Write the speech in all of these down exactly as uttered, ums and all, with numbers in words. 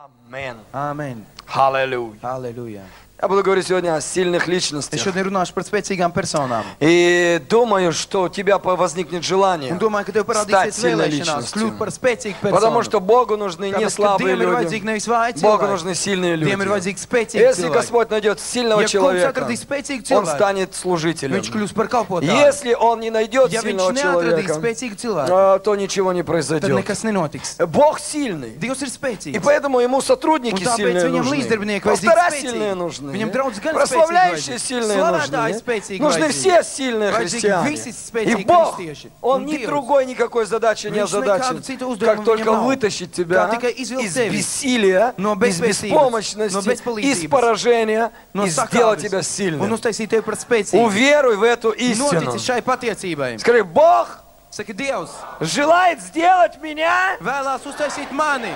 Amen. Amen. Hallelujah. Halleluja. Я буду говорить сегодня о сильных Es личностях. šodien runāšu par spēcīgām personām. И думаю, что у тебя возникнет желание Un domāju, ka tev стать parādīsies сильной vēlēšanās kļūt личностью. par spēcīgu Потому personu. что Богу нужны не Tāpēc, ka слабые Dievam ir vajadzīgi люди, nevis vāji Богу cilvēki. нужны сильные Dievam ir люди. vajadzīgi spēcīgi Если cilvēki. Господь найдет сильного Ja kungs человека, atradīs spēcīgu он cilvēku, станет служителем. viņš kļūs par kalpotāju. Если он не найдет Ja сильного viņš neatradīs человека, spēcīgu cilvēku, а, то ничего не tad произойдет. nekas nenotiks. Бог сильный. Dievs ir И spēcīgs. поэтому ему сотрудники Un tāpēc сильные viņam нужны. līdzdarbinieki Пастора vajadzīgi сильные spēcīgi. нужны. Viņam draudz gan spēcīgi Прославляющие vajadzīgi. сильные Slavētāji нужны. spēcīgi Нужны vajadzīgi. все сильные Vajadzīgi христиане. visi И spēcīgi Бог, kristieši. Он Un ни Dievs. другой никакой задачи не Viņš озадачен, nekādu citu uzdevumu как только viņam nav. вытащить тебя Kā tikai izvilkt из tevi бессилия, no из bezspēcības, беспомощности, no из bezpalīdzības, поражения no и сделать sakāves тебя un сильным. uztaisīt tevi par spēcīgu. Уверуй в эту истину. Notici šai patiecībai. Скажи, Бог Saka, Dievs желает сделать меня vēlās uztaisīt mani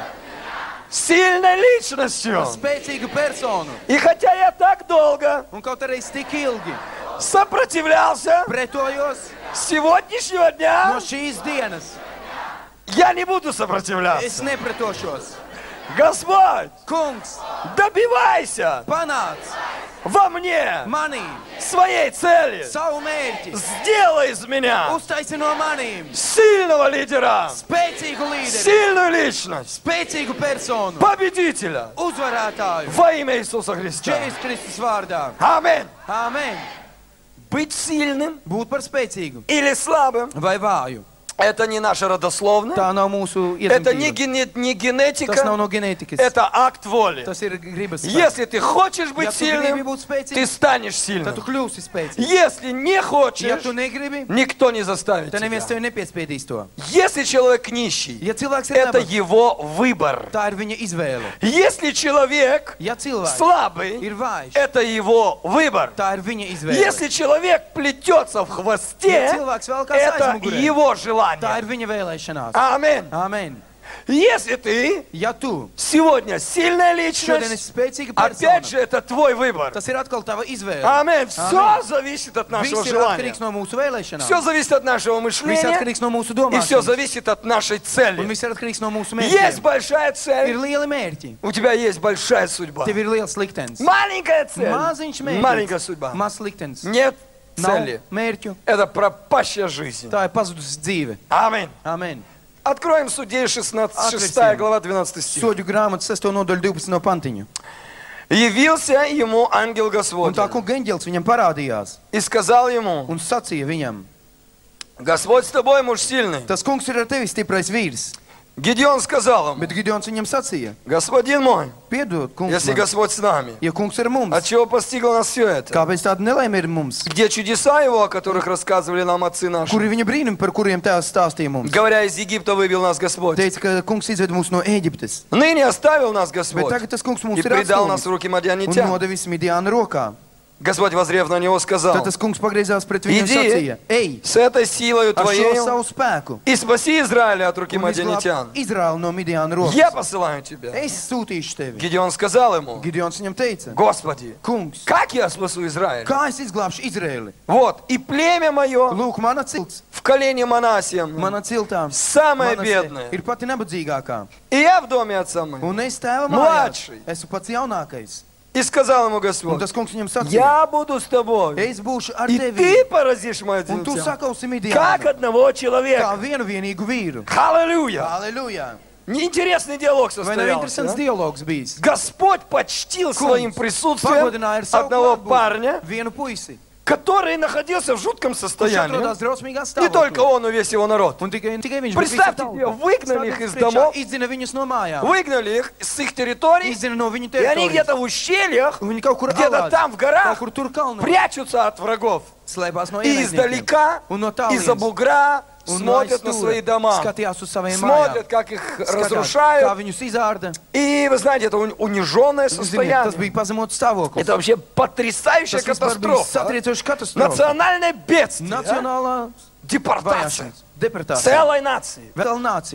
сильной личностью. par spēcīgu personu. И хотя я так долго Un kaut arī es tik ilgi сопротивлялся, pretojos с сегодняшнего no дня šīs dienas, я не буду es сопротивляться. nepretošos. Господь, Kungs, добивайся panāc во мне manī своей цели. savu mērķi. Сделай из меня Uztaisi no manīm сильного лидера, spēcīgu līderi, сильную личность, spēcīgu personu, победителя uzvarētāju. во имя Иисуса Христа. Jēzus Kristus vārdā. Аминь. Āmen. Быть сильным Būt par spēcīgu или слабым, vai vāju. это не наша родословная, Tā nav mūsu это не, iedzimtība. гене- не Tas nav генетика, no ģenētikas. это акт воли. Tas ir gribas spēks. Если ты хочешь Ja быть tu gribi сильным, būt ты spēcīgs, станешь tad сильным. tu kļūsi spēcīgs. Если не Ja хочешь, tu negribi, никто не заставит tad neviens тебя. tevi nepiespiedīs to. Если человек нищий, Ja cilvēks ir это nabadzīgs, его выбор. tā ir viņa izvēle. Если человек Ja cilvēks слабый, ir vājš, это его выбор. tā ir viņa izvēle. Если человек плетется в Ja хвосте, cilvēks vēl kāds это aizmugurē, его tā желание. ir viņa vēlēšanās. Аминь. Āmen. Если ты Ja tu сегодня сильная šodien личность, esi spēcīga опять persona, же, это твой выбор. tas ir atkal tava izvēle. Аминь. Все Аминь. зависит от нашего Viss ir желания. atkarīgs no mūsu vēlēšanām. Все зависит от нашего Viss мышления. atkarīgs no mūsu И все domāšanas. зависит от нашей Un цели. viss ir atkarīgs no mūsu Есть mērķiem. большая Ir цель, lieli mērķi. у тебя есть большая судьба. Tev ir liels liktenis. Маленькая цель, Maziņš маленькая mērķis. судьба. Mazs liktenis. Нет Nav цели. mērķu. Это пропащая жизнь. Tā ir pazudusi dzīve. Аминь. Amen. Откроем Судей шестнадцать, Atversim. шестая глава, двенадцатый стих. Soļu grāmatu sesto nodaļu divpadsmito pantiņu. Явился ему ангел Un tā Господень kunga eņģēlis viņam parādījās и сказал ему: un sacīja viņam: Господь с тобой, муж сильный. Tas kungs ir ar tevi stiprais vīrs. Гедеон сказал ему: Bet Gideons viņam sacīja: Господин мой, Piedod, kungs, если man, Господь с нами, ja kungs ir mums, от чего постигло нас все это? kāpēc tāda nelaime ir mums? Где чудеса его, о которых рассказывали нам отцы наши? Kur ir viņa brīnumi, par kuriem tēvs stāstīja mums? Говоря, из Египта вывел нас Господь. Teica, ka kungs izved mūs no Ēģiptes. Ныне оставил нас Bet Господь tagad tas kungs mūs и ir предал нас в atstājis руки un мадьянитян. nodevis Midiāna rokā. Господь, возрев на него, сказал: Tad tas kungs pagriezās pret viņu un Иди sacīja: Ej, с этой силою ar šo твоей savu spēku и спаси Израиля от руки un мадьянитян. izglāb Izraēlu no Midiāna Я rokas. посылаю тебя. Es sūtīšu tevi. Гедеон сказал ему: Gideons viņam teica: Господи, Kungs, как я спасу Израиль? kā es izglābšu Izraēli? Вот, и племя мое Lūk, mana cilts, в колене Манасием, mana ciltā, самая Manase бедная. ir pati nabadzīgākā. И я в доме отца моего. Un es tēva Mladšai. mājās esmu pats jaunākais. И сказал ему Un Господь: tas kungs viņam sacīja: Я буду с тобой, Es būšu ar и tevi, ты поразишь un tu мадьянитян, sakausi как Midiānu одного kā человека. vienu vienīgu vīru. Аллилуйя! Aleluja! Неинтересный диалог Vai nav interesants состоялся. dialogs bijis? Господь почтил своим присутствием Pagodināja ar savu одного klātbūtni парня, vienu puisi, который находился в жутком kurš состоянии. atrodās drausmīgā Не только stāvoklī. он, но весь его народ. Un tikai, tikai viņš Представьте bija себе, выгнали их из домов, izdzina viņus no mājām, выгнали их с их территорий, izdzina no viņu и они teritorijas. где-то в ущельях, Un viņi kaut kur где-то alādi, там в kaut горах kur tur kalnos, прячутся от врагов. slēpās no И ienaidniekiem. издалека, Un no из-за tālienes, бугра un no смотрят на свои aizstūra дома, skatījās uz saviem mājām, смотрят, как их skatās, kā разрушают. viņus izārda. И вы знаете, это уни- униженное Ziniet, tas состояние. bija pazemots stāvoklis. Это вообще потрясающая Tas vispār bija катастрофа. satriecoša katastrofa. Национальное бедствие. Nacionālā Депортация vajāšanas, deportācija, целой нации. vēl nācija.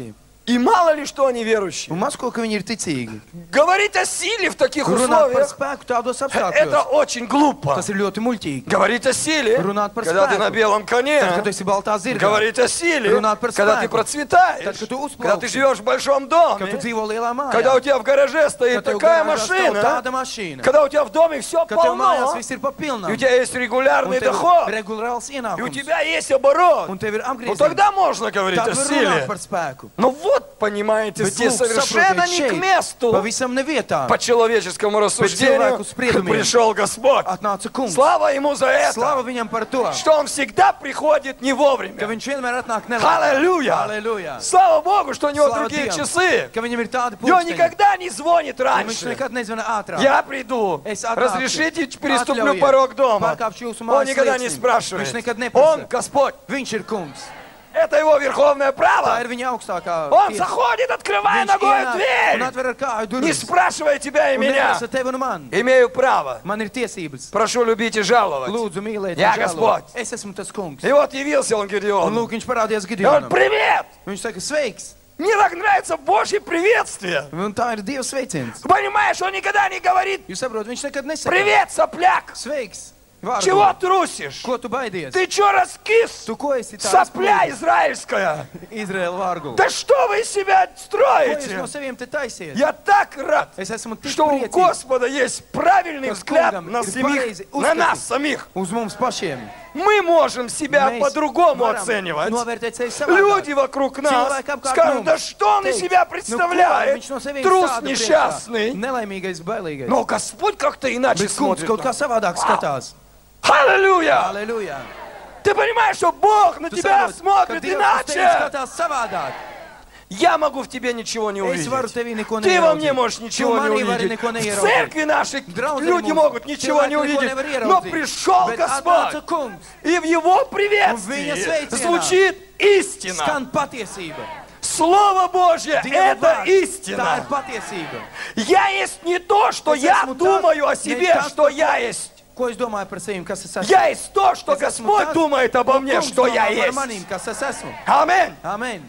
И мало ли что они верующие. Un maz ko, ka viņi ir ticīgi. Говорить о силе в таких Runāt par условиях, spēku tādos это apstākļos. очень глупо. Tas ir ļoti muļķīgi. Говорить о силе, Runāt par когда ты на spēku. белом коне. Tad, kad tu esi baltā zirgā. Говорить о силе, Runāt par когда ты spēku. процветаешь, Tad, kad tu uzplauksi. когда ты живешь в большом Kad tu доме, dzīvo lielā mājā. когда у тебя в гараже стоит Kad tev такая garāžā stāv машина, tāda mašīna. когда у тебя в доме все Kad tev mājās полно, viss ir pa pilnam. и у тебя есть Un регулярный tev ir доход, regulārs и у ienākums. тебя есть оборот, Un tev ir ну apgrieziens. тогда можно говорить Tad о var runāt силе. par spēku. Ну вот, понимаете, Bet здесь lūk, совершенно saprotiet, не к šeit, месту. pavisam nevietā, По человеческому рассуждению cilvēku spriedumiem. пришел Господь. atnāca kungs. Слава Ему за Slava это, viņam par to, что Он всегда приходит не ka вовремя. viņš vienmēr atnāk nevēl. Аллилуйя! Halleluja! Слава Богу, что у него Slava другие Dievam, часы. ka viņam ir tādi И он pulksteņi. никогда не звонит Un viņš раньше. nekad nezvana ātrāk. Я приду. Es atnākšu. Разрешите, переступлю Atļaujiet. порог дома. Pārkāpšu jūsu Он mājas никогда не slieksni. спрашивает. Viņš nekad Он neprasa. Господь. Viņš ir kungs. Это его верховное Tā право. ir viņa augstākā Он tiesa. заходит, открывая Viņš ногой ienāk un дверь. atver ar kāju Не durvis. спрашивая тебя и Un меня. neprasa tevi un man. Имею право. Man ir tiesības. Прошу любить и жаловать. Lūdzu, mīlēt, Jā, un žēlot. Господь. Es esmu tas kungs. И вот явился он Un Гедеону. lūk, viņš parādījās И он, Gideonam. привет! Viņš saka, sveiks. Мне так нравится Божье приветствие. Un tā ir Dieva sveiciens. Понимаешь, он никогда не говорит: Jūs saprotat, viņš nekad nesaka, привет, сопляк! sveiks. Vārdu. Чего трусишь? Ko tu baidies? Ты чё раскис? Tu ko esi tāds? Сопля израильская! Izraēla vārgu. Да что вы из себя Ko jūs строите? no saviem te taisiet? Я так рад, Es esmu tik что у priecīgs Господа есть правильный Ka взгляд kungam на ir самих, pareizi на uzskati. нас самих. uz mums pašiem. Мы можем себя Mēs по-другому varam оценивать. novērtēt sevi savādāk. Люди вокруг нас Cilvēki apkārt скажут: да mums что он из teiks, себя nu ko, представляет? viņš no sevis Трус stāda priekšā. несчастный. Nelaimīgais, bailīgais. Но Господь как-то иначе Bet kungs смотрит. kaut kā savādāk skatās. Аллилуйя! Halleluja! Ты понимаешь, что Бог на Tu тебя saproti, ka смотрит Dievs uz tevi иначе? skatās savādāk. Я могу в тебе ничего не Es varu увидеть. tevī neko Ты во neieraudzīt. мне можешь Tu ничего не manī vari увидеть. neko В neieraudzīt. церкви нашей Draudzē люди mums могут ничего не cilvēki neko увидеть. nevar Но ieraudzīt. пришел Bet Господь, atnāca kungs. и в Его viņa приветствии sveicienā звучит истина. Skan patiesība. Слово Божье — Dieva это vārds, tā ir истина. patiesība. Я есть не то, что Es я esmu tas, думаю о ne себе, tas, что par я ko- есть. Ko es domāju par sevi, kas es esmu? Я есть то, что Es esmu Господь tas, думает обо ko мне, kungs что я domā par есть. manīm, kas es esmu. Аминь. Amen.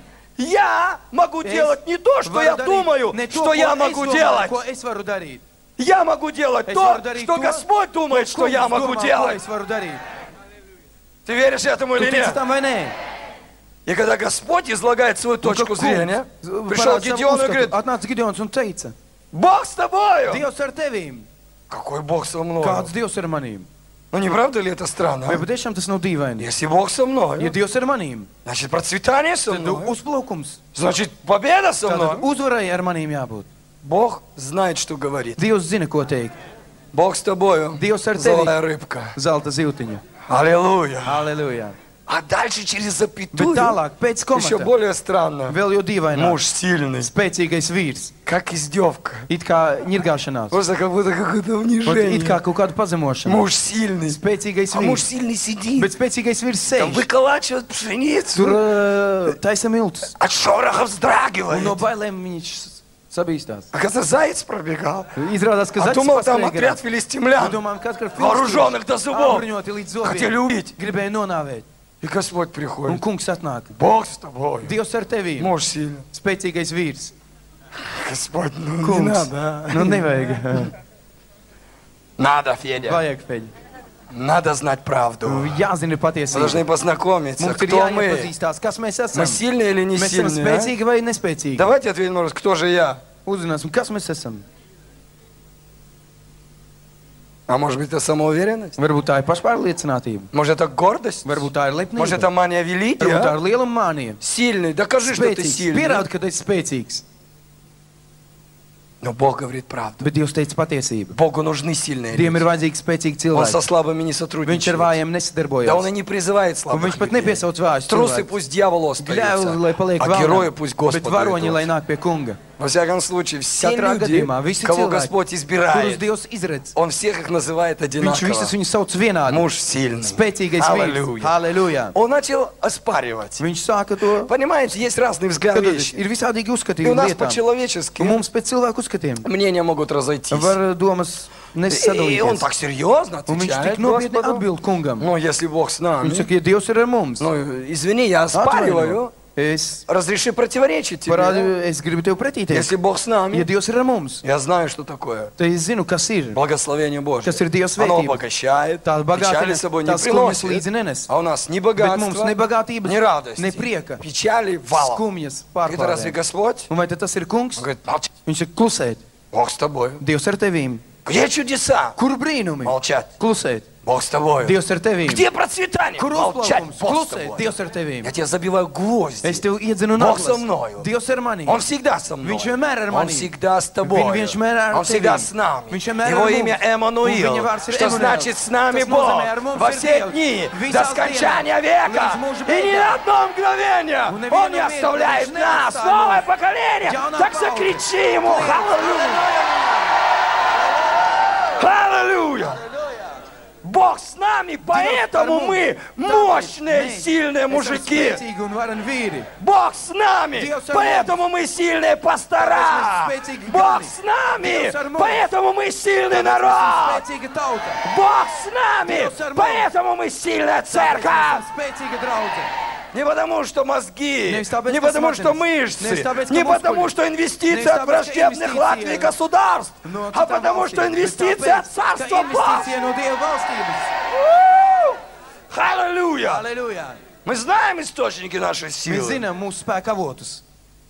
Я могу Es делать не то, что varu я darīt думаю, ne to, что ko я es могу domāju, делать. Ko es varu darīt? Я могу делать Es то, varu darīt что to, Господь думает, что я Kungs могу domā, ko делать. es varu darīt. Ты веришь этому Tu или tici нет? tam vai nē? И когда Господь излагает свою Un точку kad зрения, kungs пришел parāda savu Гедеон и uzskatu, говорит: atnāca Gideons un teica, Бог с тобою. Dievs ar tevīm. Какой Бог со мной? Kāds Dievs ar manīm? Ну не правда ли это странно? Vai а? patiešām tas nav dīvaini? Если Бог со Ja мной, Dievs ar manīm, значит процветание со tad мной, uzplaukums. значит победа со Tātad мной. uzvarai ar manīm jābūt. Бог знает, что говорит. Dievs zina, ko teikt. Бог с тобою, Dievs ar золотая tevi. рыбка. Zelta zivtiņa. Аллилуйя. Halleluja. А дальше через Bet запятую tālāk, pēc еще komata, более странно. vēl jau dīvaināk. Муж сильный, Spēcīgais vīrs. как издевка. It kā ņirgāšanās. Просто как будто какое-то Un it kā унижение. kaut kāda pazemošana. Муж сильный, Spēcīgais а муж vīrs. сильный сидит, Bet spēcīgais vīrs там sēž. выколачивает Tur пшеницу, uh, taisa miltus. от шороха Un no вздрагивает. bailēm viņš sabīstās. Оказывается, заяц пробегал. Izrādās, ka А zaķis думал, там pastaigā. отряд филистимлян, Domājam, ka atkal вооруженных до зубов, apbruņoti līdz хотели zobiem. убить. Gribēja nonāvēt. И Господь Un приходит. kungs atnāk. Бог с тобой. Dievs ar tevi. Муж сильный. Spēcīgais vīrs. Господь, ну не Kungs. надо. а. Nu, nevajag. Надо, Федя. Vajag, Feļ. Надо знать правду. Jāzina Мы patiesība. должны познакомиться, Mums ir кто мы. jāiepazīstās, kas mēs Мы esam. сильные или не Mēs esam сильные? а? spēcīgi vai nespēcīgi. Давайте ответим, может, кто же я? Uzzināsim, kas mēs esam. А может быть, это самоуверенность? Varbūt tā ir pašpārliecinātība. Может, это гордость? Varbūt tā ir Может, lepnība. это мания Varbūt tā великая? ir liela mānija. Сильный. Докажи, что ты Spēcīgs. сильный. Pierādi, ka tu esi spēcīgs. Но Бог говорит правду. Bet Dievs teica patiesību. Богу нужны сильные Dievam ir люди. vajadzīgi spēcīgi Он со cilvēki. слабыми не Viņš ar сотрудничает. vājiem Да он nesadarbojas. и не призывает Un слабых viņš pat людей. nepiesauc vājus Трусы cilvēkus. пусть дьяволу Gļēvs, lai остаются, paliek а герои vēlnam. пусть Bet Господу varoņi, lai идут. nāk pie kunga. Во всяком случае, все Katrā люди, gadījumā visi кого cilvēki, Господь kurus избирает, Dievs izredz, Он всех их называет viņš одинаково. visus viņus sauc vienādi. Муж сильный. Spēcīgais vīrs. Аллилуйя. Halleluja. Он начал оспаривать. Viņš sāka to. Понимаете, есть разные взгляды Kad вещи. ir visādīgi И у uzskatījumi нас lietām. по-человечески Un mums pēc cilvēku uzskatiem мнения могут разойтись. var domas И он nesadalīties. так серьезно Un viņš отвечает tik nopietni Господу. atbild kungam. Ну, если Бог с Viņš нами. saka, ja Dievs ir ar mums, Ну, извини, я оспариваю Es, разреши противоречить тебе. parādu, es gribu tev pretī teikt, Если Бог с ja нами, Dievs ir ar mums, я знаю, что такое. tad es zinu, kas ir. Благословение Божье. Kas ir Dieva Оно svētība. обогащает, Tā печали bagātina, собой не tās skumjas приносит. līdzi nenes. А у нас ни Bet mums богатства, ne bagātības, ни радости, ne prieka, печали валом. skumjas Это разве pārpārējām. Господь? Un vai tad tas ir kungs? Он говорит, молчи, Viņš ir klusēt. Бог с тобой. Dievs ar tevīm. Где чудеса? Kur brīnumi? Молчать. Klusēt. Бог с тобой. Dievs ar tevīm. Где процветание? Kur Молчать. uzplaukums? Бог с Klusēt. тобой. Dievs ar tevīm. Я тебя забиваю гвозди. Es tev iedzinu Бог со naglas. мною. Dievs ar mani. Он всегда со мной. Viņš vienmēr ar Он mani. всегда с тобой. Viņ- viņš vienmēr ar Он всегда tevi. с нами. Viņš vienmēr Его ar mums. имя Un viņa Эммануил, vārds ir что Emanuel. значит с нами Tas Бог nozīmē ar mums во ir все Dievs. дни, Visās до скончания dienās, века. līdz mūža И ни beigām. на одно мгновение Un nevienu Он не mirkli оставляет viņš нас. neatstāja Новое mūs. поколение. Jaunā Так paudze. закричи Ему. Аллилуйя. Бог с нами, поэтому мы мощные, сильные мужики. Spēcīgi un vareni vīri. Бог с нами, Dievs ar поэтому мы сильные пастора. Tāpēc mēs spēcīgi Бог gani. с нами, Dievs ar mums. поэтому мы сильный Tāpēc mēs esam народ. spēcīga tauta. Бог с нами, Dievs ar mums. поэтому мы сильная Tāpēc mēs церковь. esam spēcīga draudze. Не потому, что мозги, Nevis tāpēc, не ka потому, что smadzenes, мышцы, nevis tāpēc, ka не потому, muskuļi, что инвестиции nevis от tāpēc, ka враждебных investīcija Латвии государств, no а citām потому, что valstīm, bet инвестиции tāpēc, от ka Царства investīcija Божьего. no Dieva valstības. Аллилуйя! Aleluja! Мы знаем источники нашей Mēs силы. zinām mūsu spēka avotus.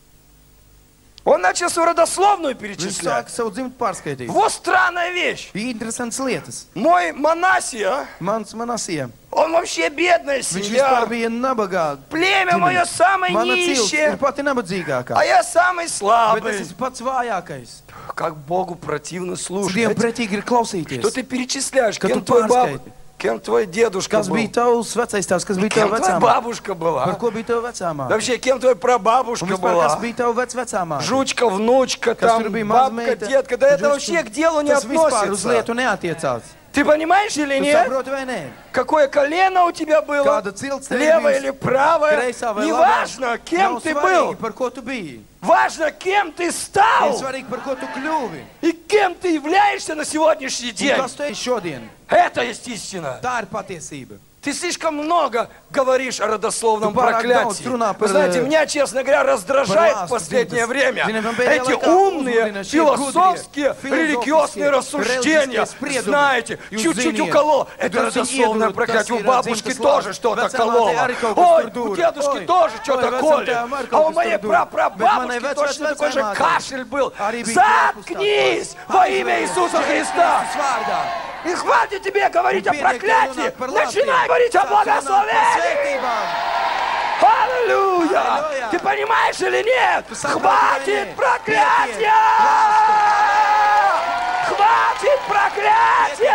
Он начал свою родословную Viņš перечислять. sāk savu dzimtu pārskaitīt. Вот странная вещь. Bija interesants lietas. Мой Манасия, Mans manasija. он вообще бедная Viņš семья. vispār bija nabagā. Племя мое самое Mana cilts ir нищее, pati nabadzīgākā. а я самый Bet es слабый. esmu pats vājākais. Как Богу противно Dievam слушать, pretīgi ir klausīties. что ты перечисляешь, Ka кем tu твой баб, pārskaiti. кем твой дедушка Kas был, bija tavs vecais tās, kas bija кем tava твоя vecāmā? бабушка Par была, ko bija tava vecāmā? вообще кем твоя Un прабабушка vispār, kas была, bija tava vec vecāmā? жучка, внучка, Kas tur там, bija бабка, mazmeita? детка, да это žučka? вообще к делу не Tas vispār uz относится. lietu neatiecās. Ты понимаешь или Tu нет? saproti vai nē? Какое колено у тебя было? Kāda cilts tev ir Левое bijusi? или правое? Kreisā vai labā? Неважно, кем Nav ты svarīgi, был. par ko tu biji. Важно, кем ты Ir стал svarīgi, par ko tu kļuvi. и кем ты являешься на сегодняшний Un день. kas tu esi šodien? Это есть истина. Tā ir patiesība. Ты слишком много говоришь о родословном Tu pārāk проклятии. daudz runā Вы par, знаете, э, меня, честно говоря, раздражает par в последнее lāstu время dzimtas. Zinām, pēdējā эти laikā умные, uzmundrina šie философские, gudrie, религиозные filozofiskie, рассуждения. reliģiskie spriedumi. Знаете, Jūs чуть-чуть ziniet, уколол. Это drusciņ родословное iedurot, проклятие. tas У ir бабушки dzimtas тоже lāsts. что-то Vecāmātei кололо. arī kaut kas Ой, tur у dūr. дедушки Ой, тоже ой, что-то vecāmtēvam колет. arī А kaut у kas моей tur dūr. Bet прапрабабушки manai vec- точно такой же vecvecāmātei кашель был. arī bija Заткнись во имя Иисуса Христа. Kristus vārdā. И хватит тебе говорить о Un pietiek tev проклятии. runāt par lāstiem. Начинай говорить о Sāc runāt par благословении. svētībām. Аллилуйя! Аллилуйя! Ты понимаешь или нет? Ты сам Хватит понимаешь. проклятия! Хватит проклятия!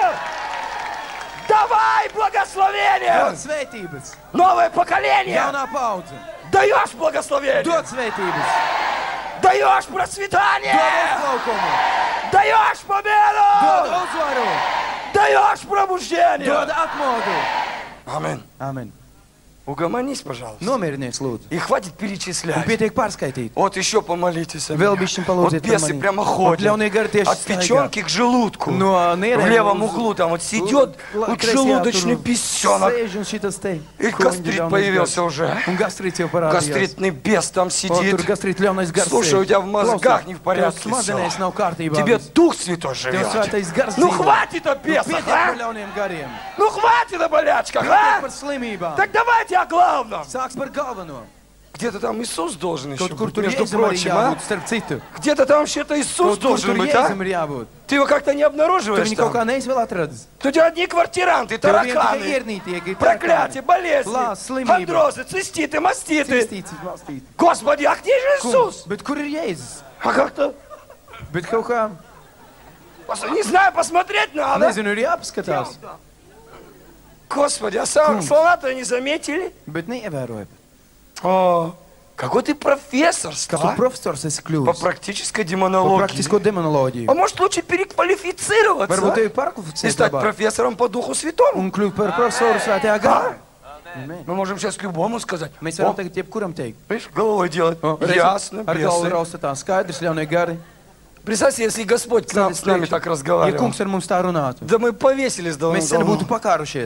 Давай благословение! Dod svētības. Новое поколение! Jaunā paudze. Даешь благословение! Dod svētības. Даешь процветание! Dod uzplaukumu. Даешь Dod победу! uzvaru. Даешь пробуждение! Dod atmodu. Аминь. Amen. Угомонись, пожалуйста. Nomierinies, lūdzu. И хватит Un перечислять. pietiek pārskaitīt. Вот еще помолитесь. о Vēl меня. bišķiņ Вот palūdziet par бесы mani. прямо Un ходят. ļaunie gari tieši От staigā. печенки к желудку. No В nierēm левом uz- углу там вот сидет Uz- вот kreisajā желудочный tur песенок. sēž un šitas te. И Kuņģi гастрит ļaunais появился gars. уже. Un gastrīts jau parādījās. Гастритный бес там O, tur сидит. gastrīt ļaunais gars. Слушай, sēž. у тебя в мозгах Klausies, не в порядке tev smadzenēs всё. nav kārtībā. Тебе viss. Дух Святой Tev живет. svētais gars Ну dzīvo. хватит о Nu, бесах, pietiek par а? ļauniem gariem. Ну хватит о болячках, Pietiek а? par slimībām. Так давайте о главном. Sāks par galveno. Где-то там Иисус должен еще Kaut kur быть, tur между Jēzum arī прочим, а? jābūt, starp citu. Где-то там вообще-то Иисус Kaut kur должен tur быть, а? Jēzum ir jābūt. Ты его как-то не Tur обнаруживаешь viņi kaut kā там? neesi vēl atradis. Тут у тебя одни квартиранты, Tev vien tikai тараканы, iernītieki, проклятие, болезни, Lās, slimība. андрозы, циститы, маститы. Cīstīts, valstīt. Господи, а где же Иисус? Bet kur ir Jēzus? А как-то, Bet kaut kā, пос- не знаю, посмотреть надо. nezinu, ir jāpaskatās. Господи, а сам слова-то не заметили? Bet neievēroju. О, какой ты профессор, Kā tu profesors esi по kļuvis? практической Par демонологии. praktisko demonoloģiju. А может лучше переквалифицироваться Varbūt а? tevi и pārkvalificēt стать labāk профессором по Духу Святому? un kļūt par profesoru svētajā garā. Amen. Мы можем сейчас любому сказать. Mēs О, varam tagad jebkuram teikt. видишь, головой делать. O, redzi, Ясно, ar galvu бесы. rausta tā skaidrs, ļaunie gari. Представьте, если Господь к нам, Stāv с нами priekšā. так Ja разговаривал. kungs ar mums tā runātu, Да мы повесились mēs sen давно. būtu pakārušies.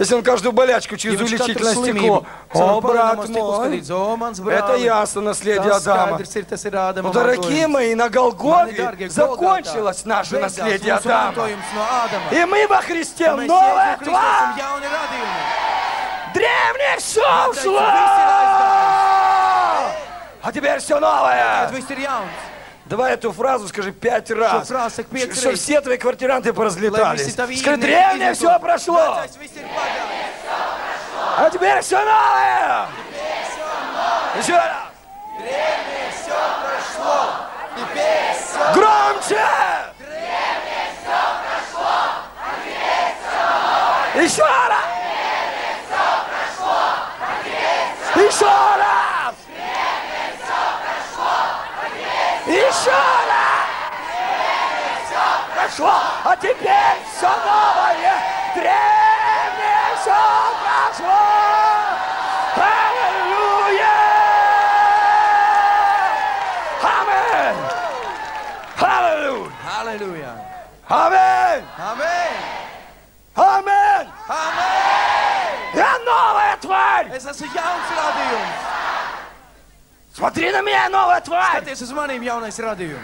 Если он каждую болячку через Ja viņš katru увеличительное slimību стекло. caur О, брат paralēmo stiklu мой, skatīts, o, mans это brāli, ясно, наследие tas Адама. skaidrs ir, tas ir Ādama Ну, дорогие mantojums. мои, на Mani Голгофе dārgie, закончилось Golgotā наше beidzās наследие mūsu Адама. mantojums no Ādama. И мы во Христе Mēs новая Jēzu Kristu esam тварь. jauni radījumi. Древнее все Vecais ушло. viss ir aizgājis. А теперь все новое. Tad viss ir jauns. Давай эту фразу скажи пять раз. Šo frāzi saka piecas Чтобы reizes. все твои квартиранты Lai поразлетались. visi tavi Скажи, īrnieki древнее izjutu. все прошло. Vecais viss ir pagājis. А теперь все новое. Еще раз. Древнее все прошло. Теперь все. Громче. Еще раз. Еще раз. Еще раз. Прошло, а теперь все новое. Древнее все прошло. Аллилуйя. Аминь. Аллилуйя. Halleluja. Аминь. Amen. Аминь. Amen. Я новая тварь. Es esmu jauns radījums. Смотри на меня, новая тварь. Skaties uz manīm jaunais radījums.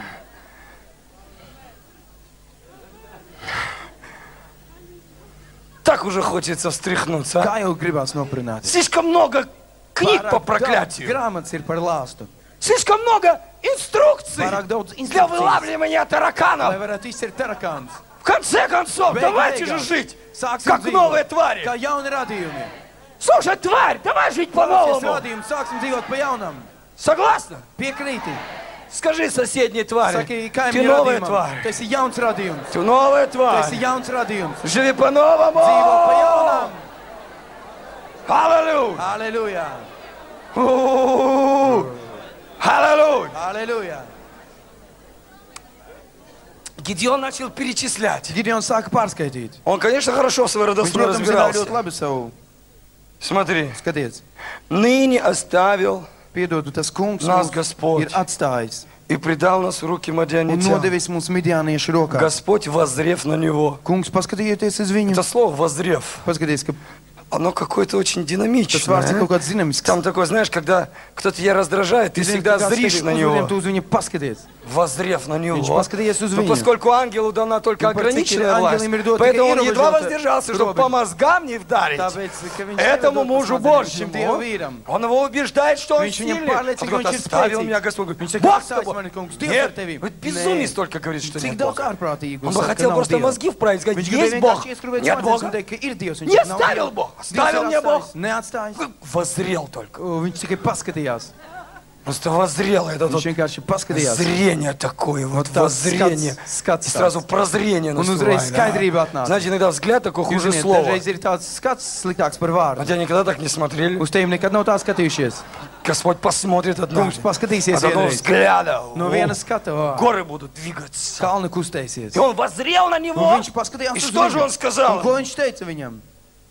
Так уже хочется встряхнуться. а? Kā jau gribās noprināt? Слишком много книг по проклятию. Grāmatas ir par lāstu. Слишком много инструкций Pārāk daudz для instrukcijas, vылавливания lai тараканов. varētu izsert tarakāns. В конце концов, Beig давайте же beigās жить, sāksim как dzīvot новые твари. Kā jauni radījumi. Слушай, тварь, давай жить Klausies по-новому. radījumi, sāksim dzīvot pa jaunam. Согласна? Piekrīti. Скажи соседней твари, Saki, ты kaimiņu новая radījumam. тварь. Tu esi jauns radījums. Ты новая Tu esi тварь. jauns radījums. Живи по-новому. Dzīvo pa jaunam. Аллилуйя. Halleluja. У-у-у-у. Аллилуйя. Halleluja. Гедеон начал перечислять. Gideons sāka pārskaitīt. Он, конечно, хорошо в своей Viņš, родословной protams, zināja ļoti разбирался. labi savu. Смотри. Skaties, Ныне оставил piedodu, tas kungs Нас mūs Господь. ir atstājis и предал нас в руки un мадианитян. nodevis mūsu midjāniešu rokās. Господь, воззрев на него. Kungs, paskatieties uz viņu. Это слово «воззрев», Paskaties, ka оно какое-то очень tas динамичное. vārds ir а? kaut kāds zināms. Там такое, знаешь, когда кто-то тебя раздражает, ты всегда зришь на него. Tu uz viņu paskaties. Воззрев на него. Viņš paskaties uz Но viņu. поскольку ангелу дана только Un par cik ir ограниченная власть, ангелiem ir dota поэтому он tikai едва ierobežota воздержался, чтобы robeža. по мозгам не вдарить. Tāpēc, ka viņš Этому nevar dot мужу pats mazliet Божьему. šim Dieva vīram. Он его убеждает, что он Viņš viņam сильный. pārliecina, Он ka говорит, viņš ir оставил spēcīgs. меня Господь. Говорит, Viņš saka, Бог с atstāj тобой. mani, kungs, Dievs Нет, ar tevi. вот безумец Nē. только говорит, что Cik нет daudz Бога. ārprātīgu Он бы saka, хотел nav просто Dieva. мозги вправить, сказать, Viņš gribēja есть Бог, vienkārši ieskrūvēt нет smadzenes Бога. un teikt, ka ir Dievs. Viņš Не saka, nav оставил Dieva. Бог, Dievs оставил ir мне Бог. atstājis. Neatstājis. Воззрел только. O, Viņš tikai paskatījās. Просто воззрел. Это вот Viņš vienkārši paskatījās. зрение такое, вот tāds воззрение. skats- skats И сразу tāds. прозрение Un uzreiz наступает. skaidrība да. atnāca. Знаете, иногда взгляд такой Jūs хуже ziniet, слова. dažreiz ir tāds skats sliktāks par vārdu. На тебя никогда так не смотрели. Uz tevi nekad nav tā skatījušies. Господь посмотрит однажды. Kungs paskatīsies От одного vienreiz. взгляда No о, viena skata vārda. горы будут двигаться. Kalni kustēsies. И он воззрел на него. Un viņš paskatījās И uz что же viņu. он сказал? Un ko viņš teica viņam?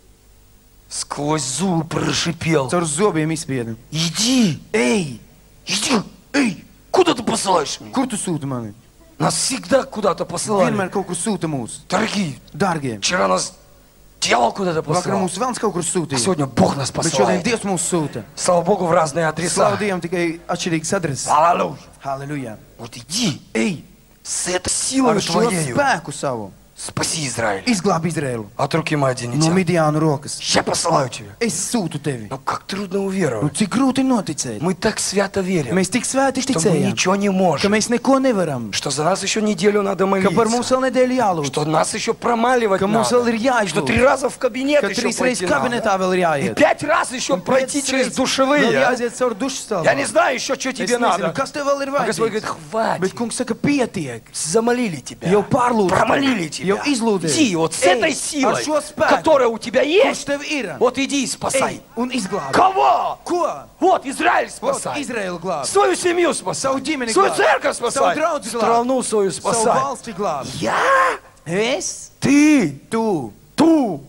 Сквозь зубы прошипел. Caur zobiem izspieda. Иди, Ej, иди, эй, куда ты посылаешь меня? kur tu sūti mani? Нас всегда куда-то посылали. Vienmēr kaut kur sūta mūs. Дорогие, Dārgie, вчера нас дьявол куда-то vakar послал. mūs velns kaut kur А sūtīja. сегодня Бог нас Bet šodien посылает. Dievs mūs sūta. Слава Богу, в разные адреса. Slavu Dievam tikai atšķirīgs adreses. Аллилуйя. Halleluja. Вот иди, Ej, с этой силой ar šo твоей spēku savu спаси Израиль izglābi Izraēlu от руки no Мадианитян. Midiānu rokas. Я посылаю тебя. Es sūtu tevi. Ну как трудно Nu, уверовать. cik grūti noticēt. Мы так свято верим, Mēs tik svēti что мы ticējam, ничего не ka можем. mēs neko nevaram. Что за нас еще неделю надо Ka par mums молиться. vēl nedēļu jālūdz. Что нас еще промаливать Ka mums vēl надо. ir Что три jāizlūdz. раза в кабинет Ka еще trīs пойти reizes kabinetā надо. vēl ir И jāiet. пять раз еще Un пройти piecas через reizes душевые. vēl а? jāiet caur dušu Я не stāvā. знаю еще, что Es тебе nezinu, надо. kas tev vēl ir А Господь говорит, vajadzīgs. Bet хватит. kungs saka, pietiek. Замолили тебя. Jau pārlūdzu. Промолили тебя. Jau izlūdēji. Иди вот с Ej, этой ar силой, šo spēku, которая у тебя kurš есть, tev ir. вот иди и Ej, спасай. un izglābi. Кого? Ko? Вот Израиль Vot, спасай. Izraēlu glābi. Свою семью спасай. Savu ģimeni Свою glābi. церковь Savu спасай. draudzi glābi. Страну свою Savu спасай. valsti glābi. Я? Es? Ты? Tu? Ту?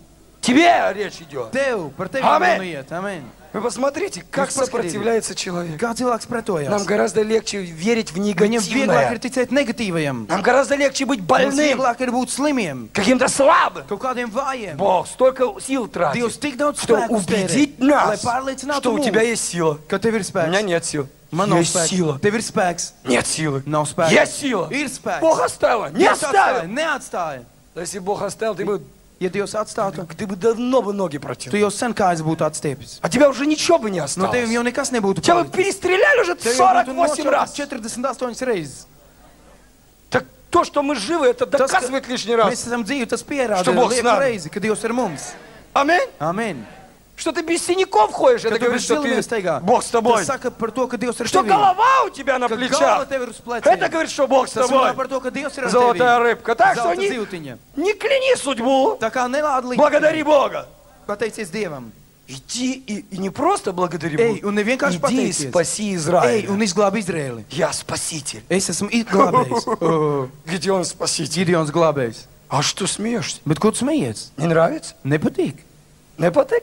Тебе речь идет. Tev, par tevi Amen. runa iet. Amen. Вы посмотрите, как Jūs paskatieties. сопротивляется человек. Kā cilvēks Нам pretojas? гораздо легче верить в Viņam vieglāk ir негативное. ticēt negatīvajam. Нам гораздо легче быть Mums больным, vieglāk ir būt slimiem, каким-то слабым. kaut kādiem vājiem. Бог столько сил Dievs тратит, tik daudz что spēku убедить uztērē, lai нас, pārliecinātu что у тебя mūs, есть сила. ka tev ir У меня spēks. нет сил. Man nav Есть spēks. сила. Tev ir spēks. Нет силы. Nav spēka. Есть сила. Ir spēks. Бог оставил. Не Dievs оставил. atstāja, neatstāja. Да если Бог оставил, ты бы, Ja Dievs atstātu, ты бы давно бы ноги tu протянул. jau sen kājas būtu atstiepis. А тебя уже ничего бы не No осталось. tevis jau nekas nebūtu Тебя бы palicis. перестреляли уже Tev jau сорок būtu восемь раз. nošauts četrdesmit astoņas reizes. Так то, что мы живы, это Tas, ka доказывает лишний раз. mēs esam dzīvi, tas pierāda Что Бог с lieku нами. reizi, ka Dievs ir mums. Аминь. Amen. Что ты без синяков ходишь, Kad это tu говорит, bez что zilumiem ты, staigā, Бог с тобой. tas saka par to, ka Dievs ir Что tevī. голова у тебя на Ka плечах, galva tev ir uz pleciem. это говорит, что Бог с Tas runā тобой. par to, ka Dievs ir ar Золотая tevi. рыбка. Так что Zelta не, zivtiņa. не кляни судьбу, Tā kā nelādi līdzi. благодари Бога. Pateicies Dievam. Иди и, и не просто благодари Ej, Бога. un nevienkārši Иди и pateicies. спаси Ej, Израиль. un izglābi Izraēli. Я спаситель. Es esmu glābējs. Oh, Где он спаситель? Gideons glābējs. А что смеешься? Bet ko tu smejies? Не нравится? Nepatīk. Не потык?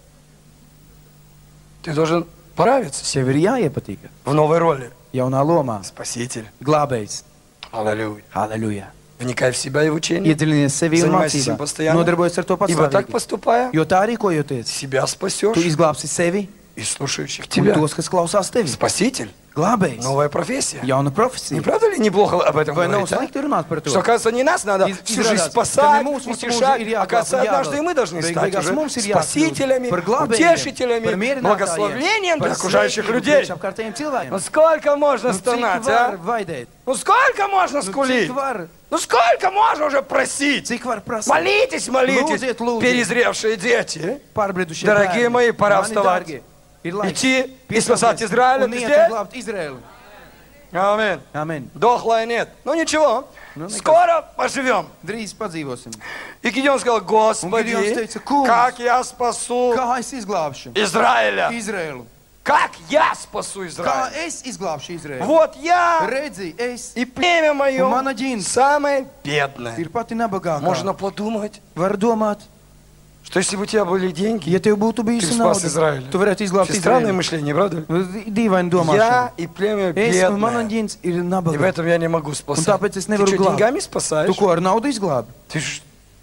Ты должен понравиться Sev ir jāiepatīk. в новой роли. Jaunā lomā. Спаситель. Glābējs. Аллилуйя. Halleluja. Вникай в себя и в учение. Iedziļinies sevi un Занимайся этим mācībā. постоянно. Nodarbojies ar to Ибо так patstāvīgi. поступая, Jo tā rīkojoties, себя tu спасешь izglābsi sevi и слушающих un тебя. tos, kas klausās tevi. Спаситель. Glābējs. Новая профессия. Jauna Не profesija. правда ли неплохо об этом Vai nav говорить? а? slikti runāt par to? Что, оказывается, не нас надо Из- всю жизнь izrādās, спасать, ka ne mūsu утешать. mūžu ir jāglāb Оказывается, un однажды и jāvada. мы должны Beig стать beigās уже mums ir jākļūst спасителями, par glābējiem, par утешителями, mierinātājiem, благословением par для окружающих svētību людей. priekš apkārtējiem cilvēkiem. Ну сколько можно Nu, cik стонать, var а? vaidēt? Ну сколько можно Nu, скулить? cik var, Ну сколько можно уже просить? cik var prasīt? Молитесь, молитесь, Lūdziet, lūdziet. перезревшие дети. Pārbridušie Dārgie bērni. moji, pora Mani вставать. dārgie, ir laiks Идти и спасать Израиль. un Ты iet un здесь? glābt Izraēlu. Аминь. Amen. Дохлая нет. Ну ничего, Ну, никак. скоро поживем. Drīz padzīvosim. И Гедеон сказал: Un Господи, Gideons teica, kungs, как я спасу kā es izglābšu Израиля? Izraēlu? Как я спасу Kā Израиля? es izglābšu Izraēlu? Вот я Redzi, es и племя мое Un mana ģimene самое бедное. ir pati nabagākā. Можно подумать, Var domāt, что если бы у тебя были деньги, ja tev būtu bijusi Ты спас nauda, Izraēlu. tu varētu izglābt очень странное Izraēlu. мышление, правда? Dīvaini domāšana. Я и племя Es un mana бедное. ģimenes ir И в nabaga. этом я не могу спасать. tāpēc es Ты nevaru что, glābt. деньгами Tu спасаешь? ko ar naudu izglābi? Ты ж...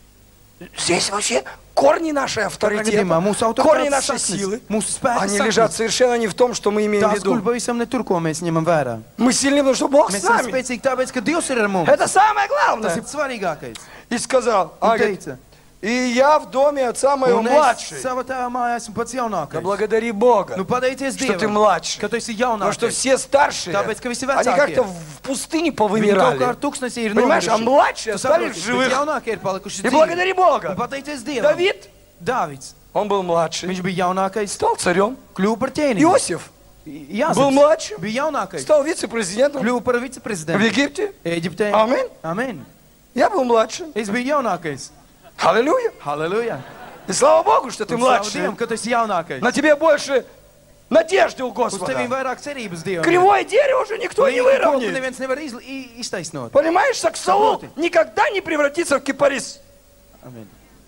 Здесь вообще корни нашей авторитета, Gadījumā mūsu корни autoritātes нашей saknes, силы, mūsu spēka они лежат saknes, совершенно не в том, что мы имеем в tās guļ виду. pavisam ne tur, ko mēs ņemam vērā. Мы сильны, потому что Бог Mēs с esam нами. spēcīgi tāpēc, ka Dievs ir ar mums. Это самое Tas главное. ir svarīgākais. И сказал, Un а, говорит, teica, и я в доме отца моего un es младший. savā tēvā mājā esmu pats Да jaunākais. благодари Бога, Nu, pateicies что ты Dievam, младший. ka tu esi Потому что jaunākais. все старшие, Tāpēc, ka visi они vecākie, как-то в пустыне viņi kaut kā ar повымирали. tūkstnesī ir Понимаешь, а nomiruši. младшие Tu остались saproti, в bet живых. jaunākie ir palikuši И dzīvi. благодари Un Бога. pateicies Dievam. Давид, Dāvids, он был младший, viņš bija jaunākais, стал царем. kļuva par ķēniņu. Иосиф Jāzeps был младшим, bija jaunākais, стал вице-президентом kļuva par в viceprezidentu Египте. Eģiptē. Amen. Amen. Я был младшим. Es biju jaunākais. Аллилуйя. Halleluja. И слава Богу, что ты Un slavu младший. Dievam, ka tu esi jaunākais. На тебе больше надежды у Uz Господа. tevīm vairāk cerības Dievam. Кривое дерево уже никто не Līgu koku выровняет. neviens nevar izl- i- iztaisnot. Понимаешь, Саксаул Saproti. никогда не превратится в кипарис. Amen.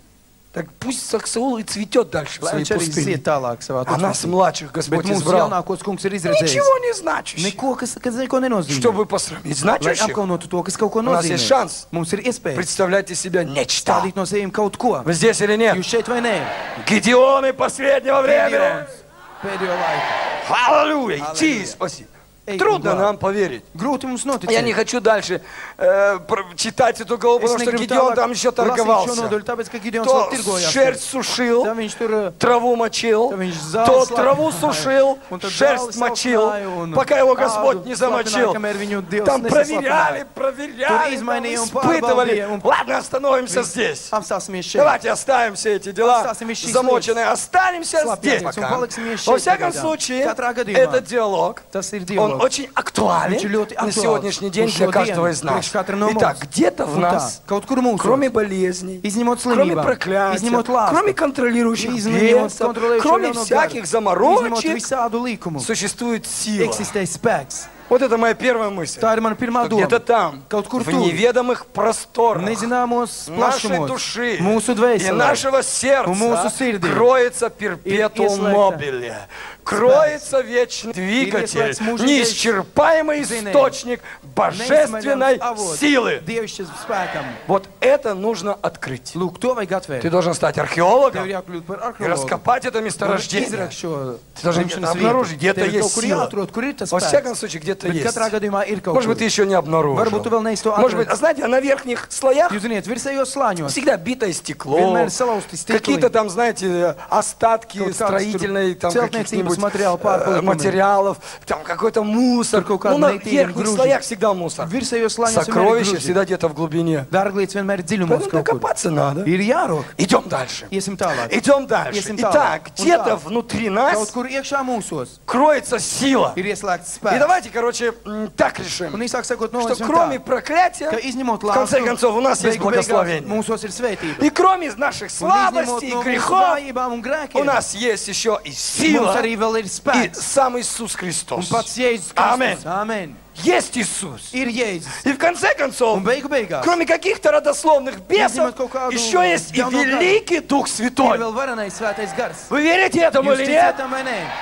Так пусть Саксаул и цветет дальше в Lai своей viņš arī пустыне. ziet tālāk savā А нас, tūkstnesī. младших, Bet Господь mūsu избрал. jaunākos kungs ir izredzējis. Ничего не значащих. Neko, kas, kas neko nenozīmē. Чтобы посрамить Lai значащих, apkaunotu to, kas kaut ko У нас nozīmē. есть шанс. Mums ir iespēja представляйте себе нечто. stādīt no sevis kaut ko. Вы здесь или нет? Jūs šeit vai nē? Гедеоны последнего времени. Gideons pēdējo laiku. Аллилуйя. Иди Аллилуйя. и спаси. Ej, Трудно un glāb. нам поверить. Grūti mums Я не noticēt. хочу дальше э, про- читать эту главу, потому что Гедеон там еще lasīt šo торговался. nodaļu, tāpēc, ka Gideons То vēl tirgojās. шерсть сушил, Tā viņš tur uh, траву мочил, Tā viņš zāli то slapināja, траву сушил, un tad шерсть zāli мочил, slapināja, un пока его ādu Господь не замочил. slapināja, kamēr viņu Dievs Там проверяли, nesaslapināja. проверяли, Tur izmainīja там un pārbaudīja, испытывали. un- Ладно, остановимся здесь. Apstāsimies šeit. Давайте оставим все эти дела Оставим шесть замоченные, останемся здесь Slapjamies un пока. paliksim šeit Во всяком pagaidām. случае, Katrā gadījumā. этот диалог, Tas ir он dialogs. очень актуален Viņš ir ļoti на aktuāls сегодняшний день uz для šo каждого dienu, из нас. priekš katra no Итак, mums. где-то в Un tā, нас, kaut kur mūsu, кроме болезней, izņemot кроме slimībām, проклятия, izņemot lāstu, кроме контролирующих izņemot бесов, kontrolējušo кроме ļauno всяких garu, izņemot заморочек, visādu likumu, существует сила. eksistē spēks. Вот это моя первая мысль. Tā ir mana pirmā doma. Где-то там, Kaut kur в tur, неведомых просторах nezināmos нашей plašumos, души mūsu и dvēselē, нашего un mūsu сердца sirdī кроется перпетуум ieslēgta мобиле, кроется вечный двигатель, ieslēgts mūžīgais неисчерпаемый источник божественной силы. Dievišķas spēkam. Вот это нужно открыть. Lūk, to vajag atvērt. Ты должен стать Tev археологом ir jākļūt par и arheologu. раскопать это месторождение. Izrakt šo Ты должен dzimšanas обнаружить, vietu. где-то Tev ir есть kaut kur сила. jāatrod, kur ir tas Во spēks. всяком случае, где-то Bet есть. katrā gadījumā ir kaut Может быть, kur. ты еще не обнаружил. Varbūt tu vēl neesi to Может быть, а atradis. знаете, а на верхних слоях Jūs ziniet, virsējos slāņos всегда битое стекло, vienmēr ir salauzti stikli. какие-то там, знаете, остатки Kaut kādas строительной, там celtniecības каких-нибудь materiālu э, pārpalikumi. материалов, там какой-то мусор. Tur kaut kāda Ну, на netīra верхних grūži. слоях всегда мусор. Virsējos slāņos vienmēr ir Сокровище grūži. всегда где-то в глубине. Dārglīts vienmēr ir dziļumos Поэтому kaut kur. докопаться надо. Ir jārok. Идем дальше. Iesim tālāk. Идем дальше. Iesim Итак, tālāk. Un где-то tā, внутри kaut нас kur iekšā mūsos кроется сила. ir ieslēgts И spēks. давайте, короче, м, так Un решим, īsāk sakot, что nolemsim кроме tā, проклятия, ka izņemot в конце lāstu, концов, у нас есть beigu beigās благословение. mūsos ir svētība. И кроме наших Un слабостей и izņemot no mūsu грехов, vājībām un у grēkiem, нас есть еще и mums сила, arī vēl ir и spēks. сам Иисус Un Христос. pats Jēzus Amen. Kristus. Amen. Есть Иисус. Ir Jēzus. И в конце концов, Un beigu beigās кроме каких-то родословных бесов, Izņemot kaut kādu еще есть и ļauno garu. великий Дух ir Святой. vēl varenais svētais gars. Вы верите этому Jūs или ticiet нет? tam vai nē?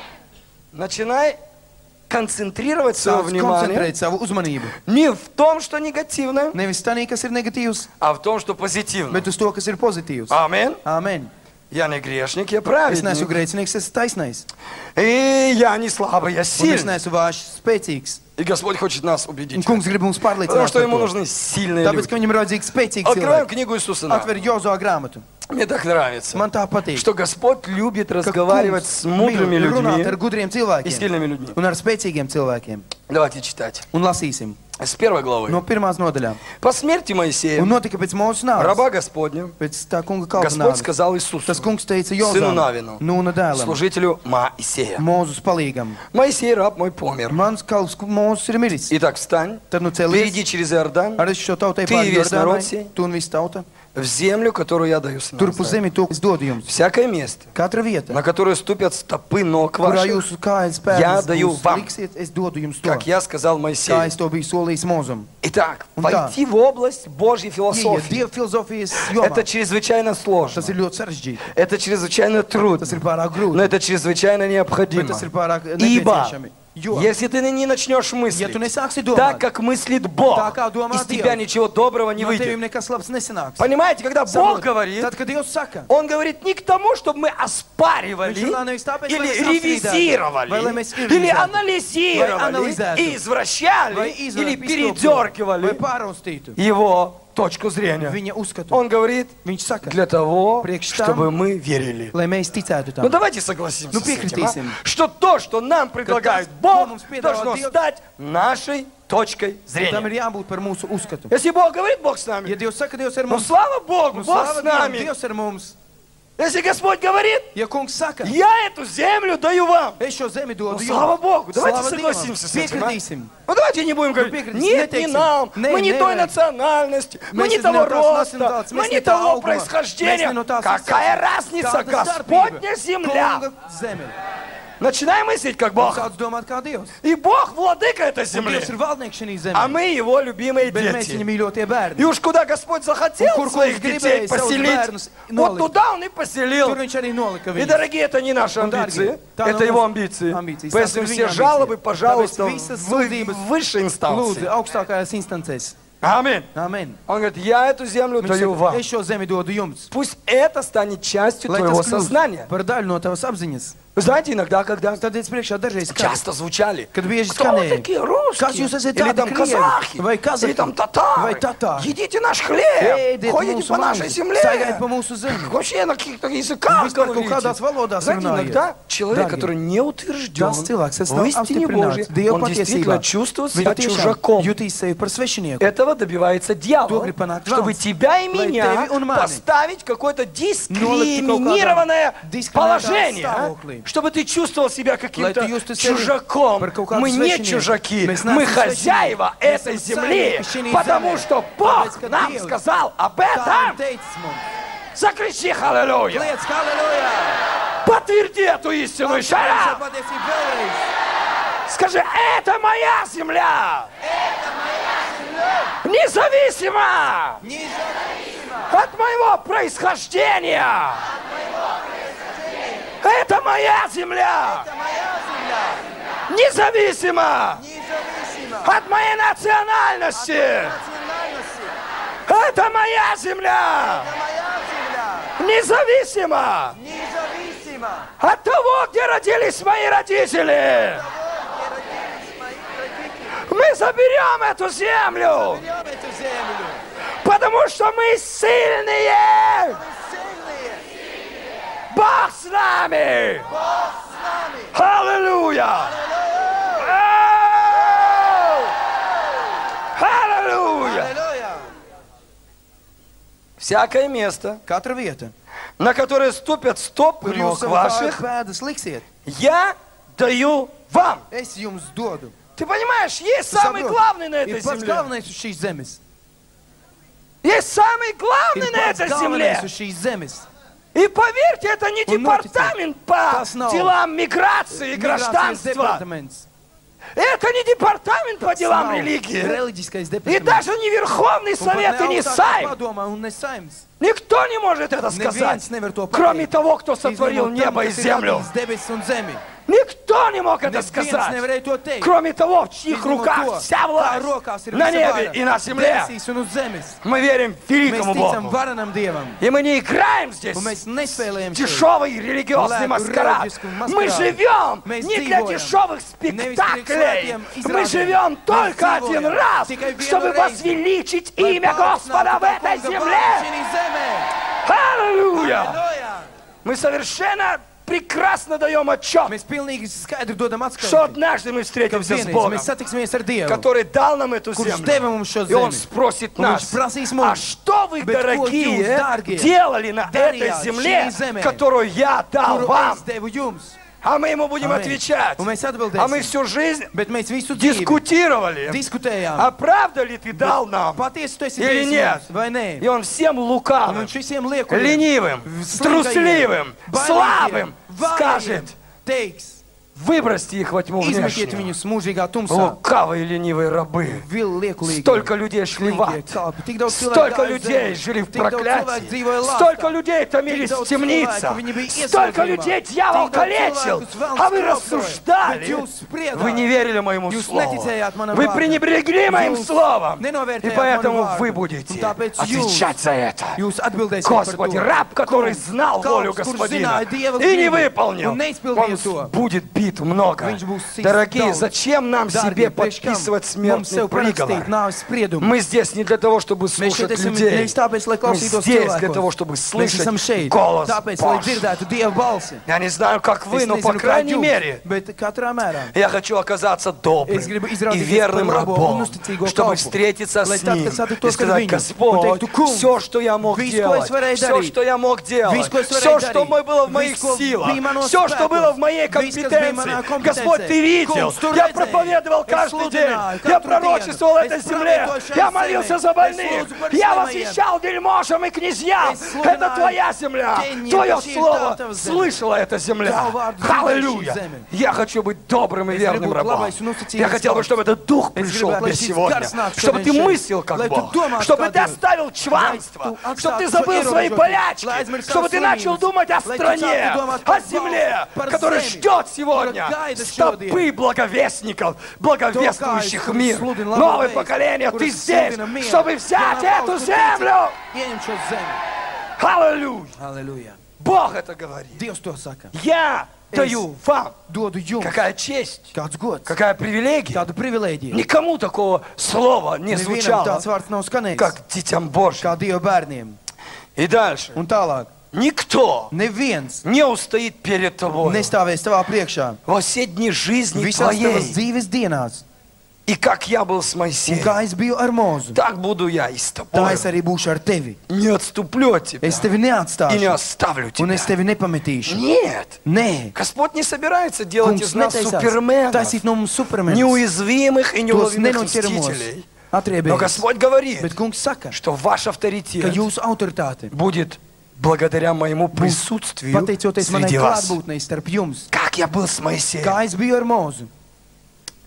Начинай концентрировать свое Sāc внимание koncentrēt savu uzmanību. не в том, что негативно, Nevis tanī, kas ir negatīvs, а в том, что позитивно. bet uz to, kas ir pozitīvs. Аминь. Amen. Я не грешник, я Es neesmu праведник. grēcinieks, es esmu taisnais. И я не слабый, я Un es сильный. neesmu vājš, spēcīgs. И Господь хочет нас Un убедить. kungs grib mums Потому pārliecināt что Ему par to. нужны сильные Tāpēc, люди. ka viņam ir vajadzīgi spēcīgi Откроем cilvēki. книгу Иисуса Навина. Atver Jozo grāmatu. Мне так нравится, Man tā patīk. что Господь любит Ka разговаривать kungs с мудрыми mīl runāt людьми ar gudriem и cilvēkiem сильными людьми. un ar spēcīgiem cilvēkiem. Давайте читать. Un lasīsim С первой главы. no pirmās nodaļām. По смерти Un Моисея, notika pēc mūsu nāves. раба Господня, Pēc tā kunga kalpa Господь nāves. сказал Иисусу, Tas kungs teica сыну Jozam, Навину, Nūna dēlam, служителю Моисея. Mūzus palīgam. Моисей, rab мой, помер. Mans kalps Mūzus ir miris. Итак, встань, Tad nu celies, перейди через Иордан arī šo tautai Ты и pāri весь народ Jordānai, сей. tu un viss tauta, в землю, которую я даю сынам tur pa Израиля. zemi to es dodu jums. Всякое место, Katra vieta, на которое ступят стопы ног kurā ваших, jūsu kājas Я pēdas даю būs вам. liksiet, es dodu jums to, как я сказал kā Моисею. es to biju solījis Mūzum. Итак, Un tā. войти в область Божьей Ieiet философии, Dieva filozofijas jomā, это чрезвычайно сложно. tas ir ļoti sarežģīti, Это чрезвычайно трудно. tas ir pārāk Но grūti, это чрезвычайно bet необходимо. tas ir pārāk Ибо, nepieciešami. Jo, если ты не начнешь ja tu мыслить nesāksi так, domāt, как мыслит Бог, tā kā domā из тебя Dievs, ничего доброго не no выйдет. tevim nekas labs nesanāks. Понимаете, когда Бог Saproti, говорит, tad, kad Dievs saka, Он говорит не к тому, чтобы мы оспаривали, Viņš runā nevis tāpēc, lai или mēs apstrīdētu, ревизировали, vai lai mēs или ironizētu, анализировали, vai analizētu, и извращали, vai или izvērstu, vai передергивали pāraustītu Его точку зрения. viņa uzskatu. Он говорит, Viņš saka, для того, Priekš tam, чтобы мы верили. lai mēs ticētu Ну tam. давайте согласимся Ну, с этим, прекратим. а? Что то, что нам предлагает tas, Бог, ko mums piedāvā должно Dievs, стать нашей точкой Tam зрения. ir jābūt par mūsu uzskatu. Если Бог говорит, Бог с Ja нами, Dievs saka, Dievs ir ну mums, слава Богу, nu, Бог slāva с Dievam, нами. Dievs ir mums. Если Господь говорит, Ja kungs saka, я эту землю даю вам. es šo zemi Ну, dodu слава Богу, давайте Slāva согласимся Dievam. с этим. а? Piekritīsim. Ну давайте не будем говорить, piekritīsim, нет, не neteiksim, нам, ne, мы не nevajag. той национальности, мы Mēs не esam того no tās роста, nacionālitātes, мы mēs не ne tā того auguma, происхождения. mēs ne no tās Какая izcelsmes. разница, Kāda Господня starpība? земля. Kunga zeme. Начинаем мыслить как Бог. Sāc domāt kā Dievs. И Бог владыка этой Un земли, Dievs ir valdnieks šī а zemē. мы его любимые Bet mēs дети. viņa mīļotie bērni. И уж куда Господь захотел Un kur своих Kungs детей gribēja savus поселить, bērnus вот nolikt. туда Он и поселил. Tur viņš arī nolika И, viņus. дорогие, это не наши Un, амбиции, dārgie, tā это nav Его mūsu амбиции. ambīcijas, Поэтому tās ir все viņa жалобы, ambīcijas. пожалуйста, Tāpēc visas в sūdzības высшей инстанции. Lūdzu, augstākajās instancēs. Аминь. Amen. Он говорит, я эту землю Viņš даю saka, вам. es šo zemi dodu jums. Пусть это станет частью Lai твоего tas kļūst сознания. par daļu no tavas apziņas. Вы знаете, иногда, когда Tad es priekšā dažreiz skatos. часто звучали, Kad bieži кто вы skanēja, такие kas русские, jūs esat или tādi там krievi, казахи, vai kazahi, или там татары, vai tatāri. едите наш хлеб, Ēdiet ходите mūsu по нашей maizi, земле, staigājiet pa mūsu zemi. вообще на каких-то языках Vispār kaut говорите. kādās valodās Знаете, runājiet. иногда человек, Dārgie, который не утвержден Tas cilvēks, kas в nav истине Божьей, apstiprināts Dieva он действительно patiesībā, чувствует viņš себя tiešām чужаком. jutīs sevi par svešinieku. Этого добивается дьявол, To grib panākt чтобы velns, тебя и lai меня tevi un mani поставить в какое-то noliktu kaut kādā дискриминированное diskriminētā положение, а? stāvoklī. Чтобы ты чувствовал себя каким-то Lai tu justu sevi чужаком. par kaut kādu Мы не svešinieku. чужаки, Mēs мы neesam хозяева svešinieki. этой Mēs esam земли, saimnieki šī потому zemē. что Бог Tāpēc, ka нам Dievs сказал об Tā ir этом. teicis mums. Закричи «Халлелуя». Liec, halleluja! Подтверди эту истину еще раз. Patiesību vēlreiz. Скажи, это моя земля. Независимо от моего происхождения. Это моя земля. Независимо от моей национальности. Это моя земля. Независимо от того, где родились мои родители. Мы заберем эту землю, потому что мы сильные. Бог с нами. Аллилуйя. Аллилуйя. Всякое место, Katra vieta, на которое ступят стопы kur jūs ног savu ваших, kāju pēdas liksiet, я даю вам. es jums dodu. Ты понимаешь, есть Tu самый saproti? главный на Ir этой pats земле. galvenais uz šīs zemes. Есть самый Ir главный на pats этой земле. galvenais uz šīs zemes. И поверьте, это не Un департамент по tas nav делам миграции и Migrācijas гражданства. departaments. Это не департамент по Tas делам nav религии. reliģiskais И departaments. даже не Верховный Un pat Совет и ne не augstākā Сайм. padoma un ne saimns. Никто не может это сказать, Neviens nevar to кроме pateikt. того, кто сотворил Izņemot tam, небо и kas ir землю. radījis debesis un zemi. Никто не мог это Neviens сказать, nevarēja to teikt. кроме того, в чьих Izņemot руках to, вся kā власть rokās ir на visa небе vara, и на земле. debesīs un uz zemes. Мы верим в Mēs великому ticam Богу. varenam Dievam. И мы не играем здесь Un mēs nespēlējam šeit. дешевый религиозный Лētu маскарад. reliģisku Мы maskaraду. живем Mēs не для dzīvojam. дешевых Nevis спектаклей. priekš Мы svētkiem живем izrādēm. только Mēs один dzīvojam раз, tikai vienu чтобы reizi, возвеличить lai имя Господа в paaugstinātu этой Kunga земле. vārdu šī zemē. Аллилуйя! Halleluja! Мы совершенно прекрасно даем отчет, Mēs pilnīgi skaidri dodam что atskaitu, однажды мы ka встретимся с vienreiz Богом, mēs satiksimies ar Dievu, который дал нам эту kurš землю. deva mums šo И Он zemi. спросит Un нас, viņš prasīs а mums, что вы, bet ko дорогие, jūs, dārgie, делали на этой darījāt земле, šī zemē, которую я дал kuru вам? es devu jums. А мы ему будем Amen. отвечать. Un mēs А мы atbildēsim, всю жизнь bet mēs visu dzīvi дискутировали. diskutējām. А правда ли ты дал нам? Patiesi tu esi Или devis нет? mums, vai nē? И он всем Un лукавым, viņš visiem lieku ленивым, трусливым, слабым скажет: teiks, выбросьте их во тьму izmetiet внешнюю. viņus mūžīgā tumsā. Лукавые ленивые рабы. Vil liekulīgi. Столько людей шли в ад. kalpi. Tik daudz cilvēku Столько gāja uz людей zemi. жили в Tik daudz cilvēku проклятии. dzīvoja lāstā. Столько людей томились Tik в daudz темницах. cilvēku, viņi bija Столько ieslodzījumā. людей дьявол Tik daudz калечил. cilvēkus velns А вы kropļoja. Bet рассуждали. jūs spriedāt. Вы не верили моему Jūs слову. neticējāt manam Вы vārdam. пренебрегли моим Jūs словом. nenovērtējāt И поэтому manu вы vārdu. будете Un tāpēc jūs, отвечать за это. jūs atbildēsiet Господи, par to. раб, который Kungs, знал волю kalps, kurš Господина zināja Dieva и не gribu выполнил, un neizpildīja он to. будет бит много. Viņš būs sīsts Дорогие, daudz. зачем нам себе Dārgie, priekš kam подписывать mums смертный sev parakstīt приговор? nāves spriedumu? Мы здесь не для того, чтобы Mēs šeit слушать esam людей. nevis tāpēc, lai Мы klausītos здесь для cilvēkos. того, чтобы Mēs esam слышать šeit, голос tāpēc, lai Божий. dzirdētu Dieva balsi. Я не знаю, как вы, Es но по nezinu, kā крайней jūs, мере bet katrā mērā. я хочу оказаться добрым Es gribu и izrādīties верным par labo un рабом, uzticīgo чтобы kalpu. встретиться Lai с tad, Ним kad satiktos и ar сказать: viņu, un Господь, teiktu, Kungs, все, что я мог viss, ko делать, es varēju все, darīt, что я мог делать, viss, ko es все, varēju что darīt, было в моих viss, ko силах, bija manos все, что spēkos, было в моей viss, kas bija manā компетенции. kompetencijā. Господь, Ты видел, Kungs, tu я redzēji, проповедовал es каждый день, sludināju я katru пророчествовал dienu, этой es земле, pravietoju šai я молился zemei, за es больных, lūdzu par я slimajiem. восхищал вельможам и князьям. Es sludināju Это Твоя земля, ķēniņiem, Твое ka šī ir слово Tava zeme. слышала эта земля. Tavu vārdu dzirdēja Аллилуйя! šī zeme. Я хочу быть добрым и Es верным gribu būt рабом. labais un uzticīgais Я хотел бы, чтобы этот дух Es пришел gribētu, lai для šis сегодня, gars nāk чтобы šodien ты šeit. мыслил как Lai tu Бог, domātu чтобы kā ты Dievs. оставил Lai чванство, tu чтобы ты atstātu забыл šo свои ierobežojumu, болячки, lai aizmirsti чтобы savas ты начал slimības, думать о lai tu стране, sāktu domāt о par земле, valsti, par которая zemi, ждет сегодня kura gaida стопы šodien. благовестников, благовествующих To kājas, мир. kuras sludina labo Новое vēsti, поколение, kuras ты здесь, sludina mieru, чтобы взять jaunā эту paudze, kur землю. Ieņem šo zemi. Аллилуйя! Halleluja. Бог это говорит. Dievs to saka. Я даю вам. Dodu jums. Какая честь, Kāds gods. какая привилегия. Kāda privilēģija. Никому такого слова не Nevienam звучало, tāds vārds nav skanējis. как детям Божьим. Kā Dieva bērniem. И дальше. Un tālāk. Никто Neviens не устоит перед тобой nestāvēs tavā priekšā. во все дни жизни Visās tavas твоей. dzīves dienās. И как я был с Un Моисеем, kā es biju ar Mūzu, так буду я и с tā тобой. es arī būšu ar tevi. Не отступлю от тебя Es tevi и не neatstāšu. оставлю Un es тебя. tevi nepametīšu. Нет. Nē. Господь не собирается делать Kungs из нас netaisās суперменов, taisīt no mums supermenus. неуязвимых и Tos неуловимых nenoķeramos. мстителей. Atriebējis. Но Господь говорит, Bet kungs saka, что ваш ka авторитет jūsu autoritāte будет благодаря моему присутствию pateicoties manai среди вас. klātbūtnei starp jums. Как я был с Моисеем. Kā es biju ar Mūzu.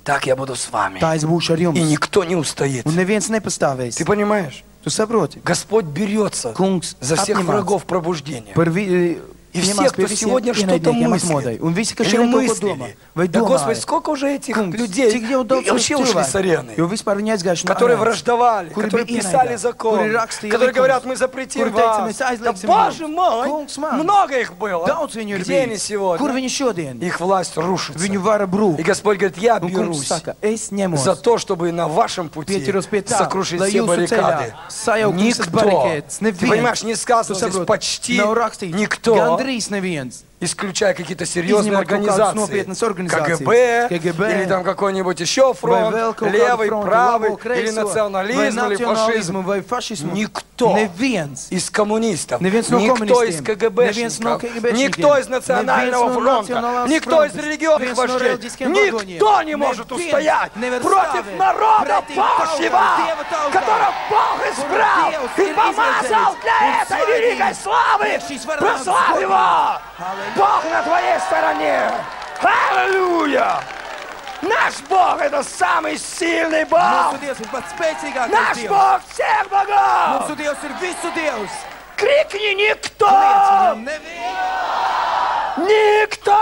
так я буду с вами. tā es būšu ar И jums. никто не устоит. Un neviens nepastāvēs. Ты понимаешь? Tu saproti? Господь берется Kungs за всех apņemās врагов пробуждения. par vi, И все, ņemās кто pie visiem сегодня что-то ienaidniekiem мыслит, atmodai. Un visi, kas или šodien kaut ko domā, мыслили. vai Да, Господи, domāja. сколько уже этих Kungs, людей cik jau daudz вообще ушли с cilvēku, арены, jo vispār viņi aizgājuši no которые arēnas, враждовали, kuri которые bija писали ienaidnieki, закон, kuri rakstīja которые likumus, говорят, мы запретим kuri teica, вас. mēs Да, aizliegsim Боже jūs. мой, Kungs man, много их было. daudz viņu ir Где они bijis. сегодня? Kur viņi šodien? Их власть рушится. Viņu vara brūk. И Господь говорит, я Un kungs берусь saka, es ņemos. за то, чтобы на вашем пути Pieķeros pie tā, сокрушить lai все jūsu баррикады. ceļā sajaukt visas Никто, barikēdes. ты понимаешь, не Tu сказано здесь saproti, почти nav rakstīts, никто, gandrīz neviens. исключая какие-то серьезные Изнимать kaut kādas организации, nopietnas organizācijas, КГБ, КГБ, или там какой-нибудь еще Vai фронт, vēl kaut kādu левый, frontu, правый, labo, или kreiso, vai национализм, или фашизм. nacionālismu, vai fašismu. Никто Neviens. из коммунистов, Neviens no никто из komunistiem, neviens no КГБшников, КГБшникiem, никто из национального neviens no фронта, nacionālās никто из frontes, религиозных viens no вождей, reliģiskiem никто vadoņiem, не может neviens устоять nevar против stāvēt народа pretī tautai, Божьего, Dieva tautai, которого Бог избрал Dievs и ir помазал izredzējis для un этой svaidījis великой славы. priekš šīs varenās Прославь Его! godības. Бог на твоей стороне! Аллилуйя! Наш Бог — это самый сильный Бог! Mūsu Dievs ir pats spēcīgākais Наш Dievs. Бог всех богов! Mūsu Dievs ir visu Dievs. Крикни никто! Kliedz viņam neviens. Никто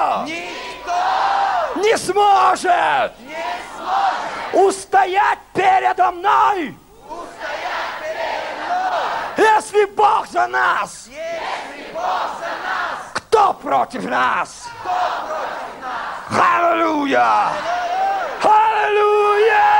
Nikto не сможет nesможет устоять передо мной! uzstājāt передо mной. Если Бог за нас, Если Бог за нас, кто против нас? кто против нас? Аллилуйя! Аллилуйя!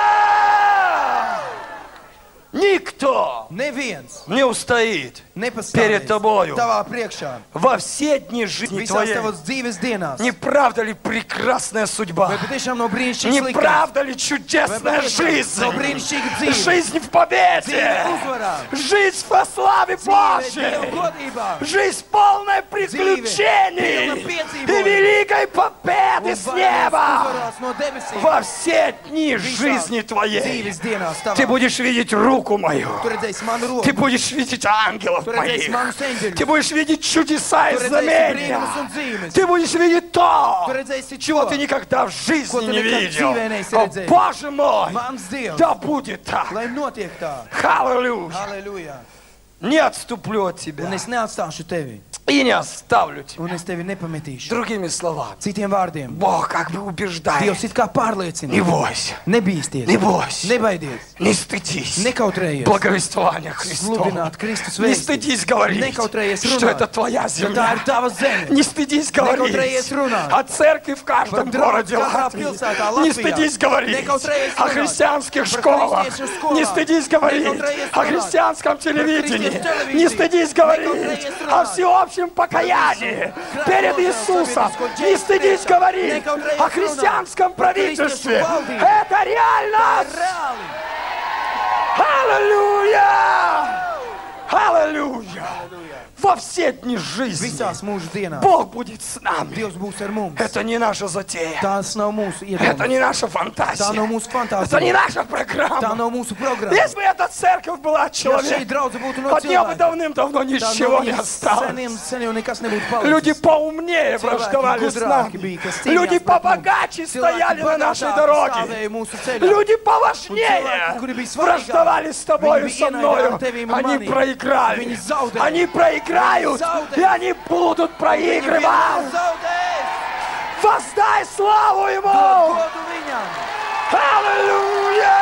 Никто Neviens не устоит nepastāvēs перед тобою tavā priekšā. во все дни жизни Visās твоей. tavas dzīves dienās. Не правда ли прекрасная судьба? Vai patiešām nav brīnišķīgs Не likums? правда ли чудесная Vai patiešām жизнь? nav brīnišķīga dzīve? Жизнь в победе! Dzīve uzvarā. Жизнь во славе Dzīve Dieva Божьей! godībā. Жизнь полная приключений полная и piedzīvojumu. великой победы Un с vairākas неба! uzvarās no debesīm. Во все дни Visās жизни твоей dzīves dienās tavā. ты будешь видеть руку мою. Tu redzēsi manu roku. Ты будешь видеть ангелов Tu моих. redzēsi manus eņģeļus. Ты будешь видеть чудеса и Tu redzēsi знамения. brīnumus un zīmes. Ты будешь видеть то, Tu redzēsi чего to, ты никогда в ko жизни tu не nekad видел. dzīvē neesi О, redzējis. Боже мой, Mans Dievs, да будет так. lai notiek tā. Аллилуйя. Halleluja. Не отступлю от тебя Un es neatstāšu tevi. и не оставлю тебя. Un es tevi nepametīšu. Другими словами, Citiem vārdiem. Бог как бы убеждает. Dievs it kā pārliecina. Не бойся, Nebīsties. не бойся, Nebaidies. не стыдись. Nekautrējies. Благовествование Христова. Sludināt Kristus Не vēsti. стыдись говорить, Nekautrējies что runāt. это твоя ka tā земля. ir tava zeme. Не стыдись говорить Nekautrējies runāt. о церкви в каждом Par draudzi городе katrā Латвии. pilsētā Не Latvijā. стыдись говорить Nekautrējies о runāt. христианских Par школах. kristiešu skolām. Не стыдись говорить Nekautrējies о runāt. христианском kristiešu телевидении. televīziju. Не стыдись говорить Nekautrējies о runāt. всеобщем покаянии перед Иисусом. Не стыдись говорить о христианском правительстве. Это реальность. Reāli. Аллилуйя! Аллилуйя! Во все дни жизни Visās mūsu dienās. Бог будет с нами. Dievs būs ar mums. Это не наша затея. Tās nav mūsu Это не iedomas. наша Tā фантазия. nav mūsu Это не fantāzija. наша Tā программа. nav mūsu programma. Если бы эта церковь была от Ja šī человека, draudze būtu no от нее бы cilvēka, давным-давно tā ничего no не viņas осталось. seniem, sen jau nekas nebūtu Люди palicis. поумнее Cilvēki враждовали с gudrāki нами. bija, kas cīnījās Люди pret mums. побогаче стояли на нашей bagātāki дороге. stāvēja mūsu ceļā. Люди Un поважнее cilvēki, kuri bija svarīgāki, враждовали с тобой и viņi со bija мною. ienaidnieki tevim un Они manī. проиграли. Viņi zaudēja. Они проиграют. Viņi zaudēja. И они будут Viņi проигрывать. vienmēr zaudēs. Воздай славу Dod Ему. godu viņam. Аллилуйя!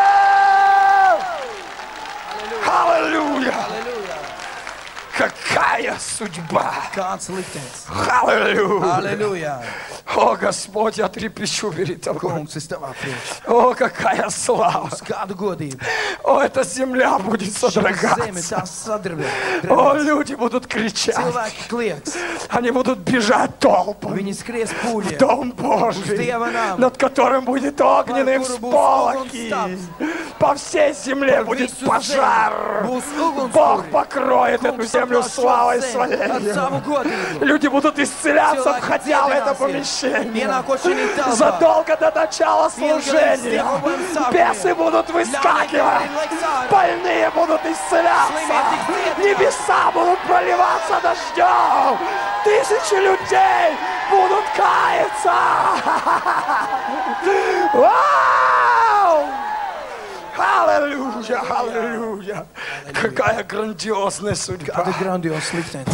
Аллилуйя! Halleluja. Какая судьба! Kāds liktenis. Аллилуйя! Halleluja. О, Господь, я трепещу перед Тобой. Kungs, es tavā priekšā. О, какая слава! Kādu godību. О, эта земля будет Šī zeme содрогаться. tās sadarbē. О, люди будут кричать. Cilvēki klieks. Они будут бежать толпами. Viņi skries В pūļiem. Дом Божий, Dieva namu. над которым будет огненный Par kuru būs всполохи. ugunstāps. По всей земле Par будет visu пожар. zemi būs ugunskura. Бог покроет эту Kungs землю apklās šo славой zemi своей. ar savu godību. Люди будут исцеляться, Cilvēki входя в это dziedināsies, помещение. ienākot šajā telpā. Задолго до начала Ilgi служения. līdz Dievam sākumiem. Бесы будут выскакивать. Ļauni gari liks ārā. Больные будут исцеляться. Slimie tiks dziedināti. Небеса будут проливаться за дождем тысячи людей будут каяться. Вау! Аллилуйя, аллилуйя. Какая грандиозная судьба. Kāda grandiosa liktenis.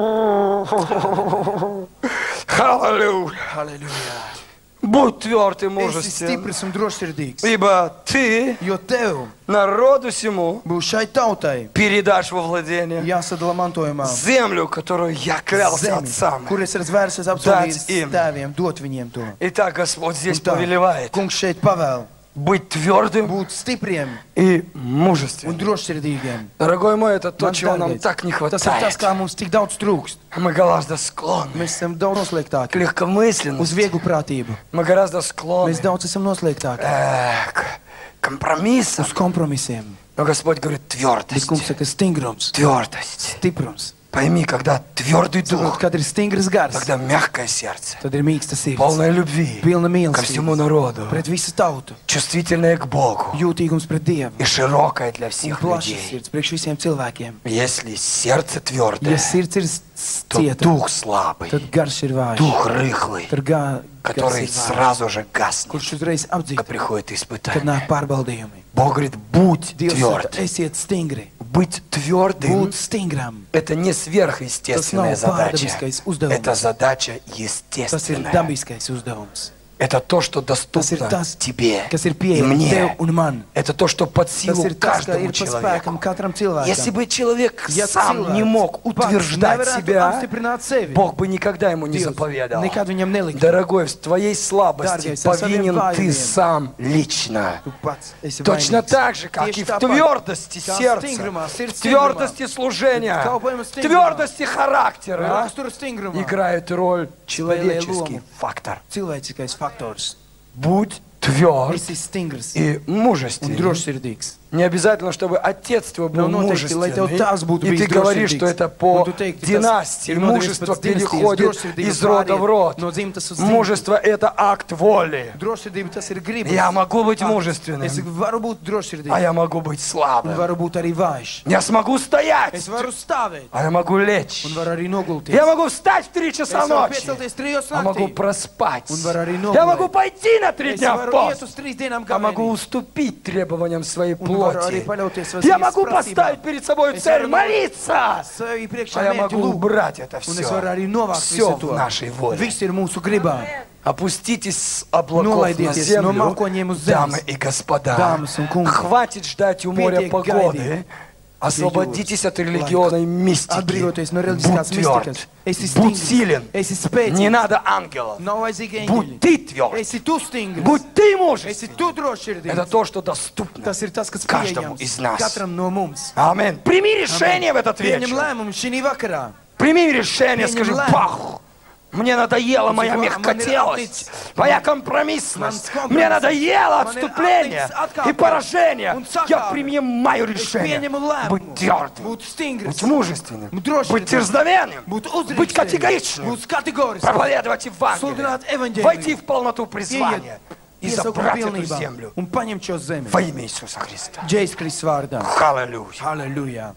Аллилуйя. Halleluja. Будь тверд и Esi мужествен, stiprs un drošsirdīgs, ибо ты jo tev народу сему būs šai tautai передашь во владение jāsadala mantojumā землю, которую я клялся zemi, отцам. kur es esmu vērsies apsolījis им. tēviem, dot viņiem to. Итак, Господь здесь Un tā, повелевает Kungs šeit pavēl быть твердым būt stipriem и un мужественным. drošsirdīgiem. Дорогой мой, это то, Man чего нам dārgais, так не tas ir tas, хватает. kā mums tik daudz trūkst. Мы гораздо склонны Mēs esam daudz к noslēgtāki uz легкомысленности. vieglu prātību. Мы гораздо склонны Mēs daudz esam noslēgtāki э, к компромиссам. uz kompromisiem. Но Господь говорит, Bet твердость. Kungs saka stingrums, Tвердость. stiprums. Пойми, когда твердый Saprot, дух, kad ir stingrs gars, тогда мягкое сердце, tad ir mīksta sirds, полное любви pilna ко всему mīlestības народу, pret visu tautu, чувствительное к Богу jūtīgums pret Dievu и широкое для un всех plašs людей. sirds priekš visiem cilvēkiem. Если сердце Ja твердое, sirds ir s- то cieta, дух слабый, tad garš ir vājš, дух рыхлый, tad gā, gars который ir vājš, сразу же гаснет, kurš uzreiz apdzīst, когда приходит kad испытание. nāk pārbaudījumi. Бог говорит, будь Dievs тверд. saka, esiet stingri, Быть твердым būt stingram. – это не сверхъестественная Tas nav задача. pārdabiskais uzdevums. Это задача Tas ir естественная. dabiskais uzdevums. Это то, что Tas ir доступно tas, тебе kas ir и pieejams tev мне. un man. Это то, что под Tas силу ir tas, ka каждому ir pa spēkam человеку. katram cilvēkam. Если бы человек Ja сам cilvēks не мог pats утверждать nevarētu себя, apstiprināt sevi, Бог бы никогда ему не Dievs заповедал. nekad viņam neliktu. Дорогой, в твоей слабости Дорогой, со своим повинен ты вājumiem. сам лично. Tu pats esi Точно vainīgs. так же, как Tieši и в tāpat, твердости kā сердца, stingrumā, в sirds твердости stingrumā, служения, kalpojuma в stingrumā, твердости характера rakstura stingrumā, играет роль человеческий лому. фактор. cilvēciskais faktors. Будь тверд Esi stingrs и un мужественный. drošsirdīgs. Не обязательно, чтобы отец твой был Nav noteikti, lai tev мужественный. tēvs būtu И ты bijis говоришь, drošsirdīgs. что это по Un tu teikti, tas династии. ir nodevies Мужество pēc dinastijas, переходит drošsirdība из рода в pāriet род. no dzimtas uz dzimtu. Мужество – это акт воли. Drošsirdība tas ir gribas. Я могу быть Ah, мужественным, Es varu būt а drošsirdīgs я могу быть un слабым. varu būt arī vājš. Я смогу стоять, Es varu stāvēt а я могу лечь. un varu arī nogulties. Я могу встать в три Es часа varu ночи, piecelties trijos а могу naktī. проспать. Un var arī Я nogulēt. могу пойти на три Es дня в varu пост, iet uz trīs dienām а могу gavēnī. уступить требованиям своей Un varu arī плоти. paļauties uz Я viņas могу prasībām. поставить перед собой Es цель varu молиться, Sevi priekšā а я mērķi могу lūgt. убрать это Un es varu arī все. novākt Все visu в to. нашей воле. Viss ir mūsu gribā. Опуститесь с облаков на Nolaidieties землю, no mākoņiem uz zemes. дамы и господа. Dāmas un kungi. Хватит ждать у моря Pietiek погоды. gaidīt. Освободитесь от религиозной мистики. Atbrīvoties no Будь reliģiskās тверд. mistikas. Esi Будь stingrs. силен. Esi spēcīgs. Не надо ангелов. Nav vajadzīgi Будь eņģeļi. ты тверд. Esi tu stingrs. Будь ты Esi мужественный. tu drošsirdīgs. Это то, что доступно. Tas ir tas, kas Каждому pieejams из нас. katram no mums. Аминь. Прими решение в этот Pieņem вечер. lēmumu šī vakarā. Прими решение, Пенем скажи, лайм. Бах, мне надоела моя Скажи, мягкотелость, «Манер моя компромиссность, Ман мне скомпромисс. надоело Манер отступление аптекс откапка. и поражение. Он сахар. Я принимаю Es решение pieņemu lēmumu. быть твердым, Būt stingrs. быть мужественным, Būt drošsirdīgs. быть дерзновенным, Būt uzrīkstiem. быть категоричным, Būt kategorisks. проповедовать Sludināt Евангелие, evaņģēliju. войти в полноту призвания и Iesaukt забрать эту pilnībā землю un paņemt šo zemi. во имя Иисуса Христа. Džejs Kristus vārdā. Аллилуйя. Halleluja.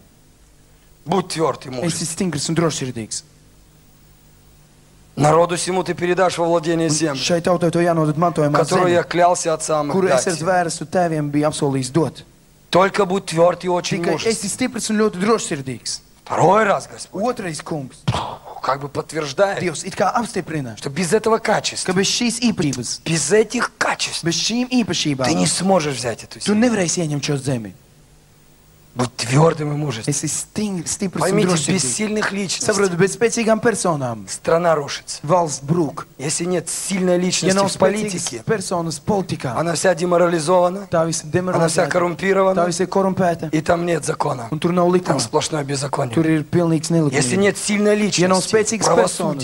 Будь тверд и Esi мужественным. stingrs un drošsirdīgs. Народу всему ты передашь во владение землю, Šai tautai to jānodod mantojumā которую я zemi, клялся отцам их kuru es дать. ar zvērstu tēviem biju apsolījis dot. Только будь тверд и очень Tikai мужественным. esi stiprs un ļoti drošsirdīgs. Второй раз, Господь, Otrais kungs. как бы подтверждает, Dievs it kā apstiprina, что без этого ka качества, bez šīs īpašības, без этих качеств, bez šīm ты īpašībām, не сможешь взять эту tu землю. nevarēsi ieņemt šo zemi. Будь твердым и мужественным. Esi sting, stiprs un Поймите, без drošsirdīgs. сильных личностей Saprotu, bez spēcīgām personām страна рушится. valsts brūk. Если нет сильной Ja личности nav в spēcīgas политике, personas politikā, она вся деморализована, tā viss она вся demoralizēta, tā коррумпирована, viss ir korumpēta, и там нет закона. un tur nav Там likuma. сплошное Tur беззаконие. ir pilnīgs Если nelikumība. нет сильной Ja nav личности в spēcīgas personas правосудии,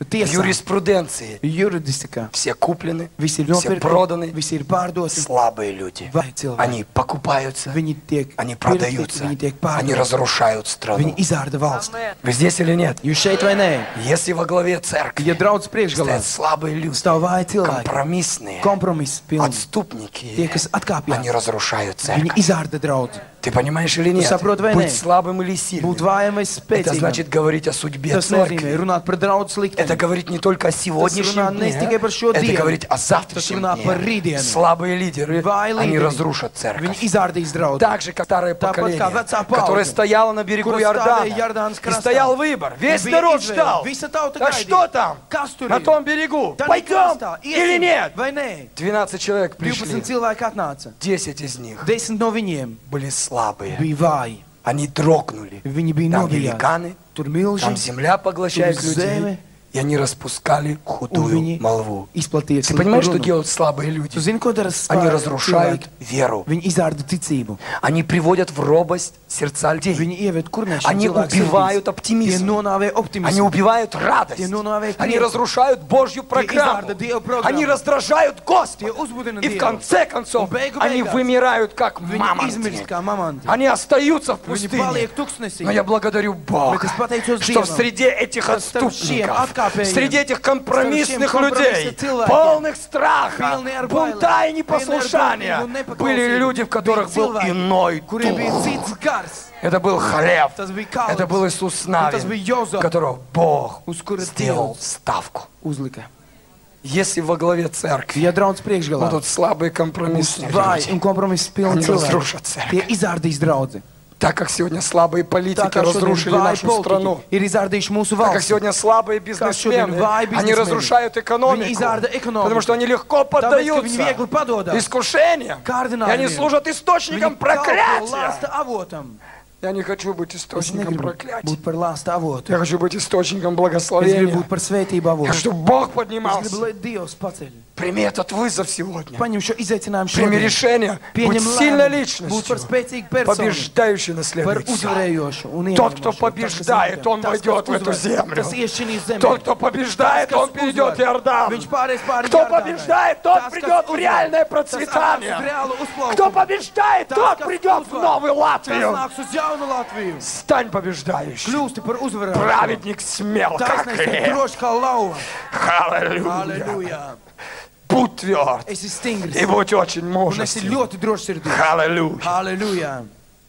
в Tiesā, юриспруденции juridistikā. все куплены, Visi ir все nopirkti, проданы. visi ir pārdoti. Слабые люди. Vai cilvēki. Они покупаются, Viņi tiek они pirkti, продаются, viņi tiek они pārdoti. разрушают Viņi страну. izārda valsti. Вы здесь или нет? Jūs šeit vai nē? Если во главе церкви Ja draudz priekšgalā стоят слабые люди, stāv vāji cilvēki, компромиссные, kompromiss pilni, отступники, tie, kas atkāpjas, они разрушают viņi церковь. izārda draudzi. Ты понимаешь или нет? saproti vai Быть nē? слабым или Būt сильным. vājam vai Это spēcīgam. значит говорить о судьбе Tas nozīmē церкви. runāt par draudz Это likteni. говорит не только о Tas runā сегодняшнем ne tikai дне, par šo это dienu. говорить о Tas завтрашнем runā par дне. rītdienu. Слабые лидеры, Vāji они līderi, разрушат viņi церковь. izārdīs draudzi. Так же, как старое Tāpat kā поколение, vecā paudze, которое стояло на берегу kuras Иордана. stāvēja Jordānas И krastā. стоял выбор. Весь Bija народ izvēle, ждал. visa tauta Так gaidīja. что там? Kas tur На ir? том берегу. Tad Пойдем krastā, или iesim нет? vai nē? двенадцать человек divpadsmit пришли. cilvēki atnāca. десять из них Desmit no viņiem были слабые. bija vāji. Они дрогнули. Viņi bija Там novijāti. великаны, Tur там milži, земля поглощает Tur людей. zeme. И они распускали un худую viņi молву. izplatīja Ты sliktu понимаешь, что runu. делают слабые Tu люди? zini, ko dara Они spēki разрушают cilvēki? веру. Viņi izārda ticību. Они приводят в робость сердца людей. Viņi ieved kurnēšanu Они cilvēku убивают sirdīs. Tie оптимизм. nonāvē optimismu. Они убивают радость. Tie nonāvē Они prieku. разрушают Божью программу. изārda Dieva programmu. Они раздражают Господа. Tie uzbudina И в Dievu. конце концов Un beigu они beigās вымирают как Viņi мамонты. izmirst kā mamanti. Они остаются в Viņi пустыне. paliek tuksnesī. Но я благодарю Бога, Bet es pateicos что Dievam, среди этих ka starp šiem отступников, atkāpējiem, среди этих starp компромиссных šiem людей, kompromisa cilvēkiem, полных страха, pilni ar бунта bailēm, и pilni ar непослушания, darbību un nepaklausību, были люди, в которых bija был cilvēki, иной kuriem bija дух. cits gars. Это был Хлеб, Tas bija kalns, это был Иисус un tas bija Навин, Jozef, которого Бог uz kura сделал Dievs ставку. uzlika. Если во главе церкви Ja draudz priekšgalā будут слабые būs компромиссные vāji un люди, kompromiss pilni они cilvēki, разрушат церковь. tie izārdīs draudzi. Так как сегодня слабые Tā политики kā šodien разрушили vāji нашу страну, politiķi ir izārdījuši mūsu так как valsti. сегодня слабые šodien бизнесмены, vāji они biznesmeni, разрушают viņi экономику, izārda ekonomiku, потому что они легко tāpēc, ka viņi поддаются viegli padodas искушениям, и они kārdinājumiem. служат источником Viņi kalpo проклятия. lāsta avotam. Я не хочу быть Es источником negribu проклятия. būt par lāsta avotu. Я хочу быть источником Es gribu благословения. būt par svētību Я avotu. хочу, чтобы Бог Es gribu, поднимался. lai Dievs paceļ. Прими этот вызов сегодня. Paņem šo izaicinājumu Прими šodien. решение быть Pieņem сильной lēmumu, būt личностью, par spēcīgu personu, побеждающей par наследует всё. uzvarējošu un Тот, кто ieņemošu. побеждает, Tas, kas он uzvar, войдет в эту tas, землю. tas ies šīs zemē. Тот, кто побеждает, Tas, kas он перейдет uzvar, Иордан. viņš pārēs pāri Кто Jordānai. побеждает, тот Tas, kas придет в uzvar, реальное tas процветание. atnāks uz reālu uzplaukumu. Кто побеждает, Tas, тот kas придет в uzvar, Новую tas Латвию. nāks uz jaunu Latviju. Стань побеждающим. Kļūsti par uzvarētāju. Праведник смел, как Taisnīgs ir лев. drošs kā lauva. Аллилуйя. Halleluja. Будь тверд Esi stingrs. и будь очень Un esi мужественным. ļoti drošs sirdī. Аллилуйя. Halleluja.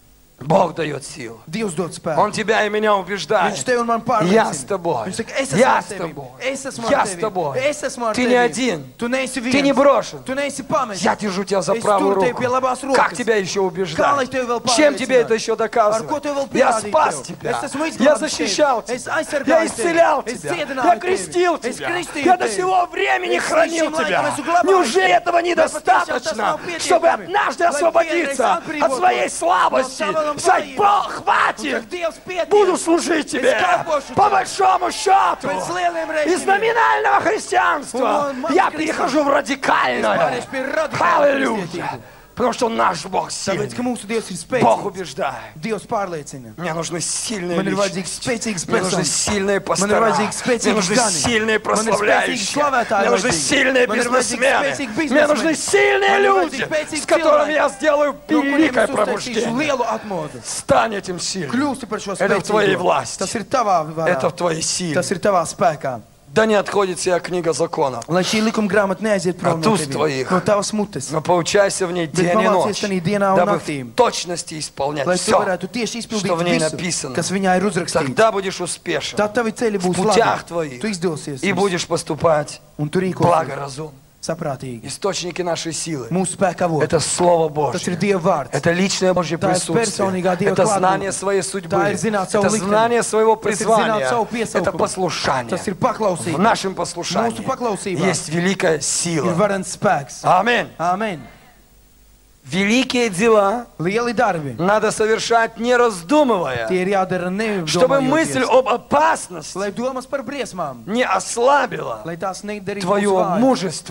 Бог дает силу. Dievs dod spēku. Он тебя и меня Viņš убеждает. tevi un man Я pārliecina. с тобой. Viņš saka, es esmu Я ar с tevi. тобой. Es esmu Я ar с tevi. тобой. Es esmu ar Ты tevi. не один. Tu neesi viens. Ты не брошен. Tu neesi pamests. Я держу тебя за Es правую turu tevi pie руку. labās rokas. Как тебя еще Kā lai убеждать? tevi vēl Чем тебе pārliecināt? это еще Ar ko доказывать? tev vēl Я pierādīt спас tev? тебя. Es esmu Я izglābis защищал tevi. Es тебя. aizsargāju Я tevi. исцелял Es тебя. dziedināju Я tevi. крестил Es тебя. kristīju Я до tevi. сего времени Es хранил līdz šim тебя. laikam esmu glabājis Неужели tevi? этого Vai patiešām tas недостаточно, nav чтобы pietiekami? однажды Lai освободиться vienreiz от atbrīvotos своей no слабости? savām Сказать, vājībām? Бог, Un хватит. saka, Dievs pietiek. Буду служить тебе Es kalpošu по tev. большому счету. Pēc lieliem Из rēķiniem. номинального христианства Un no я maza перехожу в Es радикальное. pārēšu pie radikāla Аллилуйя. kristietību. Потому что наш Бог Tāpēc, ka сильный. mūsu Dievs ir Бог spēcīgs. убеждает. Dievs pārliecina. Мне нужны сильные Man ir vajadzīgs личности. spēcīgs Мне нужны personas. сильные Man ir пастора. vajadzīgs Мне spēcīgs нужны gani. сильные Man ir spēcīgi прославляющие. slavētāji Мне нужны vajadzīgi. сильные Man ir vajadzīgi бизнесмены. spēcīgi Мне нужны biznesmeni. сильные Man ir люди, vajadzīgi spēcīgi с которыми cilvēki. я сделаю No kuriem великое es uztaisīšu пробуждение. lielu atmodu. Стань этим сильным. Kļūsti par šo Это в твоей spēcīgo. власти. Tas ir tavā varā. Это в твоей силе. Tas ir tavā spēkā. Да не отходит вся книга законов. Lai šī likuma grāmata neaiziet prom От no уст tevis, твоих. no tavas mutes. Но поучайся в ней Bet день и pamācies ночь, tajā dienā un дабы naktī, в точности исполнять lai tu все. varētu tieši izpildīt что в ней visu, написано. kas viņā ir uzrakstīts. Тогда будешь успешен Tad tavi ceļi būs путях labi. твоих Tu izdosies и будешь поступать un tu rīkosies благоразумно. saprātīgi. Источники нашей силы Mūsu spēka avots. это Слово Tas ir Божье. Dieva vārds. Это личное Божье Tā ir присутствие. personīgā Dieva Это klātbūtne. знание своей судьбы. Tā ir zināt savu Это likteni. знание своего Tas ir zināt призвания. savu Это piesaukumu. послушание. Tas ir В paklausība. нашем послушании Mūsu paklausībā есть великая ir сила. varens spēks. Аминь. Āmen. Великие дела Lieli darbi. надо совершать не раздумывая, Tie ir jādara чтобы мысль nedomājoties. об опасности Lai domas par briesmām, не ослабила lai tās nedarītu твое mūsu vāju, мужество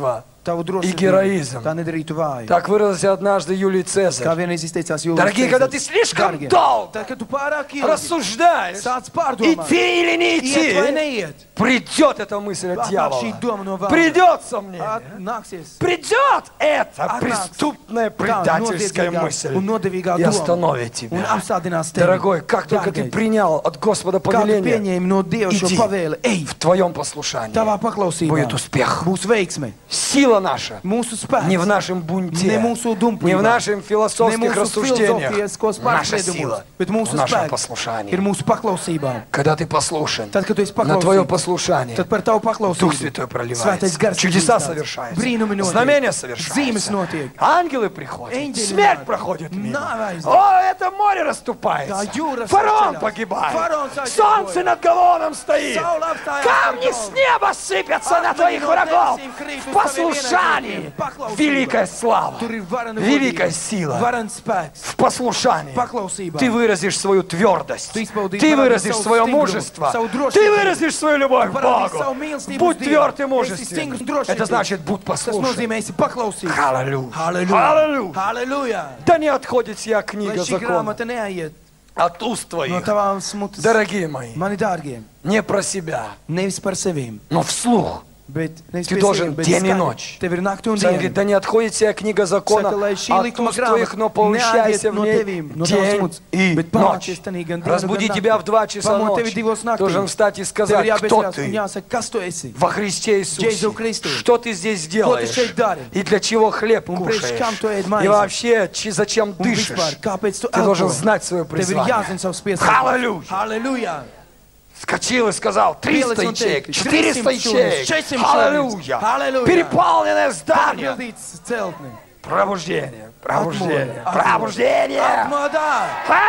tavu и drošību, героизм. tā nedarītu vāju. Так выразился однажды Юлий Kā Цезарь. vienreiz izteicās Jūlijas Дорогие, когда ты Cēzars. слишком Dargie, долго tad, kad tu pārāk ilgi рассуждаешь, sāc pārdomāt, идти или не iet vai идти, neiet, придет эта мысль от atnāk дьявола. šī doma no vēlna. Придет сомнение. At- Nāksies Придет эта Atnāks преступная tā предательская noziedzīgā мысль un nodevīgā и doma остановит un тебя. apstādinās tevi. Дорогой, как только ты Dārgais, принял от Господа kā tu повеление, pieņēmi no Dieva šo иди. pavēli, ej, в твоем послушании tavā paklausībā будет успех. būs veiksme. Сила наша Mūsu spēks не в нашем бунте, ne mūsu dumpībā, не в наших ne философских mūsu рассуждениях. filozofiskos Наша pārspriedumos, сила bet mūsu в нашем spēks послушании. ir mūsu paklausībā. Когда ты послушен, Tad, kad tu esi на твое paklausīgs, послушание tad par tavu Дух paklausību Святой Svētais проливается, gars чудеса izstāsta, совершаются, brīnumi notiek, знамения zīmes совершаются, notiek, ангелы приходят, Eņģeļi смерть nāk, проходит мимо. nāve aiziet. О, это море расступается, Tā jūra фараон saceļās, погибает, faraons aiziet солнце bojā, над Гавоном стоит, saule apstājās камни par с galvu, неба сыпятся на akmeņi твоих no врагов. debesīm krīt В uz taviem послушании ienaidniekiem, paklausībā. великая слава, Tur ir varena великая godība, сила. varens spēks, В послушании paklausībā. ты выразишь свою твердость, Tu izpaudīsi ты parādīsi выразишь savu свое stingrumu, мужество, savu drošību. ты выразишь свою любовь к Parādīsi savu Богу. mīlestību Будь uz Dievu. тверд и Esi мужественен. stingrs un drošīgs. Это значит, будь Tas послушен. nozīmē, esi paklausīgs. Аллилуйя. Halleluja! Аллилуйя. Halleluja! Да не отходит сия Lai книга šī закона grāmata neaiziet от уст no твоих, tavām smutes. дорогие мои, Mani dārgie, не про себя, nevis par sevīm, но вслух. bet nevis Ты pie должен sevis, bet день и skaļi. ночь. Tev ir nakti un Писание говорит, diena. да не отходит сия книга закона Saka, lai šī от likuma уст твоих, но grāmata поучайся neaiziet в no ней tevīm, no tavas день smuts, и bet ночь. pamācies tanī gan dienu, Разбуди gan тебя naktī. в два часа Pamod tevi ночи. divos naktī. Должен встать и Tev ir сказать, кто jābeidzās un ты jāsaka, kas tu esi. во Христе Jēzu Иисусе. Kristu. Что ты здесь Ko tu делаешь? šeit dari? И для чего хлеб Un priekš kam tu ēd кушаешь? maizi? И вообще, чи- зачем Un дышишь? vispār, kāpēc tu Ты должен elpo? знать свое Tev ir призвание. jāzina savs piesaucums. Halleluja! Halleluja! Вскочил и сказал, триста Pielicis un ячеек, teica, четыреста ячеек. četrsimt Аллилуйя! Halleluja! Переполненное здание. Pārpildīts celtne. Пробуждение, пробуждение, Atmoda, пробуждение. Atmodā!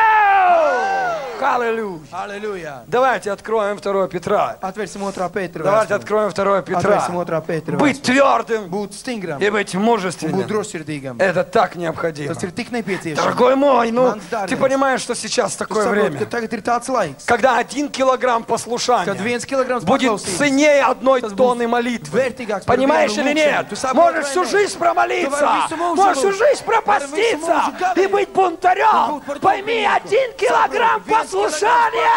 Ау! Аллилуйя! Halleluja! Давайте откроем второе Петра. Atvērsim otrā Pētera Давайте vēstuli. откроем второе Петра. Atvērsim otrā Pētera Быть vēstuli. твердым Būt stingram и быть un būt мужественным. drošsirdīgam. Это так необходимо. Tas ir tik nepieciešams. Дорогой мой, ну, Mans dārgais. ты понимаешь, что сейчас Tu такое saproti, ka время, tagad ir tāds laiks, когда один килограмм kad послушания viens kilograms будет paklausības ценнее одной Tas būs тонны молитвы. vērtīgāks par Понимаешь vienu или нет? lūkšanu. Tu saproti Можешь vai всю ne? жизнь Tu промолиться, vari visu mūžu можешь всю lūgt. жизнь Vari visu пропаститься mūžu gavēt. и быть бунтарем. Un būt par Пойми, dalībnieku. один килограмм Saproti, viens послушания,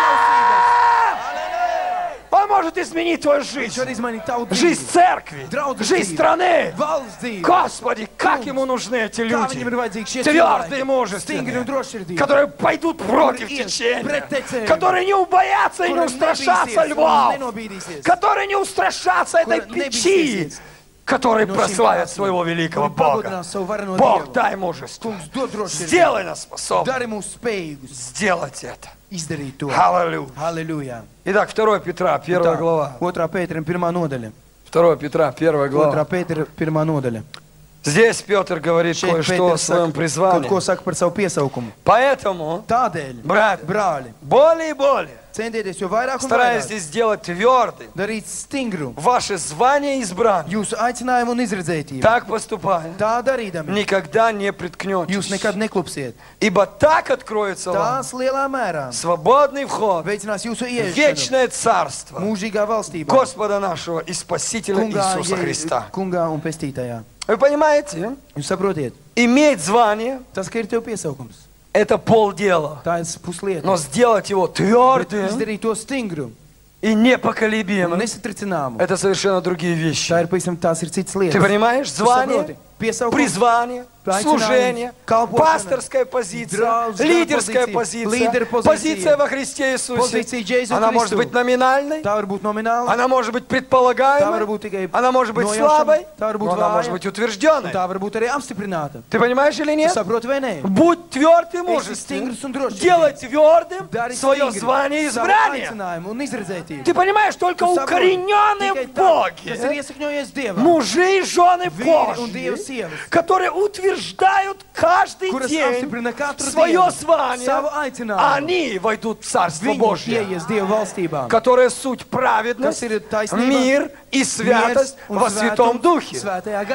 он может изменить твою Viņš жизнь, var izmainīt tavu dzīvi, жизнь церкви, draudzes жизнь dzīvi, страны. valsts dzīvi. Господи, как ему нужны эти Kā viņam ir люди, vajadzīgi šie твердые и cilvēki, stingri un мужественные, drošsirdīgi, которые пойдут против ies течения, pret tecēju, которые не убоятся и не kuri устрашатся nebīsies un львов, nenobīdīsies, которые не устрашатся этой kuri печи, nebīsies которые no šīm прославят krāsnīm, своего великого kuri Бога. pagodinās savu vareno Бог, Dievu. дай мужество. Kungs, dod drošsirdību. Сделай нас способными Dari mūs spējīgus сделать это. izdarīt to. Аллилуйя. Halleluja. Итак, второе Петра, первая Tā, глава. otrā Pētera pirmā nodaļa. второе Петра, первая Otrā глава. Pētera pirmā nodaļa. Здесь Петр говорит Šeit кое-что о Pēters своем saka, kaut призвании. ko saka par savu piesaukumu. Поэтому, Tādēļ, брат, brāļi, более и более, centieties jo vairāk un стараясь vairāk здесь сделать твердым darīt stingru ваше звание избрание, jūsu aicinājumu un izredzētību. так поступая, Tā darīdami, никогда не jūs приткнетесь. nekad neklupsiet. Ибо так откроется вам Tās lielā mērā свободный вход veicinās jūsu в ieiešanu вечное царство mūžīgā valstībā. Господа нашего и Спасителя Kungā, Иисуса Jē- Христа. kungā un pestītajā. Вы понимаете, Jūs saprotiet, иметь звание tas, ka ir tev piesaukums, – это полдела. tā ir puslieta. Но сделать его Bet твердым izdarīt to stingru и un непоколебимым nesatricināmu. – это совершенно другие Tā вещи. ir pavisam tās ir citas lietas. Ты понимаешь? Tu saproti, Звание, piesaukums, призвание, служение, kalpošana, пасторская позиция, draudz, лидерская pozīcija, позиция, līdera pozīcija, позиция во Христе Иисусе. pozīcija Jēzu Она может Kristu. быть номинальной, Tā var būt nomināla, она может быть tā var предполагаемой, būt tikai она может быть nojaušama, слабой, tā var но būt она может vāja, быть un утвержденной. tā var būt arī apstiprināta. Ты понимаешь или Tu нет? saproti vai nē? Будь тверд и Esi мужественным. stingrs un drošs. Делай твердым Dari свое stingri звание и savu избрание. aicinājumu un izredzētību. Ты понимаешь, только Tu saproti, укорененные tikai в tā, kas ir Боге iesakņojies Dievā, мужи и жены vīri un Dieva Божьи, sievas, которые утверждают каждый kuras день apstiprina katru свое dienu звание, savu aicinājumu. они войдут в Царство Viņi Божье, ieies Dieva valstībā, которое суть праведность, kas ir taisnība, мир и святость miers un во Святом svētums Духе. Svētajā garā.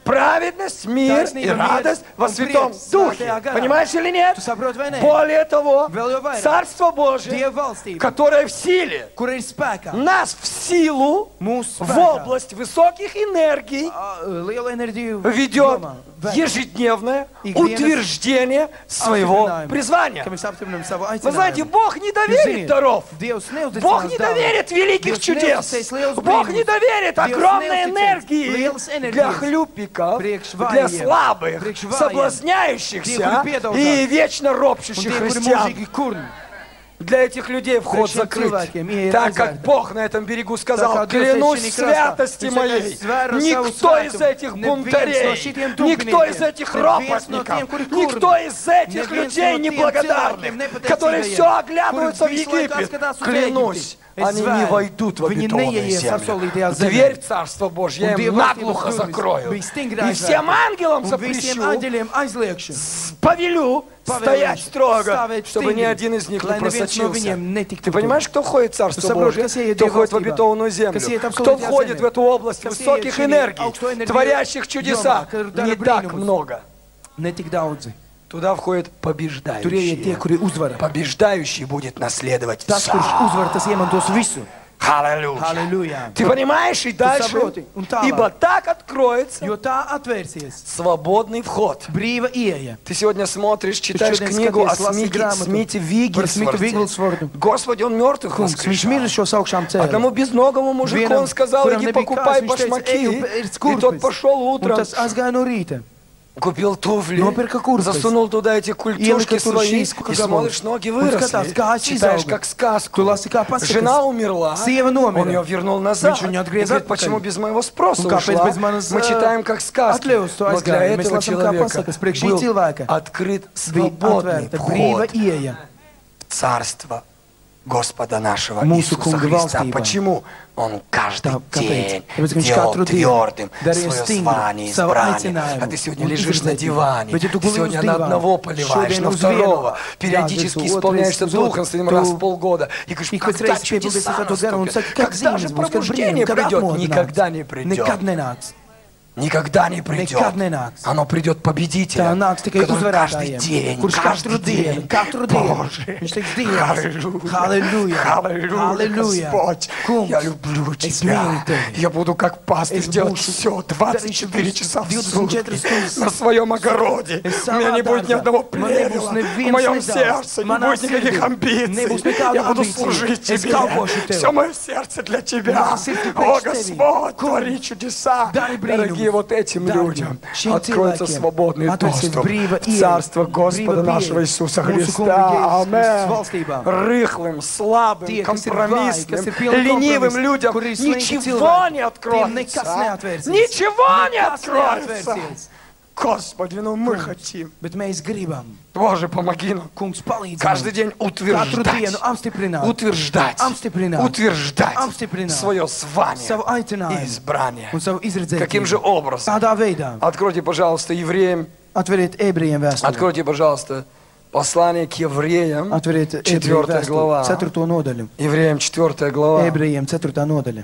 праведность, мир и Taisnība, радость miers во un Святом prieks Духе. Svētajā garā. Понимаешь или нет? Tu saproti vai ne? Более того, Vēl jau vairāk. Царство Божие, Dieva valstība, которое в силе, kur ir spēkā, нас в силу, mūsu в spēkā, область высоких энергий ā, lielu enerģiju ведет jomā, ved, ежедневное Ikdienas утверждение своего apstiprinājumu, призвания. ka mēs apstiprinām savu Вы знаете, aicinājumu. Бог не доверит даров. Dievs neuzticās Бог не dāvanu. доверит великих Dievs чудес. neuzticēs lielus Бог не brīnumus. доверит Dievs огромной neuzticēs энергии lielas enerģijas для хлюпиков, priekš для vājiem, слабых, priekš vājiem, соблазняющихся tie, kuri piedaudzās, и вечно Un ропщущих tie, kuri христиан. mūžīgi kurni. Для этих людей вход Priekš šiem закрыт. cilvēkiem ieiet Так как aizvērta. Бог на этом берегу сказал, Tā kā Dievs клянусь teica šī krastā, святости viņš моей, saka, "Svēru savu никто из svētumu, этих neviens no бунтарей, šitiem никто из tupiniekiem, этих neviens no ропотников, tiem, kuri kurni, никто из этих neviens людей no tiem неблагодарных, cilvēkiem, nepateicīgajiem, которые все оглядываются в kuri visu laiku Египет, atskatās uz клянусь, Ēģipti. Es они не zvēru, войдут в viņi обетованную neieies землю. apsolītajā zemē. Дверь Царства Божья я Un им Dieva наглухо valstības закрою. bija stingri И всем aizvērta. ангелам Un visiem запрещу, aģeļiem aizliekšu. повелю стоять строго, ставить чтобы ни stingri, один из них не lai neviens no просочился. viņiem netiktu Ты tur. понимаешь, кто входит в Царство Tu saproti, Божие? kas ieiet Кто Dieva входит в valstībā? обетованную землю? Kas ieiet Кто absolūtajā входит zemē? в эту область Kas высоких ieiet šī энергий, augsto enerģiju творящих чудеса? jomā, kur dara Не так brīnumus. много. Ne tik daudzi. Туда входят Tur ieiet tie, побеждающие. kuri uzvara. Побеждающий будет наследовать Tas, все. kurš uzvar, tas iemantos visu. Аллилуйя. Halleluja. Ты понимаешь, и дальше, saproti, un tālāk. ибо так откроется Jo tā atvērsies. свободный вход. Brīva ieeja. Ты сегодня смотришь, читаешь šodien книгу о skaties, lasi Смите, grāmatu Смите Par Smitu Вигельсворте. Vigelsvordu. Господи, он мертвых Kungs, viņš воскрешал. mirušos augšām cēlā. Одному безногому мужику Vienam, он сказал, kuram иди nebija покупай kājas, viņš teica, башмаки. "Ej, pērc И тот kurpes." пошел Un утром, tas aizgāja no rīta. купил туфли, Nopirka kurpes. засунул туда эти культюшки Ielika tur свои, šīs и смотришь, ноги Un skatās, выросли. kājas Читаешь izauga. как сказку. Tu lasi kā pasakas. Жена умерла, Sieva nomira. он ее вернул назад. Viņš viņu И atgriez говорит, atpakaļ. почему без моего спроса Un kāpēc ушла? bez manas, Мы читаем как сказки. atļaus tu Но для aizgāji? Mēs этого lasām kā человека pasakas. Priekš šī был cilvēka открыт bija свободный atvērta brīva вход ieeja. в Царство Господа нашего Mūsu Иисуса Kunga Христа. valstībā. Почему? Он каждый Tā, kāpēc? день Tāpēc, ka viņš делал katru dienu твердым darīja свое stingru звание и savu избрание. aicinājumu А ты сегодня un лежишь на izredzētību. диване, Bet ja tu ты guli сегодня uz на divāna, одного поливаешь, šodien на uz второго, vienu, периодически jā, исполняешься otrais uz Духом otru. Святым раз в Tu полгода. И говоришь, ik pēc когда reizes piepildies чудеса ar to garu un наступят? saka, kad Когда же zīmes būs, kad пробуждение brīnumi, kad придет? atmodu Никогда nāks. не придет. Nekad nenāks. Никогда не придет. Nekad nenāks. Оно придет победителем, Tā nāks tikai который каждый uzvarētājiem, день, kurš каждый katru dienu, день, katru dienu, Боже, viņš teiks Dievs, Аллилуйя, Halleluja, Аллилуйя, Halleluja, Господь, Kungs, я люблю es Тебя, mīlu Tevi. я буду как пастырь Es делать būšu все двадцать четыре darīšu часа в divdesmit сутки četras stundas. на своем огороде. Es У меня не savā будет ни dārzā. одного Man плевела nebūs в nevienas моем nedaudz. сердце, не Manā будет никаких sirdī амбиций. nebūs nekādu Я буду ambīciju. служить Es Тебе. kalpošu Tev. Все мое сердце для Тебя. Mana sirds ir О, priekš Tevi. Господь, твори чудеса. dari brīnumus. Дорогие, вот этим Dari людям šiem откроется cilvēkiem свободный atvērsies доступ brīva в ieeja, Царство Господа brīva нашего pieeja Иисуса mūsu Kunga Христа. Jēzus Kristus Аминь. valstībā. Рыхлым, слабым, Tie, kas ir vāji, компромиссным, kas ir pilni ленивым kompromisu, людям kuri ir slinki ничего cilvēki, не tiem откроется. nekas neatvērsies. Ничего не Nekas откроется. neatvērsies. Господи, ну мы хотим. Bet mēs gribam, Боже, помоги нам. Kungs, palīdzi Каждый mums день katru утверждать, dienu apstiprināt, утверждать, apstiprināt, утверждать apstiprināt свое звание savu и aicinājumu избрание. un savu Каким же izredzētību. образом? Tādā veidā Откройте, пожалуйста, евреям, atveriet ebrejiem vēstuli. откройте, пожалуйста, послание к евреям, Atveriet ebrejiem четвертая vēstuli, глава. ceturto nodaļu. Евреям четвертая глава. Ebrejiem ceturtā nodaļa.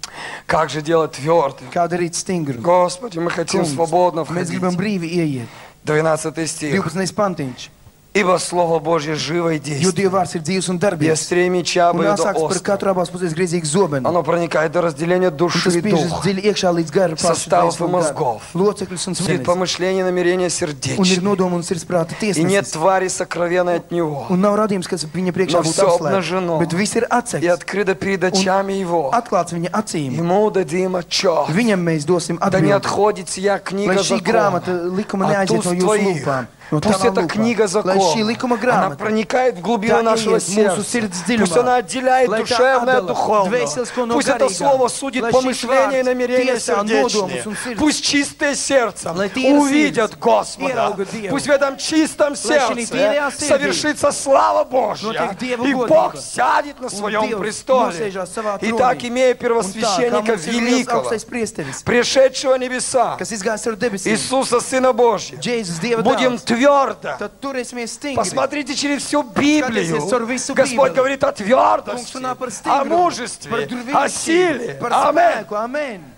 Как же делать твердым? Kā darīt stingru? Господи, мы хотим Kungs, свободно mēs gribam входить. brīvi ieiet. двенадцатый стих. divpadsmitais pantiņš. Ибо Слово Божье живо и Jo действует. Dieva vārds ir dzīvs un И darbīgs. острее меча Un обоюдо asāks par острый. katru abās pusēs griezīgu zobenu. Оно проникает до разделения Un души tas и spiežas духа, dziļi iekšā līdz gara Составов и pašu мозгов. locekļus un судит smenes. помышления и намерения Un ir сердечные. nodomu un sirdsprāta И нет tiesnesis. твари сокровенной от Него. Un nav radījums, kas viņa priekšā Но būtu всё atslēgts. обнажено. Bet viss ir И atsekts. открыто перед очами Его. Atklāts viņa acīm. Ему дадим отчет. Viņam mēs dosim Да не atbildi. отходит сия Lai книга šī grāmata закона likuma от neaiziet уст no jūsu твоих. lūpām. No Пусть tavām эта lūpām. книга Lai šī закона, likuma она grāmata проникает в глубину tā нашего ieiet mūsu сердца. sirds Пусть dziļumā. она отделяет Lai tā душевное от atdala духовного. dvēselisko no Пусть это garīgā. слово судит Lai šis помышления и vārds намерения tiesā сердечные. nodomus un sirds. Пусть чистые сердцем Lai tīra увидят sirds Господа. ierauga Dievu. Пусть в этом чистом šī tīrajā сердце sirdī совершится слава Божья. notiek Dieva И godība. Бог сядет на Un своем Dievs престоле. nosēžās savā Итак, tronī. имея Un tā, kā первосвященника mums ir liels великого, augstais priesteris, пришедшего небеса, kas izgājis ar debesīm, Иисуса, Сына Божьего, Jēzus Dieva будем dēls, твердо. tad turēsimies stingri. Посмотрите через всю Библию. Скатитесь caur visu Господь Bībeli. говорит о Kungs твердости, runā par о stingrumu, мужестве, par о drosmību, силе. par Аминь. spēku. Amen.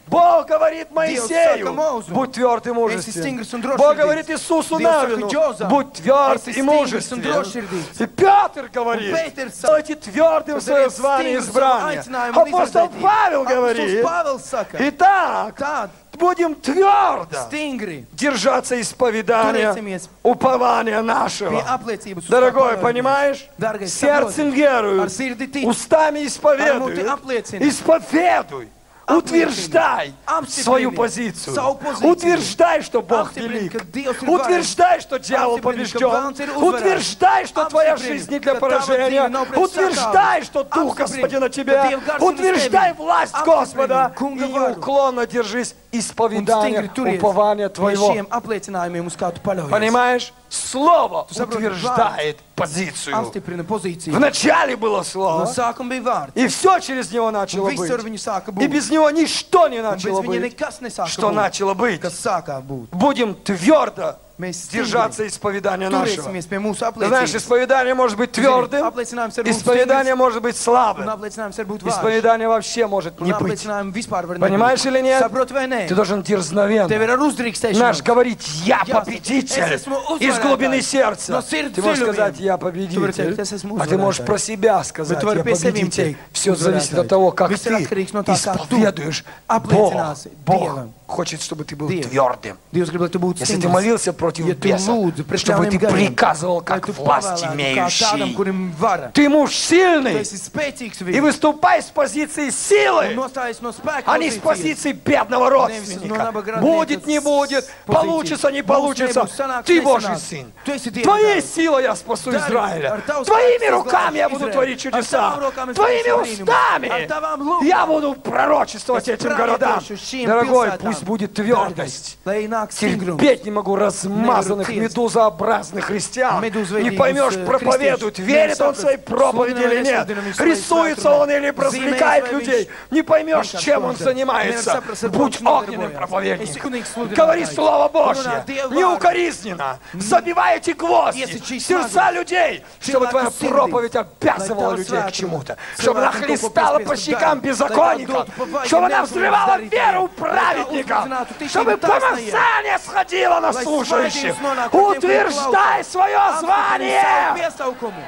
Бог говорит saka Моисею, Mūzu, будь тверд и esi мужествен. stingrs un Бог drošsirdīgs. говорит Иисусу Dievs saka Навину, Džozam, будь тверд esi и stingrs un мужествен. drošsirdīgs. И Петр говорит, Un Pēters saka, будьте твердым в свое звание stingrs избрания. savā aicinājumā un Апостол izredzētībā. Павел Apostols говорит, Pāvils saka, итак, tā, будем твердо stingri держаться исповедания, turēsimies упования pie нашего. apliecības uz Дорогой, tā понимаешь? Дорогой, Сердцем saproti, веруй, ar sirdi tic, устами ar muti исповедуй, apliecini, исповедуй, утверждай apstiprini свою позицию, savu pozīciju, утверждай, что Бог apstiprini, велик, ka Dievs ir varens, утверждай, что дьявол apstiprini, ka побежден, velns ir uzvarēts, утверждай, что твоя apstiprini, жизнь не для ka tava поражения, dzīve nav pret утверждай, sakāvi, что Дух apstiprini, Господа на ka тебя, Dieva gars ir uz утверждай tevi, власть apstiprini, Господа и kunga varu, неуклонно держись un исповедания, stingri turies упования pie твоего. šiem apliecinājumiem, uz kā tu paļaujies. Понимаешь? Слово Tu saproti, утверждает позицию. Apstiprina pozīciju. Вначале было No слово, sākuma bija vārds. и все через него Un начало viss ar быть. viņu sāka И būt. без него ничто не Un начало bez viņa быть. nekas nesāka Что būt. начало быть? Kas sākā būt. Будем твердо Mēs держаться исповедания нашего. turēsimies pie mūsu Ты знаешь, apliecības. исповедание может быть твердым, Apliecinājums var būt исповедание может быть stingrs, un слабым, apliecinājums var būt vārds. исповедание вообще может Un не быть. apliecinājumu vispār var Понимаешь или нет? Saproti vai nē? Ты должен Tev дерзновенно ir ar uzdrīkstēšanu. наш говорить, я Ясно. победитель Es esmu из глубины uzvarētājs. сердца. No sirds Ты можешь dziļumiem. сказать, я Tu vari победитель, teikt, es esmu а ты можешь uzvarētājs. про себя сказать, Bet tu vari я pie sevīm победитель. teikt, Все зависит от uzvarētājs. того, как Viss ir ты atkarīgs no tā, kā tu исповедуешь. Бог, apliecināsi Бог Dievam. хочет, чтобы ты был Dievs. твердым. Dievs grib, lai tu būtu Если ты stingrs. молился против Ja tu беса, lūdzu pret чтобы ты ļauniem gariem, приказывал lai как tu власть pavēlētu kā tādam, имеющий. kurim vara. Ты муж Tu сильный esi spēcīgs и vīrs. выступай с позиции Un силы, nostājies no spēka а не с pozīcijas. позиции бедного Nevis no родственника. nabaga Будет, не radnieka будет, pozīcijas. получится, не Būs, получится. nebūs, sanāks, Ты nesanāks. Божий сын. Tu esi Dieva Твоей dēls. силой я спасу Dari Израиля. ar tavu Твоими spēku руками я izglābšu буду Izraēlu. творить Ar чудеса. tavām rokām es Твоими darīšu brīnumus. устами Ar tavām lūpām. я буду пророчествовать Es этим городам. pravietīšu šīm Дорогой, pilsētām. пусть будет Dārgais, твердость. lai nāk stingrums. Терпеть не могу размазанных Nevaru ciest. медузообразных христиан. Medūzveidīgus, Не поймешь, э, проповедует, крестьян. верит он в Nesaprati, своей проповеди sludina vai или нет. nesludina viņš savai Рисуется svētumam. он или Zīmējas развлекает vai людей. viņš Не поймешь, vienkārši чем он klausa. занимается. Nevar saprast, ar ko Будь viņš огненным nodarbojas. проповедником. Esi kunīgs sludinātājs. Говори Слово Божье. Runā Dieva Неукоризненно. Забивай эти гвозди Iesacīsi в сердца naglu. людей, чтобы Cilvēku твоя sirdī. проповедь Lai обязывала tava людей к svētuma чему-то. Чтобы cilvēkiem она kaut ko хлестала piespiest по darīt. щекам Lai tā беззаконников. dotu pa vājiem Чтобы она neuzmanības взрывала darītājiem. веру Lai tā праведника. uzmundrinātu ticību Чтобы taisnajiem. помазание сходило на Lai слушающих. svētījums nonāk pie tiem, kuri Утверждай klausa. свое Apstiprini savu звание. piesaukumu.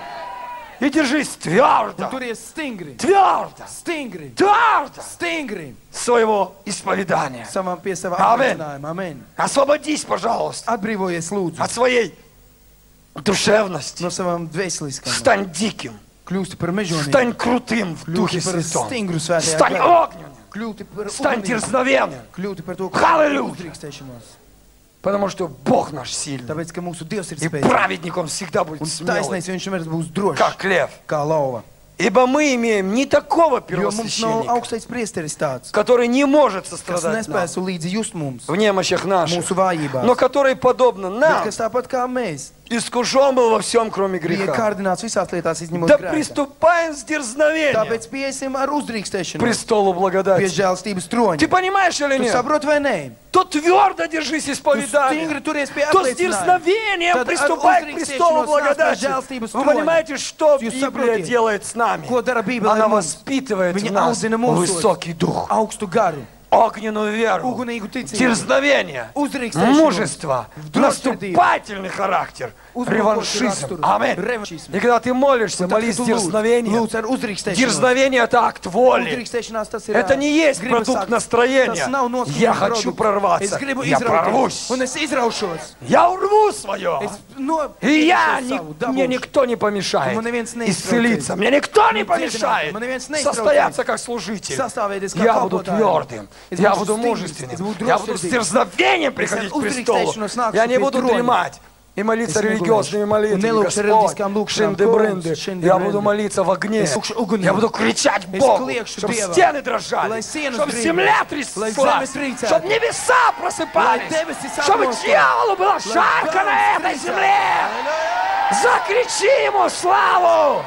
И держись твердо. Un turies stingri. Твердо. Stingri. Твердо. Stingri. Своего исповедания. Savam pie sava Amen. apliecinājuma. Amen. Освободись, пожалуйста, Atbrīvojies lūdzu от своей душевности. no savām dvēseliskām. Стань диким. Kļūsti par mežonību. Стань крутым в Духе Kļūti par Святом. stingru svētajā Стань garā. огненным. Kļūti par Стань ugunīgu. дерзновенным. Kļūti par to, Halleluja. uzdrīkstēšanos. Потому что Бог наш сильный. Tāpēc, ka mūsu Dievs ir И spēcīgs. праведник он всегда будет Un смелый, taisnais viņš vienmēr būs drošs. как лев. Kā lauva. Ибо мы имеем не такого Jo mums nav первосвященника, augstais priesteris tāds, который не может kas сострадать нам nespēs līdzi just mums, в немощах наших, mūsu vājībās. но который, подобно Bet нам, kas tāpat kā mēs, искушен был во всем, кроме bija греха. kārdināts visās lietās izņemot Да grēku. приступаем с дерзновением Tāpēc piesim ar к uzdrīkstēšanu престолу pie благодати. žēlstības Ты troņa. понимаешь или Tu нет? saproti vai nē? То твердо держись Tu исповедания, stingri turies pie то с apliecinājuma. дерзновением Tad ar приступай к престолу uzdrīkstēšanos nāc pie благодати. žēlstības Вы troņa. понимаете, что Jūs Библия saprotiet, делает с нами? ko dara Bībele Она ar mums? воспитывает в Viņa нас audzina mūsos высокий дух, augstu garu, огненную веру, ugunīgu ticību, дерзновение, uzdrīkstēšanos, мужество, drošsirdību, наступательный характер, uzbrukošu реваншизм. raksturu, Аминь. revanšismu. И когда ты молишься, Un tad, молись kad с tu lūdz, дерзновением. lūdz ar uzdrīkstēšanos. Дерзновение – это акт воли. Uzdrīkstēšanās tas ir Это не есть gribas продукт akts. Tas настроения. nav noskaņojuma Я хочу produkts. прорваться. Es gribu Я izrauties, прорвусь. un es izraušos. Я урву свое. Es no, И я, izraušu ни- savu, мне dabūšu. никто не помешает Man neviens neiztraucēs. исцелиться. Мне никто не Man помешает dziedināt, man neviens neiztraucēs. состояться как служитель. Sastāvēties kā Я буду kalpotājs. твердым, Es я būšu буду stingrs, мужественным, es būšu я буду с drošsirdīgs. дерзновением приходить к ar престолу. uzdrīkstēšanos nākšu Я не pie буду troņa. дремать и молиться Es negulēšu. религиозными Un молитвами. nelūkšu Господь, reliģiskām lūkšanām, шинды-брынды. kungs, шинды Я брынды. буду молиться в огне. Es lūkšu ugunī. Я буду кричать Es Богу, kliekšu чтобы Dievam. стены дрожали, Lai sienas чтобы drīz. земля Lai тряслась, zemes trīcētu. чтобы небеса просыпались, Lai debesis чтобы atmostas. дьяволу была Lai жарко gars на этой trīcētu. земле. Закричи ему славу!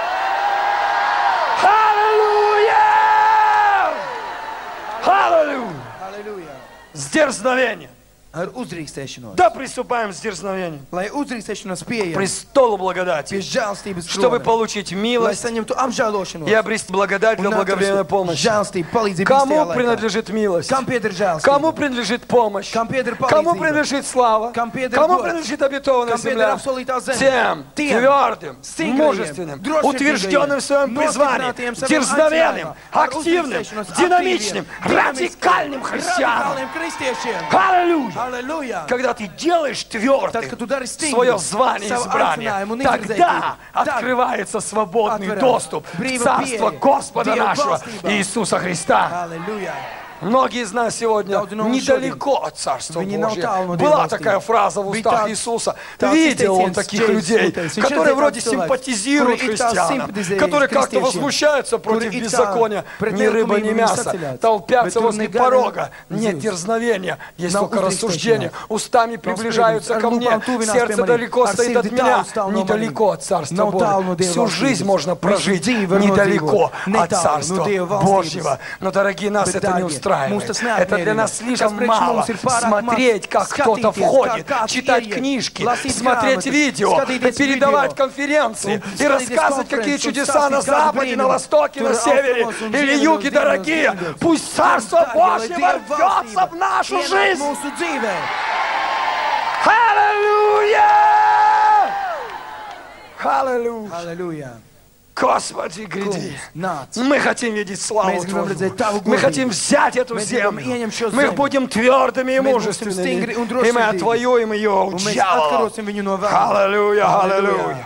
Аллилуйя! Аллилуйя! Halleluja. С дерзновением. ar uzdrīkstēšanos. Да приступаем с дерзновением Lai uzdrīkstēšanos к pieejam престолу благодати, pie žēlstības чтобы krona, получить lai милость saņemtu apžēlošanos и обрести благодать для un благовременной atrastu помощи. žēlstību, palīdzību Кому īstajā laikā. принадлежит милость? Kam pieder žēlstība? Кому принадлежит помощь? Kam pieder Кому palīdzība? принадлежит слава? Kam pieder Кому gods? принадлежит обетованная Kam pieder земля? apsolītā zeme? Тем Tiem, твердым, stingrajiem, мужественным, drošsirdīgajiem, утвержденным в своем призвании, nostiprinātiem saviem дерзновенным, aicinājumam, ar активным, uzticēšanos, динамичным, aktīviem, радикальным dinamiskiem, христианам. radikāliem kristiešiem. Аллилуйя! Halleluja! Когда ты делаешь твердым Tad, kad tu dari stingru свое звание и savu избрание, aicinājumu un тогда izredzētību, tad открывается свободный atverās доступ в brīva Царство pieeja Господа Dieva нашего valstībā. Иисуса Христа. Halleluja! Многие из нас сегодня Daudzi no mums недалеко от Царства Viņi nav Божьего. tālu no Dieva Была valstības. такая фраза в Bija устах tāds- Иисуса. tāds Видел он izteiciens таких Jēzus людей, sūtījis. Viņš которые redzēja вроде tādus cilvēkus, симпатизируют kuri it kā христианам, simpatizē которые как-то kristiešiem, возмущаются против kuri it kā беззакония. pret Ни рыба, ни nelikumību мясо. sacēlās. Толпятся Bet tur возле ne gana, порога. ne Нет zivs. дерзновения, есть Nav только рассуждение. uztrīkstēšanās. Устами Nav приближаются spriedums. ко Ar мне. lūpām tuvinās Сердце pie maniem. далеко Ar стоит от sirdi меня. tālu stāv no Недалеко maniem. от Царства Nav tālu no Божьего. Dieva Всю жизнь valstības. можно Visu прожить dzīvi var недалеко nodzīvot. от Netālu Царства no Dieva valstības. Божьего. Но, дорогие, нас Bet, это не dārgie, устраивает. mūs tas Это для neapmierina. нас слишком Kas priekš мало. mums ir pārāk Смотреть, maz. как кто-то Skatīties, входит, kā kāds читать ieiet, книжки, lasīt смотреть grāmatas, видео, skatīties передавать video, конференции un и рассказывать, skatīties какие konferences, un чудеса на stāstīt kādu Западе, на brīnumu. Востоке, на Tur Севере austrumos un или ziemeļos, Юге, dienvidos, дорогие. dienvidos. Пусть Царство Dārgie, lai Божье Dieva ворвется valstība в нашу ienāk жизнь. mūsu dzīvē. Аллилуйя! Аллилуйя! Halleluja! Господи, гряди. Kungs, nāc! Мы хотим видеть славу Mēs gribam Твою. redzēt Tavu Мы godību. хотим взять эту Mēs gribam землю. ieņemt šo Мы zemi. будем твердыми и Mēs būsim мужественными. stingri un И мы drosmīgi. отвоюем ее у Un mēs дьявола. atkarosim viņu no vēlna. Аллилуйя, Halleluja. аллилуйя.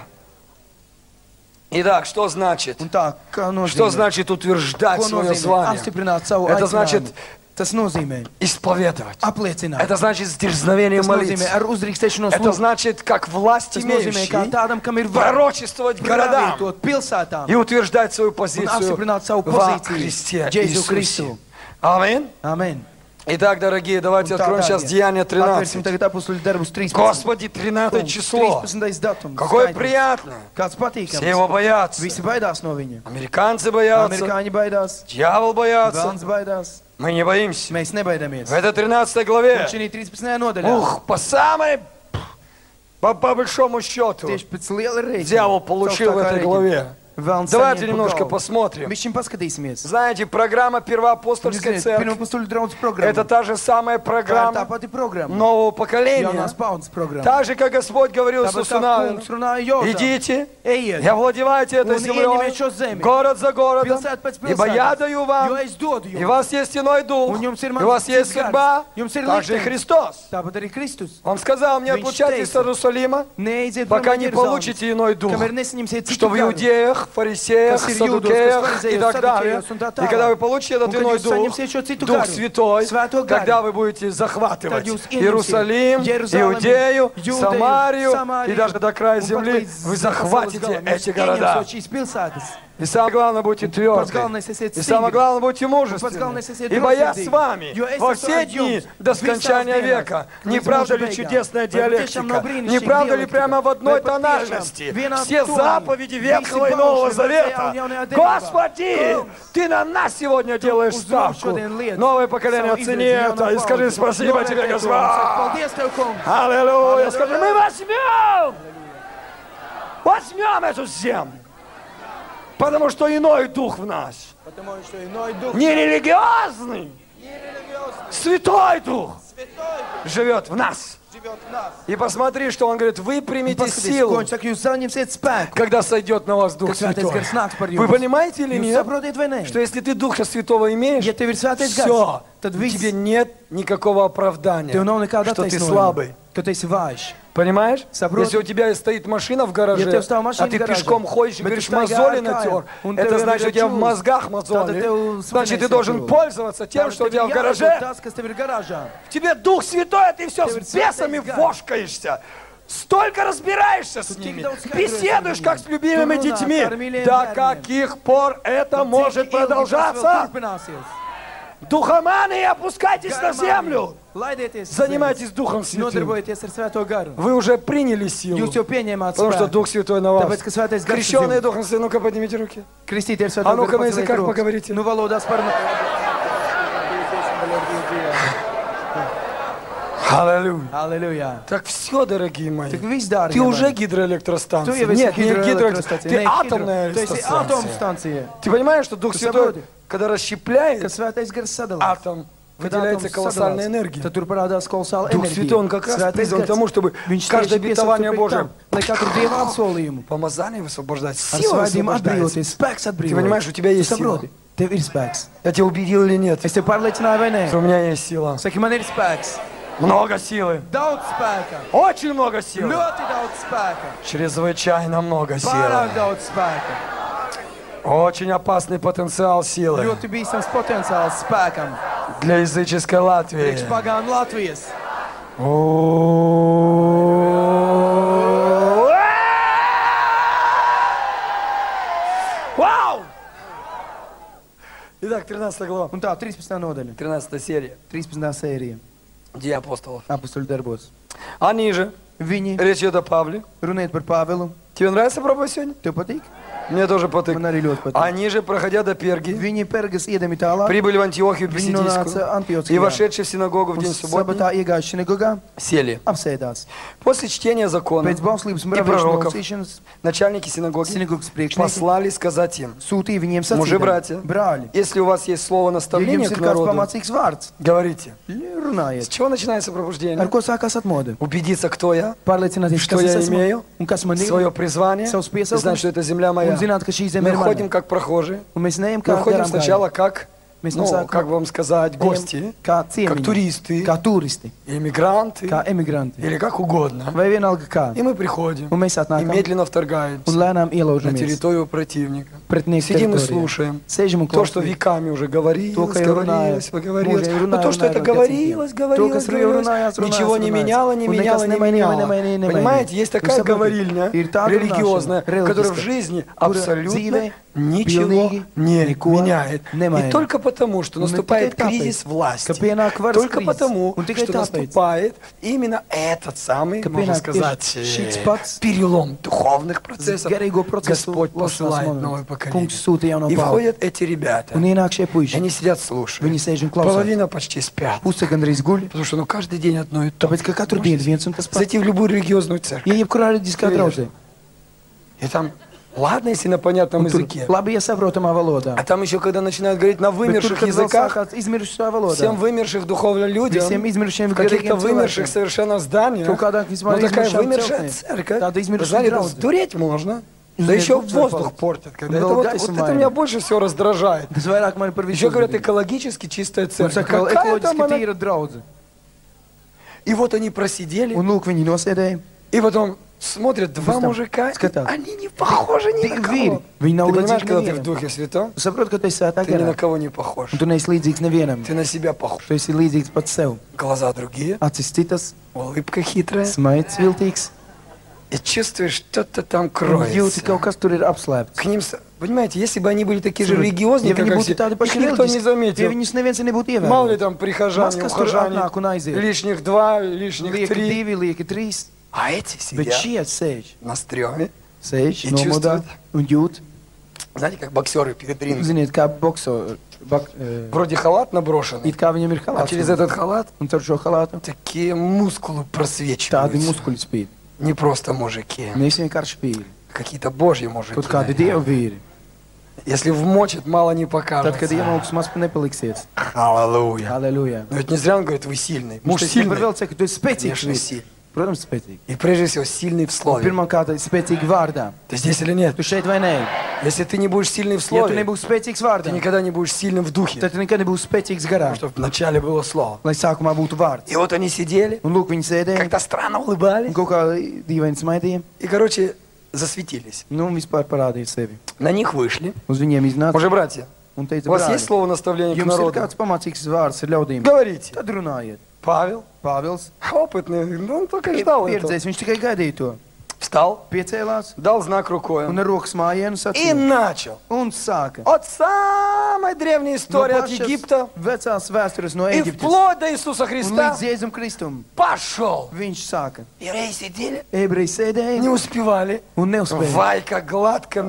Итак, что значит? Un tā, kā Что nozīmē? значит утверждать Ko свое nozīmē? звание? Apstiprināt savu Это aicinājumu. значит Tas nozīmē исповедовать. apliecināt. Это значит с дерзновением Tas nozīmē молиться. ar uzdrīkstēšanos Это lūgt. значит, как власть Tas nozīmē, kā имеющий, tādam, kam ir vara, пророчествовать городам pravietot pilsētām и утверждать свою un позицию apstiprināt savu во pozīciju Христе Jēzu Иисусе. Kristu. Аминь. Amen. Итак, дорогие, давайте Un tā, откроем сейчас dārgie, Деяния atvērsim тринадцать. tagad apustuļu darbus trīspadsmit. Господи, тринадцатое число. trīspadsmitais datums. Какое skaitlis. приятное. Kāds patīkams. Все его боятся. Visi baidās no viņa. Американцы боятся, Amerikāņi baidās, дьявол боятся. Velns baidās. Мы не боимся. Mēs nebaidamies. В этой тринадцатой главе, Šī trīspadsmitajā nodaļā. ух, по самой, по, по большому счету, Tieši pēc liela reizes. дьявол получил в этой главе. Velns Давайте saņem pa немножко galvu. посмотрим. Mēs šim paskatīsimies. Знаете, программа Первоапостольской церкви Pirmapostulu draudzes – programma. это та же самая Tā ir tā программа pati programma. нового поколения. Jaunās paudzes programma. Так же, как Господь говорил Tāpat Иисусу kā Навину, kungs runāja Jotam. идите Ejiet. и овладевайте этой Un землей, ieņemiet šo zemi. город за городом, Pilsētu pēc ибо я pilsētas. даю Jo вам, es dodu и у jums. вас есть иной дух, Un jums ir и mans у вас есть cits gars. судьба, Jums ir также и liktenis. Христос. Tāpat arī Kristus. Он сказал, не Viņš отлучайтесь teica, от Иерусалима, Neeidziet пока prom не no Jeruzalemes, получите иной дух, kamēr nesaņemsiet citu что в garu. иудеях, фарисеях, Kas ir jūdos, kas садукеях и farizējos, так далее. saduķējos un tā И tālāk. когда вы получите этот Un kad иной jūs дух, saņemsiet šo citu Дух garu, Святой, Svēto garu, когда вы будете захватывать tad jūs ieņemsiet Иерусалим, Jeruzalemi, Иудею, Jūdeju, Самарию Самарiju и даже до края un pat земли, līdz вы pasaules захватите galam. Jūs эти города. ieņemsiet šīs pilsētas. И самое главное, будьте Pats тверды. galvenais esiet И самое stingri. главное, будьте Pats мужественны. galvenais esiet Ибо я с drosmīgi. вами Jo es во esmu все ar дни jums до visās скончания dienās, века. Не līdz правда mūsu ли beigām. чудесная Vai patiešām nav диалектика? brīnišķīga Не правда ли dialektika? прямо в одной Vai patiešām тональности vienā все tonī заповеди visi Ветхого и Нового baušļi Завета? vecajā un jaunajā derībā? Господи, Kungs, Ты на нас сегодня делаешь uz mums ставку. šodien liec Новое поколение, savu оцени izredzes, это jaunā и скажи paudze. спасибо Тебе, Novērtē to un Господь. saka, Paldies Tev, kungs! Аллилуйя. Скажи, мы возьмем. Возьмем эту землю. Потому что иной дух в нас. Потому что иной дух, Не религиозный, нерелигиозный, святой дух святой дух живет в нас. живет в нас. И посмотри, что он говорит, вы примите Paskaties, ko силу, viņš saka, jūs saņemsiet spēku, когда сойдет на вас Дух kad svētais Святой. gars nāks par Вы jums. понимаете или Jūs нет, saprotiet vai nē? что если ты Духа Святого имеешь, Ja tev ir svētais gars, все, tad viss, тебе нет никакого оправдания, tev nav nekāda что ты attaisnojuma, слабый. ka tu esi vājš. Понимаешь? Saproti? Если у тебя стоит машина в гараже, Ja tev stāv mašīna а ты garāžā, пешком ходишь и bet tu говоришь, staigā мозоли ar натер, kājām, un это tev ir значит, у тебя в čūlas, мозгах tātad мозоли. tev Значит, ты smadzenes должен jau пользоваться тем, Tātad что у tev тебя в jādod гараже. tas, kas tev ir garāžā. В тебе Дух Святой, а ты все Tev ir с бесами svētais gars. вошкаешься. Столько разбираешься с Tu tik ними. daudz skaidrojies Беседуешь, ar как с viņiem. любимыми Tu runā детьми. kā ar mīļiem До bērniem. каких пор это Cik может ilgi tas vēl продолжаться? turpināsies? Духоманы, опускайтесь на землю. Laidieties, uz Занимайтесь zemes. Духом Святым. Nodarbojieties ar svēto garu. Вы уже приняли силу, Jūs jau pieņēmāt потому что spēku. Дух Святой на вас. Tāpēc, ka svētais gars ir Крещенные jums. Духом Святым, ну-ка поднимите руки. Kristīti ar svēto А ну-ка garu на paceliet языках rokas. поговорите. Nu valodās parunā. Аллилуйя. Halleluja. Так все, дорогие мои. Так viss, dārgie Ты уже mani. гидроэлектростанция. Tu jau esi Нет, не hidroelektrostacija. гидроэлектростанция. Ты Nē, атомная hidro- Tu esi электростанция. atomstacija. Ты понимаешь, что Дух Ты Святой, saproti? когда Kad расщепляет svētais gars sadalās, атом, kad выделяется atoms колоссальная sadalās, энергия. tad tur parādās kolosāla Дух enerģija. Святой, Он как раз Svētais призван к gars, тому, чтобы viņš каждое tieši обетование piesauca Божие tam, lai katru Dieva apsolījumu, помазание высвобождать, ar сила svētīm высвобождается. atbrīvoties, spēks Ты понимаешь, atbrīvoties. у тебя Tu есть сила. saproti? Tev ir spēks. Я тебя убедил или нет? Es tev pārliecināju vai nē? Что у меня есть сила. Saki, man ir spēks. Много силы. Daudz spēka. Очень много силы. Ļoti daudz spēka. Чрезвычайно много силы. Pārāk daudz spēka. Очень опасный потенциал силы Ļoti bīstams potenciāls spēkam. для языческой Латвии. Priekš pagānu Latvijas. О-о-о-о. Вау! Итак, тринадцатая глава. Un tā, trīspadsmitā nodaļa. тринадцатая серия. trīspadsmitā sērija. Деяния апостолов. Apustuļu darbos. Они же, Viņi речь идет о Павле. runājot par Pāvilu. Тебе нравится проповедь сегодня? Tev patīk? Мне тоже потык. Man arī ļoti patīk. Они же, проходя до Перги, Viņi Pergas iedami tālāk. прибыли в Антиохию Viņi nonāca Писидийскую и Antiochijā. вошедшие в синагогу в Un день субботний, sabatā iegājuši sinagogā, сели. apsēdās. После чтения закона Pēc bauslības un и pravēšanas пророков lasīšanas начальники синагоги sinagogas priekšnieki послали сказать им: sūtīja viņiem Мужи, sacīt: братья, brāļi, если у вас есть слово ja наставления jums к ir kāds народу, pamācīgs vārds, говорите. С runājiet. чего начинается Ar пробуждение? ko sākās atmoda? Убедиться, кто я, Pārliecināties, что kas я es esmu имею, un kas man ir, свое призвание, savus и знать, что piesaukums, это земля un моя. zināt, ka šī zeme Мы ir входим mana. как прохожие, Un mēs neejam мы kā входим garām сначала gājēji. как, Mēs ну, nosākam как вам сказать, гости, ejam kā как ciemiņi, туристы, kā turisti, иммигранты, kā emigranti, или как угодно. vai vienalga kā. И мы приходим, Un mēs и atnākam медленно un вторгаемся lēnām на ielaužamies территорию противника. pretinieku Сидим и teritorijā. слушаем Sēžam un то, что klausāmies. веками уже говорилось, То, ka говорилось, runāja, говорилось. mūžiem Но runāja, то, что это runāja, говорилось, To, говорилось, kas jau говорилось, runājās, runājās, ничего не runājās. меняло, не Un меняло, nekas не nemainīja, меняло. nemainīja, nemainīja. Понимаете, есть такая Jūs saprotat, говорильня ir tāda религиозная, runāšana, которая в reliģiska, жизни kura абсолютно dzīvē ничего pilnīgi не neko меняет. nemaina. И только потому, что Un ne наступает tikai tāpēc, кризис власти, ka pienāk varas только krīze, потому, un tikai что tāpēc, наступает именно этот самый, ka можно pienāk сказать, tieši šis э, pats перелом духовных процессов. garīgo procesu Господь посылает lasās новое moments. поколение. Kungs sūta jauno И paudzi. входят эти ребята. Un ienāk šie И puiši. они сидят, слушают. Viņi sēž un klausās. Половина почти спят. Puse gandrīz guļ, Потому что ну, каждый день одно и то. tāpēc, ka katru dienu viens un tas pats. Зайти в любую религиозную церковь. Ja jebkurā reliģiskā draudzē, И там, ладно, если на понятном un tur языке. labi iesaprotamā valodā. А там еще, когда начинают говорить на Bet tur, вымерших kad vēl языках, sākās izmirušā valodā, всем вымерших духовно людям, visiem izmirušiem в каких-то garīgiem вымерших cilvēkiem, совершенно зданиях, kaut kādā ну vispār такая izmirušām вымершая celtnēm, церковь, tāda вы izmirušā знаете, это draudze. сдуреть можно. Uz Да еще vienu воздух cilvēku. портят. Когда Un это, vēl вот, gaisu вот это maina. меня больше всего раздражает. Tas vairāk man par visu Еще говорят, uzvedību. экологически чистая Un церковь. saka, vēl Какая там ekoloģiski она? tīra draudze. И вот они просидели, Un lūk, viņi nosēdēja. и потом смотрят два Пусть там мужика, и скатал. они не похожи ни Divi на vīri. кого. Viņi nav Ты понимаешь, līdzīgi когда ты в nevienam. Духе Святом, Tu saproti, ka tu esi svētā ты ни на garā. кого не похож. Un tu neesi līdzīgs nevienam. Ты на себя похож. Tu esi līdzīgs pats sev. Глаза другие, Acis citas, улыбка хитрая. smaids viltīgs. И чувствуешь, что-то там Un jūti, кроется. kaut kas tur ir apslēpts. К ним, с- понимаете, если бы они были такие же Ja религиозные, как viņi все, būtu tādi их paši никто не reliģiski, ja заметил. viņus neviens nebūtu Мало ли ievērojis. там прихожане, Maz kas tur ухожане, atnāk un aiziet. лишних два, лишних Lieki три. divi, lieki trīs, А эти bet сидят šie sēž. на стреме. Sēž, Ja nomodā čustvat. un jūt. Знаете, как боксеры перед рингом. Ziniet, kā bokso, bak, eh, Вроде халат наброшенный, it kā viņam ir а halāts. через этот халат Un caur šo halātu такие мускулы tādi просвечиваются. muskuļi spīd. Не просто мужики, Nevis vienkārši vīri. какие-то божьи мужики. Kaut kādi dievu vīri. Если вмочат, мало не Tad, kad покажется. iemauks maz nepaliksiet. Аллилуйя. Halleluja. Но ведь не зря он говорит, вы сильный. Муж Viņš сильный. vēl saka, tu esi spēcīgs Конечно, vīrs. сильный. Protams, spēcīgi. И прежде всего сильный в слове. Pirmkārt, spēcīgi vārdā. Ты здесь или нет? Tu šeit vai nē? Если ты не будешь сильный в Ja tu слове, nebūsi spēcīgs ты vārdā, никогда не будешь сильным в духе. tad tu nekad nebūsi spēcīgs garā. Чтобы вначале было слово. Lai sākumā būtu vārds. И вот они сидели, Un lūk, viņi sēdēja, как-то странно un улыбались. kaut kā dīvaini smaidīja. И, короче, засветились. Nu, un vispār parādīja sevi. На них вышли. Uz viņiem iznāca Уже, братья, un teica, у вас есть brāļi, слово наставления к jums ir народу? kāds pamācīgs vārds ar ļaudīm. Говорите. Tad runājiet. Павел, Pāvils опытный, ну, он только ждал этого. pieredzējis, viņš tikai gaidīja to. Встал, Piecēlās дал знак рукой un ar rokas mājienu и sacīja. начал. Un sāka. От самой древней No истории от pašas Египта vecās vēstures no и Eģiptes вплоть до Иисуса un Христа līdz Jēzum Kristum. пошел. Viņš sāka. Евреи сидели, Ebreji не sēdēja успевали. un neuzspēja. Вайка гладко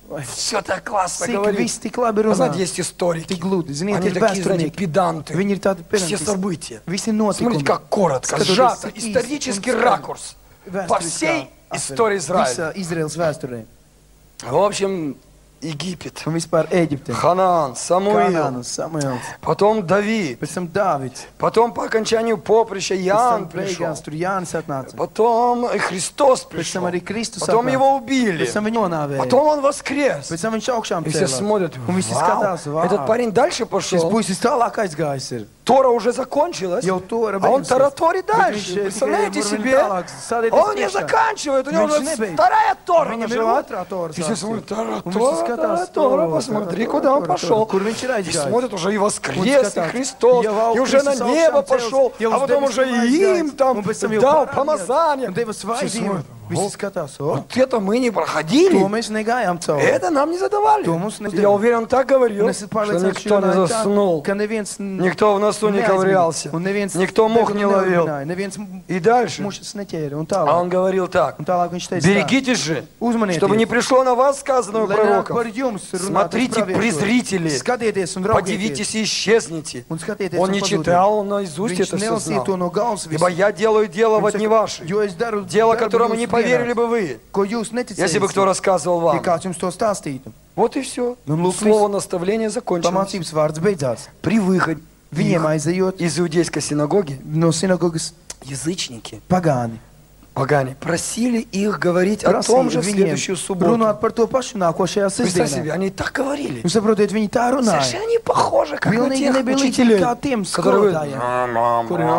Все так классно Cik говорит. viss tik labi Вы знаете, runā. есть историки. Tik gludi. Ziniet, Они ir такие, знаете, vēsturnieki. педанты. Viņi ir tādi Все pedantiski. события. Visi Смотрите, notikumi. как коротко, Skatoties сжато, īsi исторический un skaidri. ракурс по Vēsturiskā всей atveļa. истории Израиля. Visā Izraels vēsturē. В общем, Египет, Un vispār Ēģipte. Ханаан, Самуил, Kanānas, Samuels. потом Давид, Pēc tam Dāvids. потом по окончанию поприща Pēc Иоанн tam пришел, beigās tur Jānis atnāca. потом и Христос Pēc пришел, tam arī Kristus потом atnāca. его убили, Pēc tam viņu nonāvēja. потом он воскрес. Pēc tam viņš augšām И все cēlās. смотрят, Un visi вау, skatās, vau. этот парень дальше Šis пошел, puisis tālāk aizgājis ir. Тора уже закончилась, Jau Tora а он beigusies. тараторит Bet дальше. viņš, eh, Представляете tikai var себе? viņu tālāk sādieties Он не priekšā. заканчивает, у него Viņš уже nebeidz. вторая Тора Viņam ir началась. otrā Tora И все sāksies. смотрят, Тора, Un visi Тора, skatās, Тора, Tora, посмотри, Tora, куда он Tora, пошел. Kur viņš ir И aizgājis. смотрят, уже и Un воскрес, и skatās, Христос, jau и уже на Kristus небо augšām cēlies, пошел, jau а uz потом уже debesīm и им aizgājis, там un pēc tam jau дал parādījās, помазание. un deva Все svaidzību. смотрят, Visi «О, skatās, o, вот это мы не to проходили, mēs negājām cauri. это нам не задавали. To mums Я nezdeva. уверен, он так говорил, Un es что pārliecināts, ka никто не runāja tā, заснул, ka neviens n- никто в носу не neaizmiga, ковырялся, un neviens никто мух не degunu ловил. neuzmināja, neviens И дальше. mušas neķēra, un А tālāk. он говорил так: Un tālāk viņš teica tā. берегитесь же, Uzmanieties. чтобы не пришло на вас сказанное Lai nāk пророком. par jums runātais Смотрите, pravietojums. презрители, Skatieties un raugieties. подивитесь и исчезните. Un skatieties Он un не pazudiet. читал наизусть Viņš это все nelasīja to знал. no galvas visu. Ибо я делаю дело в Viņš одни saka, ваши, jo es daru дело, darbu которому не jūsu поверили dienās, бы вы, ko jūs neticēsiet, если бы кто рассказывал ja вам. kāds jums to stāstītu. Вот и все. Nu, lūk, Слово наставления закончилось. Pamācības vārds beidzās. При выходе Viņiem их aizejot из иудейской синагоги no sinagogas язычники, pagāni. погане, просили их говорить о том же Prasīja в следующую viņiem субботу. runāt par to pašu nākošajā Представь себе, sestdienā. они так говорили. Jūs saprotiet, viņi tā runāja. Совершенно не похоже, как на Pilnīgi тех nebija līdzīgi учителей, kā tiem которые skolotājiem, kuri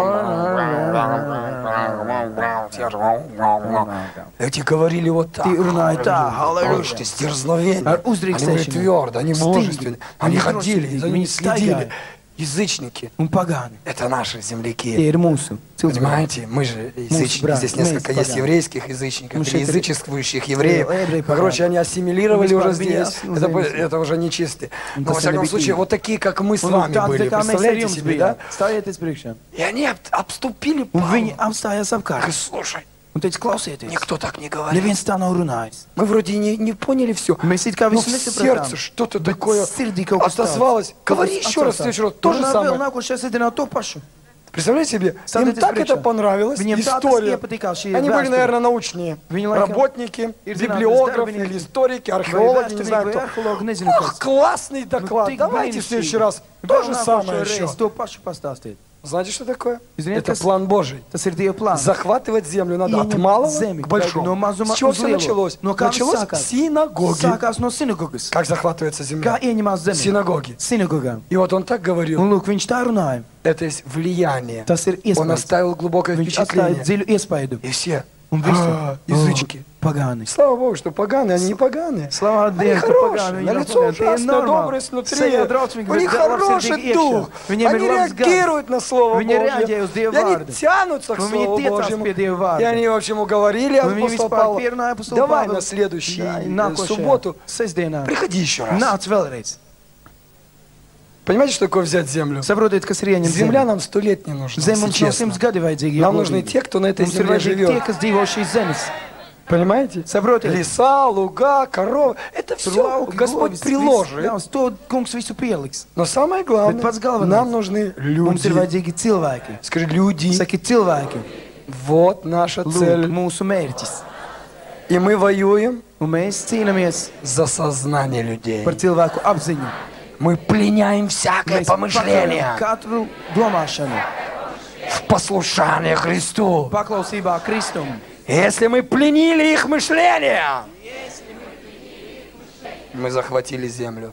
эти говорили вот так. Tie runāja tā, Слушайте, halleluja. с дерзновением. Ar Они были uzdrīkstēšanu. твердо, они Stingri. мужественны. Они Viņi ходили, drosmīgi, за ними viņi следили. staigāja. Язычники. Un pagāni. Это наши Tie земляки. ir mūsu cilvēki. Понимаете, мы же язычники, брат, здесь мы несколько есть поганы. еврейских язычников, Мы или шесть- язычествующих евреев. Э, евреи поганы. Короче, они ассимилировали Мы уже с вами здесь. ясно Это, заметили. это уже нечистые. Ну, Но, во то всяком есть случае, они вот такие, как мы с Un вами tāds были. tā kā mēs ar Представляете jums себе, да? bijām. Stājieties priekšā. И они об- обступили Un viņi Павла. apstājās Так, apkārt. слушай, Un teica, klausieties, никто так не говорит. neviens tā nav runājis. Мы вроде не, не поняли все. Mēs it kā Но visu в nesapratām. сердце что-то Bet такое sirdī kaut kas tāds. отозвалось. Говори Kaut kas еще раз в atcaucās. следующий раз. То же Runā vēl самое. nākošajā sestdienā to pašu. Представляете себе, им Stādieties так это priekšā. понравилось, Viņiem tā tas история. iepatikās šī Они были, vēsture. наверное, научные Viņi laikam работники, ir библиографы zinātnes или darbinieki, историки, vai археологи, не vēsturnieki, знаю vai кто. arheologi, nezinu Ох, kas. классный доклад. tik Давайте в brīnišķīgi. следующий раз то Vēl же nākošo самое еще. reizi to pašu pastāstiet. Знаете, что такое? Ziniet, Это kas- план Божий. Tas ir Dieva plāns. Захватывать землю надо от Ieņemt малого zemi, к большому. no mazuma С чего uz все lielo. началось? No kā viss Началось sākās? с синагоги. Sākās no sinagogas. Как захватывается Kā земля? ieņemās zemi? Синагоги. Sinagogām. И вот он так говорил. Un lūk, viņš tā runāja. Это есть влияние. Tas ir Он iespējas. оставил глубокое Viņš atstāja впечатление. dziļu iespaidu. И все. Un visi «А, язычники. pagāni. Слава Богу, что поганые, они не поганые. Slavā Они Dievam, ka хорошие, pagāni на viņi лицо nav pagāni. Tie ir ужасные, добрые normāli. снутри. Sejā draudzīgi, У них bet хороший labsirdīgi дух. iekšā. Viņiem Они ir labs gars. реагируют на Слово Viņi Божье. reaģē uz Dieva И они vārdu. тянутся к Un viņi Слову tiecās Божьему. pie Dieva vārda. И они, в общем, уговорили Un viņi апостола vispār Павла. pierunāja apostola Давай Pāvila. на следующую Jā, э, nākošajā субботу sestdienā. приходи еще раз. Nāc vēlreiz. Понимаете, что такое взять землю? Saprotiet, kas ir ieņemt Земля zemi. нам сто лет не нужна, Zem если mums nav честно. simts gadi vajadzīgi. Нам ja нужны godīgi. те, кто на этой Mums ir земле vajadzīgi tie, живет. kas dzīvo šīs zemes. Понимаете? Saprotiet? Леса, луга, коровы. Это Tur все lauki, Господь govis, приложит. viss, jā, to kungs visu pieliks. Но самое Bet главное, pats galvenais, нам нужны mums ir люди. vajadzīgi cilvēki. Скажи, люди. Saki cilvēki. Вот наша Lūk, цель. mūsu mērķis. И мы воюем Un mēs cīnāmies за сознание людей. par cilvēku apziņu. Мы пленяем всякое Mēs помышление pakaļam katru domāšanu. в послушание Христу. Paklausībā Kristum. Если мы пленили их мышление, мы захватили землю.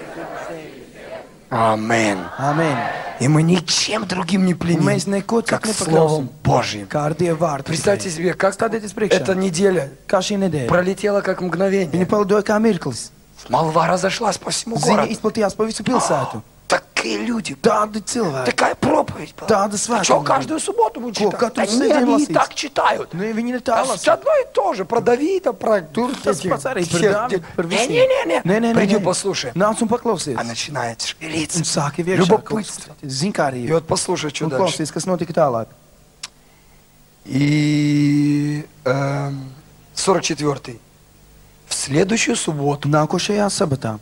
Аминь. Amen. И мы ничем другим не Un пленим, mēs neko как citu Словом nepakļausim. Божьим. Kā ar Dievu vārdu. Представьте tikai. себе, как Stādieties priekšā. эта неделя Kā šī nedēļa. пролетела как мгновение. Viņa palidoja kā mirklis. Молва разошлась по всему Ziņa городу. izplatījās pa visu pilsētu. Такие люди. Tādi cilvēki. Такая проповедь была. Tāda А что, svētība. каждую субботу будут Ko, читать? katru Да не, svētdienu они и lasīt? так читают. Nu, viņi ir Да tā все lasīt. одно и то же. Про Давида, про Tur tas этих pats arī par всех. Dāvidu, par visiem. Не-не-не. Nē, nē, nē, Приди nē. послушай. Nāc un paklausies. А начинает шевелиться. Un sāki iekšā. Любопытство. И Zinkārība. вот послушай, что Un дальше. klausies, kas notika tālāk. И эм, сорок четвёртый. в следующую субботу. Nākošajā sabatā.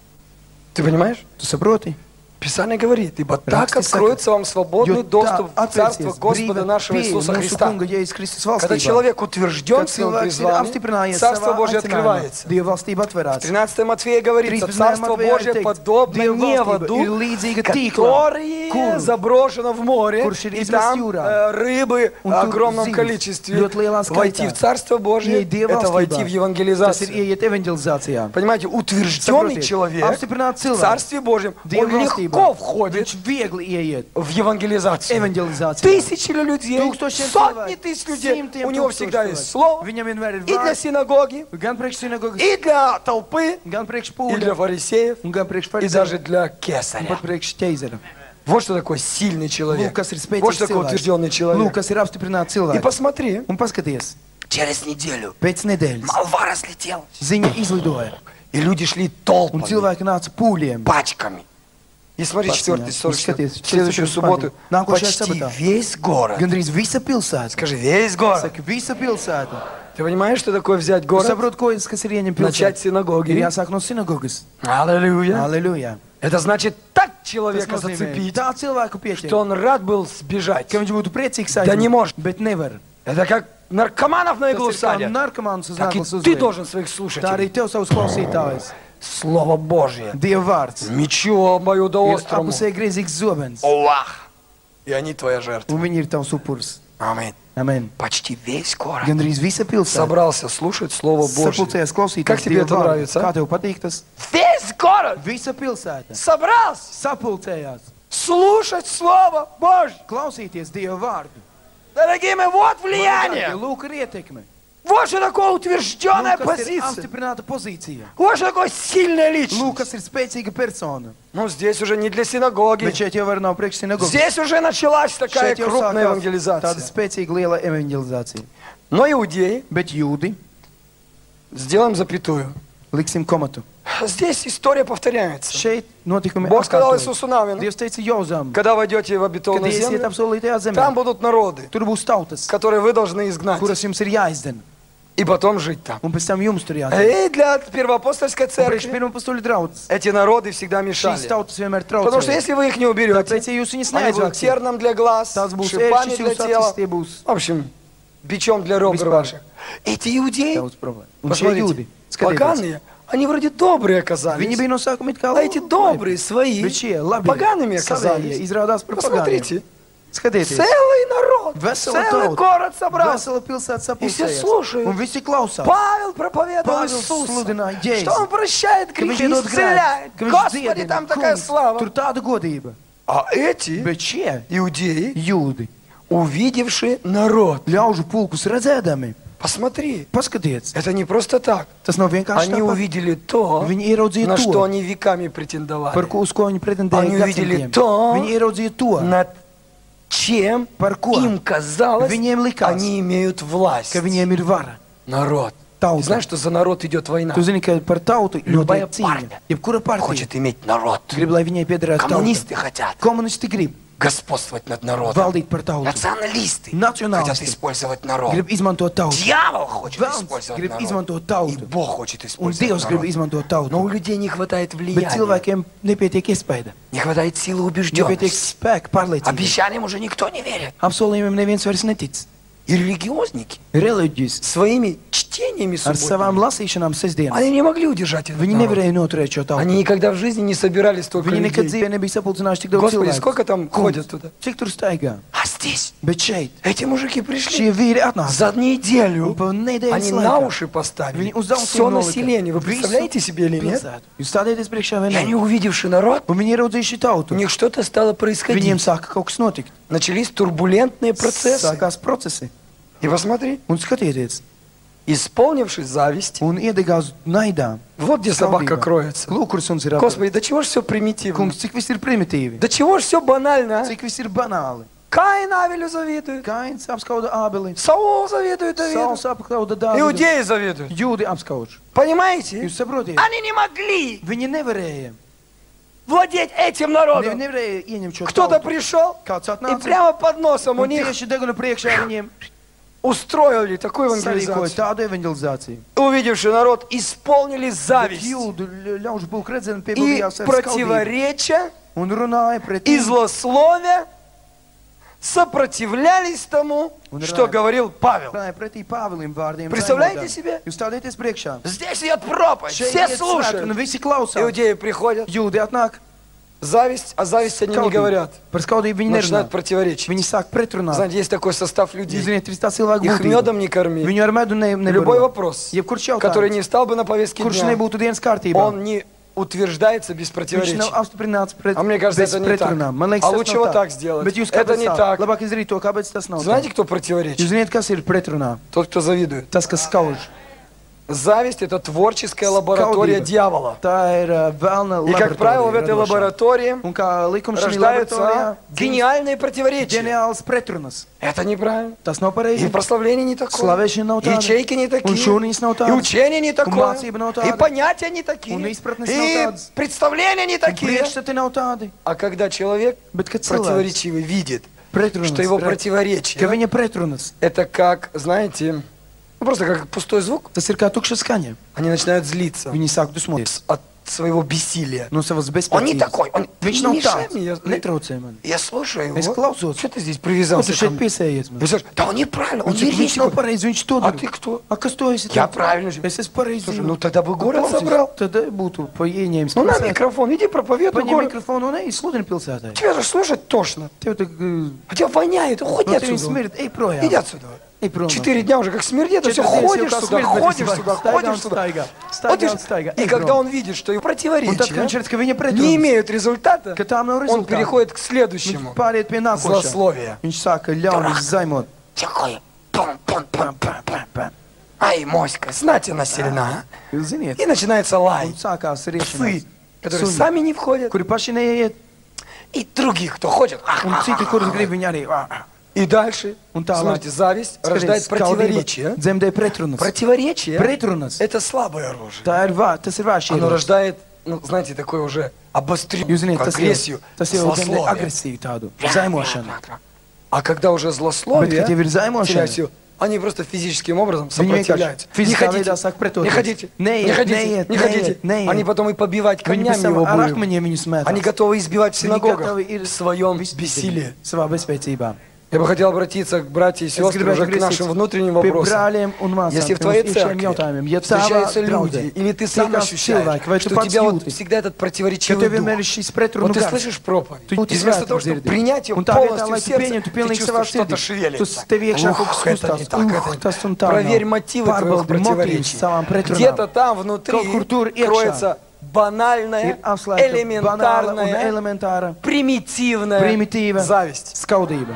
Ты понимаешь? Tu saproti? Писание говорит, ибо так Raksti saka, откроется вам свободный jo tā доступ в Царство atvērsies Господа brīva нашего pieeja Иисуса mūsu Христа. Kunga Jēzus Kristus Когда valstībā. человек утвержден Kad в своем cilvēks ir призвании, apstiprinājies Царство savā Божье aicinājumā, открывается. Dieva valstība В atverās. тринадцатой Матфея говорится, Царство Божье подобно неводу, ir līdzīga tīklam, которое kur заброшено в море, kurš ir и izmests там jūrā. э, рыбы в Un tur огромном zivs количестве. ļoti lielā skaitā. Войти в Царство Божье, Ieiet Dieva это войти в valstībā. Tas ir евангелизацию. ieiet evanģelizācijā. Понимаете, утвержденный Saprotiet, человек apstiprināts в cilvēks Царстве Божьем, Dieva он легко входит Viņš viegli ieiet в евангелизацию. evanģelizācijā. Тысячи людей, Tūkstošiem сотни cilvēku, тысяч людей, simtiem у него tūkstoši всегда cilvēku. есть слово Viņam vienmēr ir и для vārds, синагоги, gan priekš sinagogas, и для толпы, gan priekš и для pūļa, фарисеев, un gan priekš и farizēm, даже для un кесаря. pat priekš ķeizara. Вот что такое сильный человек. Lūk, kas ir Вот spēcīgs что такое cilvēks. утвержденный Lūk, человек. kas ir apstiprināts И cilvēks. посмотри, Un paskaties, через неделю pēc nedēļas молва разлетелась. ziņa izlidoja, И люди шли un толпами, cilvēki nāca pūļiem. пачками. И смотри, четвертый, сорок четвёртый. Skaties, В следующую субботу Nākošajā почти sabatā. весь город. Gandrīz visa pilsēta. Скажи, весь город. Saka, visa pilsēta. Ты понимаешь, что такое взять Tu город? saproti, ko es, kas ir ieņemt Начать pilsētu? Ir синагоги. jāsāk no sinagogas. Аллилуйя. Aleluja. Это значит так Tas человека nozīmē зацепить, tā cilvēku pieķert, что он рад был сбежать. ka viņš būtu priecīgs Да не aizmigt, может. bet nevar. Это как наркоманов на Tas иглу ir kā садят. narkomāns uz Так и nāklas ты uzliek. должен своих Tā слушателей. arī tev savus klausītājus. Слово Божье. Dieva vārds Мечу ir обоюдоострому. apusē griezīgs zobens, Аллах. И они твоя жертва. un viņi ir tavs upuris. Аминь. Amen. Почти весь город Gandrīz visa pilsēta собрался слушать Слово Божье. sapulcējās klausīties Как тебе Dieva это vārdu. нравится, а? Kā tev patīk tas? Весь город Visa pilsēta собрался sapulcējās слушать Слово Божье. klausīties Dieva vārdu. Дорогие мои, вот Mani влияние. dārgie, Lūk, ir ietekme. Вот что такое утвержденная Lūk, kas ir позиция. apstiprināta pozīcija. Вот что такое сильная Lūk, личность. kas ir spēcīga persona. Ну, здесь уже не для синагоги. Bet šeit jau var nav priekš sinagogas. Здесь уже началась такая Šeit jau крупная sākās tāda евангелизация. spēcīga liela evanģelizācija. Но иудеи, Bet jūdi, сделаем запятую. liksim komatu. Здесь история повторяется. Šeit notikumi Бог сказал atkārtojas. Иисусу Навину, Dievs teica Jozam, когда войдете в kad обетованную iesiet землю, apsolītajā zemē, там будут народы, tur būs tautas, которые вы должны изгнать, kuras jums ir jāizdzen, и потом жить там. un pēc tam jums tur jāizdzen. И для первоапостольской Un priekš церкви pirmo pastuļu draudzes эти народы всегда šīs мешали. tautas vienmēr Потому что traucēja. если вы их не уберете, Tāpēc, ja jūs viņus они будут neaizvāksiet, терном для глаз, tas būs шипами ēršis для jūsu тела, acis, tie būs в общем, бичом для ребер Vispār. ваших. Эти иудеи, daudz problēmu. Un šie посмотрите, jūdi, skatieties, поганые, они вроде добрые viņi оказались, bija no sākuma it kā а эти добрые, свои, bet šie labi погаными savējie оказались. izrādās par pagāniem. Посмотрите, Skatieties, целый народ, vesela целый tauta, город собрался. vesela pilsēta И все sapulcējās. слушают. Un visi klausās. Павел проповедовал Павел Иисуса, sludināja Jēzu, что он прощает ka viņš грехи, iedod grēkus, исцеляет. ka viņš Господи, dziedina, там такая kungs, слава. tur tāda godība. А эти Bet šie иудеи, jūdi, увидевшие народ, ļaužu pulkus redzēdami, посмотри, paskatieties, это не просто так. tas nav vienkārši Они tāpat. увидели то, Viņi ieraudzīja на что to, они веками претендовали, par ko, uz ko viņi pretendēja Они увидели gadsimtiem. то, Viņi ieraudzīja to, над чем par ko им казалось, viņiem likās, они имеют власть. ka viņiem ir vara. Народ. Tauta. Ты знаешь, что за народ идет война? Tu zini, ka par tautu Любая notiek cīņa. партия Jebkura partija Хочет иметь народ. grib, lai viņai piederētu Коммунисты tauta. хотят Komunisti grib господствовать над народом. valdīt par tautu. Националисты Националисты хотят использовать народ. Grib izmantot tautu. Дьявол хочет Velns использовать grib народ. izmantot И tautu. Бог хочет Un использовать Dievs grib народ. izmantot Но у tautu. людей не хватает Bet влияния. cilvēkiem nepietiek iespēja. Не хватает силы Nepietiek убежденности. spēka, pārliecība. Обещаниям уже никто не верит. Apsolījumiem neviens vairs netic. И религиозники Reliģis своими чтениями ar savām субботними, lasīšanām sestdienas. они не могли удержать этот Viņi народ. nevarēja noturēt šo tautu. Они никогда в жизни не собирали столько Viņi nekad людей. dzīvē nebija sapulcinājuši tik daudz Господи, cilvēku. сколько там ходят туда? Cik tur staigā? А здесь Bet šeit эти мужики šie пришли vīri atnāca. за неделю. Un pa nedēļas Они на laikā уши поставили viņi uz ausīm все nolika население. Вы visu представляете себе или нет? pilsētu. Jūs stādieties priekšā vai И ne? они, увидевши народ, Un viņi ieraudzījuši у tautu. них что-то стало Viņiem происходить. sāka kaut kas notikt. Начались турбулентные процессы. Sākās procesi. И посмотри, Un skatieties. исполнившись зависти, Un iedegās naidā. вот где собака Skaudībā. кроется. Lūk, kur suns ir atrasts. Господи, до чего же все примитивно? Kungs, cik viss ir primitīvi. До чего же все банально? а? Cik viss ir banāli. Каин Авелю завидует. Kains apskauda Ābeli. Saul завидует Давиду. Sauls apskauda Dāvidu. Иудеи завидуют. Jūdi apskauž. Понимаете? Jūs saprotiet? Они не могли Viņi nevarēja. владеть этим Viņi народом. nevarēja ieņemt šo Кто-то tautu. пришел Kāds и atnāca. прямо под носом у Un них tieši deguna priekšā viņiem устроили такую sarīkoja евангелизацию. tādu evanģelizāciju. Увидевший народ, исполнили Bet зависть jūdu ļ- ļaužu bulk redzēni и piebildījās ar skaudību противоречия, un runāja pret и tiem, злословия, сопротивлялись тому, Un что runāja- говорил Павел. runāja pretī Pāvilim vārdiem. Представляете zaimotām. себе? Jūs stādieties priekšā. Здесь идет проповедь, Šeit все iet svētki, un слушают. visi klausās. Иудеи приходят. Jūdi atnāk. Зависть, о зависти они не Skaudību. говорят. Par skaudību viņi nerunā. Начинают противоречить. Viņi sāk pretrunāt. Знаете, есть такой состав Jūs людей. zināt, trīs tā cilvēku Их būtība. медом не корми. Viņu ar medu ne, Любой nebaro. вопрос, Jebkurš который jautājums, не стал бы на повестке kurš дня, nebūtu dienas kārtībā, он не утверждается без viņš nav противоречий. apstiprināts pret, А мне кажется, bez это не так. pretrunām. Man liekas, А tas лучше nav вот tā. так сделать. Bet jūs Это kāpēc не tā? так. Labāk izdarīt to, kāpēc tas nav tā. Знаете, кто Jūs противоречит? zināt, kas ir pretrunā? Тот, кто завидует. Tas, kas skauž. Зависть – это творческая лаборатория Skaudība. дьявола. Tā ir uh, vēlna И, как правило, в laboratorija этой radošā. лаборатории Un kā likums šī рождаются laboratorijā гениальные противоречия. ģeniāls pretrunas. Это неправильно. Tas nav И pareizi. прославление не такое. Slavēšana nav И tāda. ячейки не Un такие. šūniņas nav И tādas. учение не такое. mācība nav И tāda. понятия не такие. Un izpratnes И nav tādas. представления не Un такие. priekšstati nav tādi. А когда человек Bet, kad cilvēks противоречивый видит, pretrunas, что его redz, ka противоречие viņa pretrunas, это как, знаете, ну, просто как пустой звук, tas ir kā tukša skaņa. они начинают злиться Viņi sāk dusmoties от своего бессилия. no savas Он не bezspēcības. такой, он Viņš не nav мешай tāds. мне. Я, Netraucē man. я слушаю Es его. klausos. Что ты здесь Ko привязался tu ко šeit мне? piesējies man? Вы скажете, да он неправильно, он Un не cik viņš есть nav такой. pareizi, viņš to А dara. ты кто? A, kas tu esi? Я tu? правильно же. Es esmu pareizi. Слушай, zinu. ну тогда бы город Klausies, собрал. Tad eh, būtu pa ieņēmis Ну на pilsētu. микрофон, иди проповедуй Paņem город. mikrofonu un ej sludini pilsētai. Тебе же слушать тошно. Tev tā, eh, А тебя воняет, уходи no tevis отсюда. smird, ej projām. Иди отсюда. Ej prom. Четыре дня уже как смердит, а все Četras dienas jau ходишь kā сюда, smird, bet ходишь es сюда, staigā ходишь un сюда. staigā. Вот Staigā un видишь, staigā. и Ej когда prom. он видит, что его Un tad, kad viņš противоречия redz, ka viņa не pretrunas, имеют результата, ka tām nav он rezultātu, переходит к viņš следующему. pāriet pie nākošā. Zloslовия. Viņš sāka ļauni zaimot. Такое. Пум-пум-пум-пум-пум. Ай, моська, знатина сильна. Jūs ziniet, И начинается лай. un sākās Псы, riešanās. которые Suņi, сами не входят. kuri paši neiet, И других, кто ходит. un citi, kurus grib viņi arī. И дальше, Un tālāk. смотрите, зависть рождает противоречие. Dzemdē pretrunas. Противоречие Pretrunas. – это слабое оружие. Tā ir vā, tas ir vārds. Оно рождает, ну, знаете, такое уже обостренную Jūs zināt, tas jau, агрессию, tas jau dzemdē злословие. agresīvu tādu zaimošanu. А когда уже Bet, злословие kad jau ir zaimošana, теряет силу, они просто физическим образом Viņi vienkārši сопротивляются. Не fiziskā ходите, veidā sāk pretoties. не ходите, Neiet, не ходите, neiet, не ходите. neiet, neiet. Они потом и побивать Viņi pēc камнями tam его ar будут. akmeņiem viņus metā. Они готовы избивать в Viņi синагогах gatavi ir в своем visu бессилии. savā bezspēcībā. Я бы хотел обратиться к братьям и Es сестрам gribētu уже к нашим griezties внутренним pie вопросам. brāļiem un māsām, Если в pie твоей mūsu iekšējiem церкви jautājumiem. Ja tavā встречаются люди, draudzē или ты сам tiekās ощущаешь, cilvēki, vai tu что у pats тебя вот jūti, всегда этот ka противоречивый tev vienmēr дух, ir šis pretrunu вот ты gars. слышишь проповедь, Tu jūti и вместо svētību того, чтобы dzirdi. принять ее Un tā vietā, полностью lai в tu сердце, pieņemtu ты pilnīgi savā чувствуешь, что-то sirdī, шевелится. tu tev iekšā kaut kas Ух, это не kustās. так, это Uh, не tas un tā Проверь nav. мотивы твоих Pārbaudi motīvus противоречий. savām pretrunām. Где-то там внутри Kaut kur tur iekšā кроется ir банальная, apslēpta banāla un элементарная, elementāra примитивная primitīva зависть. skaudība.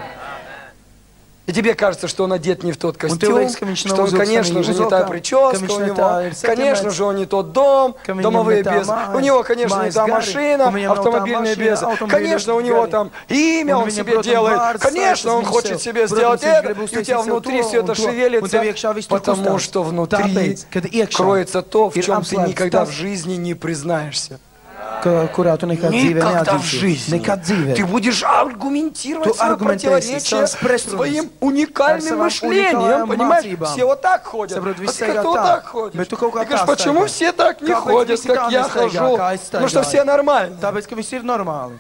И тебе кажется, что он одет не в тот Un tev костюм, liekas, ka viņš что nav он, uzvilcis конечно же, не та uzvalkā, ka прическа viņš у ne него, tā ir конечно saķemēts, же, он не тот дом, ka viņam домовые ne tā безы, māja, у него, конечно, не mājas та gari, машина, un viņam nav tā автомобильные mašīna, безы, automobīļa конечно, у него gari. там имя Un он viņam, себе protams, делает, vārds конечно, slēpjas он viņš хочет sev. себе Protams, сделать viņš это, grib и у uztaisīt тебя sev внутри to все un это to, un tev шевелится, iekšā viss tur потому kustās. что внутри Tāpēc, kad iekšā кроется то, в ir чем ты apslēpts никогда tas, в жизни не признаешься. ka, kurā tu nekad dzīvē Никогда в neatzīsi. жизни Nekad dzīvē. ты будешь аргументировать Tu свое argumentēsi противоречие savas pretrunas своим уникальным ar savām мышлением, unikālām понимаешь? mācībām. Все вот так ходят, Saprot, а visi ты staigā как-то вот tā, так ходишь. bet tu kaut kā Ты говоришь, tā почему staigā? все так не Kāpēc ходят, visi как tā я nestaigā, хожу? kā es Потому что staigāju? все нормально. Tāpēc, ka viss ir normāli.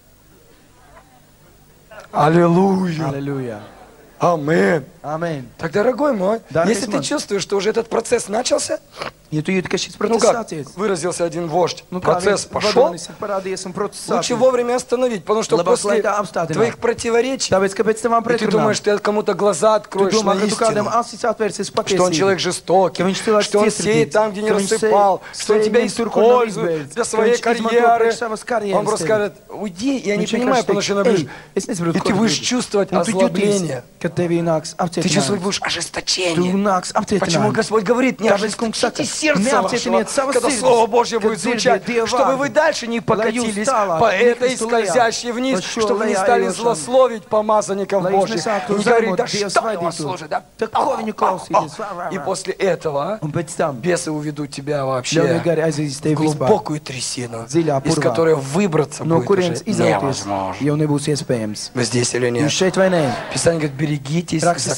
Аллилуйя. Aleluja. Амин. Amen. Так, дорогой мой, Дорогой если ты мой. чувствуешь, что уже этот процесс начался, Ja tu jūti, ka šis ну process как sācies, выразился один вождь, nu kā процесс viens пошел, vadonis ir parādījies un process лучше sācies. вовремя остановить, потому что Labāk после laikā apstādināt. твоих противоречий, Tāpēc, ka pēc tamām и ты pretrunām, думаешь, ты кому-то глаза tu откроешь на domā, ka tu kādam истину, asis atvērsies что он patiesību. человек жестокий, Ka viņš cilvēks что он cietsirdīgs, сеет там, где не ka viņš рассыпал, sēj- что он тебя sēj tur, kur nav использует izbeidz, для ka своей viņš izmanto карьеры. priekš savas Он karjeras просто tevi. скажет, уйди, я не Viņš понимаю, vienkārši потому что teiks, она "Ej, es nesaprotu, И ko ты tu будешь gribi." чувствовать Un tu jutīsi, озлобление. kad tevī nāks Ты чувствовать apcietinājums. будешь Tu ожесточение. nāks Почему apcietinājums. Господь говорит, не Tāpēc, kungs saka, ожесточите сердце neapcietiniet вашего, savas когда sirdis, Слово Божье kad будет звучать, dzirdiet Dieva чтобы vārdu, вы дальше не lai jūs покатились tālāk по этой nekristu lejā, скользящей вниз, pa šo чтобы вы не lejā стали ejošanu. злословить помазанников Lai jūs Божьих. И nesāktu не говорить, zaimot да Dieva что его svētīto. слушать, да? Так ko viņu klausīties? И после этого Un pēc tam бесы уведут тебя ļaunie вообще gari aizies в tevi vispār, глубокую трясину, dziļā из purvā, которой выбраться no будет kurienes уже izrauties невозможно. jau nebūs iespējams. Вы здесь или нет? Jūs šeit vai nē? Писание говорит, берегитесь Raksts saka,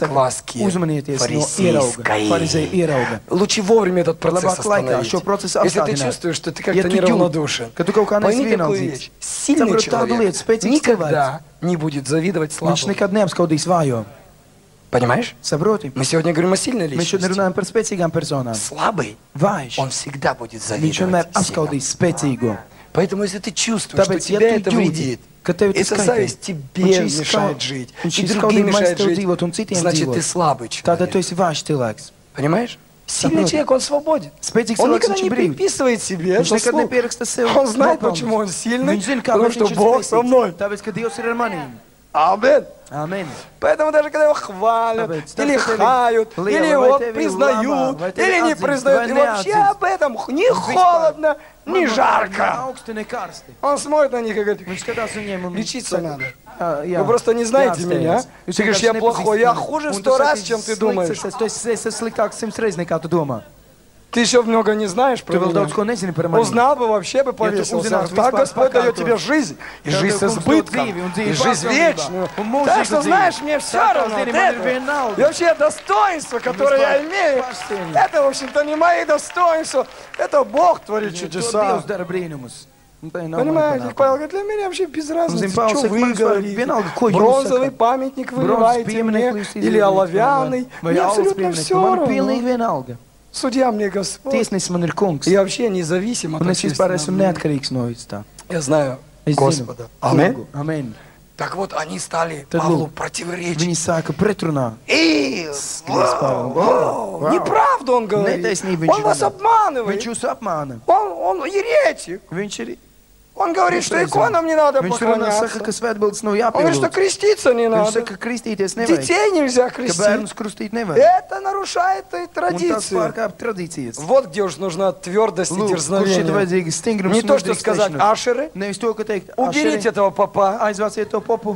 закваски Uzmanieties no ierauga, farizēja фарисейской. ierauga. Лучше вовремя этот процесс Labāk laikā остановить. šo procesu Если ты apstādināt. чувствуешь, что ты Ja как-то tu jūti, неравнодушен, ka tu kaut kā neesi пойми такую vienaldzīgs, вещь. Сильный saproti tādu человек lietu, spēcīgs никогда не будет завидовать Viņš слабому. nekad neapskaudīs vājo. Понимаешь? Saproti? Мы сегодня говорим о сильной Mēs šodien личности. runājam par spēcīgām personām. Слабый, Vājš. он всегда будет Viņš vienmēr завидовать сильному. apskaudīs spēcīgo. Поэтому, если ты чувствуешь, что Tāpēc, ja тебя tu это jūti, вредит, ka tev tas эта зависть тебе мешает жить, и другим мешает жить, значит, ты слабый Tātad tu человек. esi vājš cilvēks. Понимаешь? Сильный Saproti. человек, он свободен. Spēcīgs Он cilvēks, никогда viņš не ir brīvs. приписывает себе Viņš это nekad слух. nepieraksta sev Он знает, nopelnus. почему он сильный, Viņš zina, потому kāpēc что viņš ir Бог со spēcīgs. мной. Tāpēc, ka Dievs ir ar manīm. Амин. Amen. Поэтому даже когда его хвалят, Tāpēc, tad, или kad tevi хают, liela, или vai вот tevi признают, labā, vai tevi или не atzīst, признают, vai и вообще neatzīst. об этом ни Un холодно, ни Man ne жарко. augsti, ne karsti. Он смотрит на них и говорит, Viņš skatās viņiem un лечиться saka, надо. "Ā, jā, Вы просто не знаете jāatsteigas." меня. Jūs Ты говоришь, vienkārši я плохой, nepazīstat я mani. хуже Un сто tu раз, saki, чем ты slikts, думаешь. es- Tu esi es esmu sliktāks simts reizes nekā tu domā. Ты еще много не знаешь про Tu vēl меня. daudz ko nezini par mani. Узнал бы, вообще бы повесился. узнал, Так vispār Господь дает pakāptos. тебе жизнь, и Tev жизнь с Kungs dod избытком, dzīvi un dzīvi и жизнь pārpilnībā, вечную. un mūžīgu Так что, dzīvi. знаешь, мне все Tā kā равно zini, от man ir этого. vienalga. И вообще достоинство, которое я vispār имею, pašcieņa. это, в общем-то, не мои достоинства. Это Бог творит To чудеса. Dievs dara brīnumus. Un tā ir nav Понимаете, mana Павел panākuma. говорит, для меня вообще без Zini, разницы, Pāvils что saka, вы man vispār говорите. vienalga, ko jūs Бронзовый sakat. памятник Bronzas выливаете мне, pieminiektu jūs или izdarījāt, оловянный. vai Мне alus абсолютно pieminieku. все Man pilnīgi равно. vienalga. Судья мне Господь. Tiesnesis man ir kungs. Я вообще независим от Un es vispār esmu общественного мнения. neatkarīgs no vis tā. Я знаю Es Господа. zinu. Аминь. Kungu. Amen. Так вот, они стали Tad Павлу lūk, противоречить. Viņi sāka pretrunā. И Skries Pāvils. Вау, Вау. неправду он говорит. Netaisnību viņš Он вас runā. обманывает. Viņš jūs apmāna. Он, он еретик. Viņš ir... Он говорит, Viņš что reizēm- иконам не надо Viņš runā, saka, поклоняться. ka svētbildes nav Он говорит, что jāpielūdz. креститься не Viņš надо. saka, ka kristīties nevajag. Детей нельзя Ka крестить. bērnus krustīt nevajag. Это нарушает и Un tas традицию. pārkāp tradīcijas. Вот где уж нужна твердость и Lūk, kurš ir дерзновение. vajadzīgs stingrums Не un то, что сказать nedrīkstēšanas. ашеры. Nevis to, ka teikt, Уберите ašeri, этого попа. aizvāciet to popu.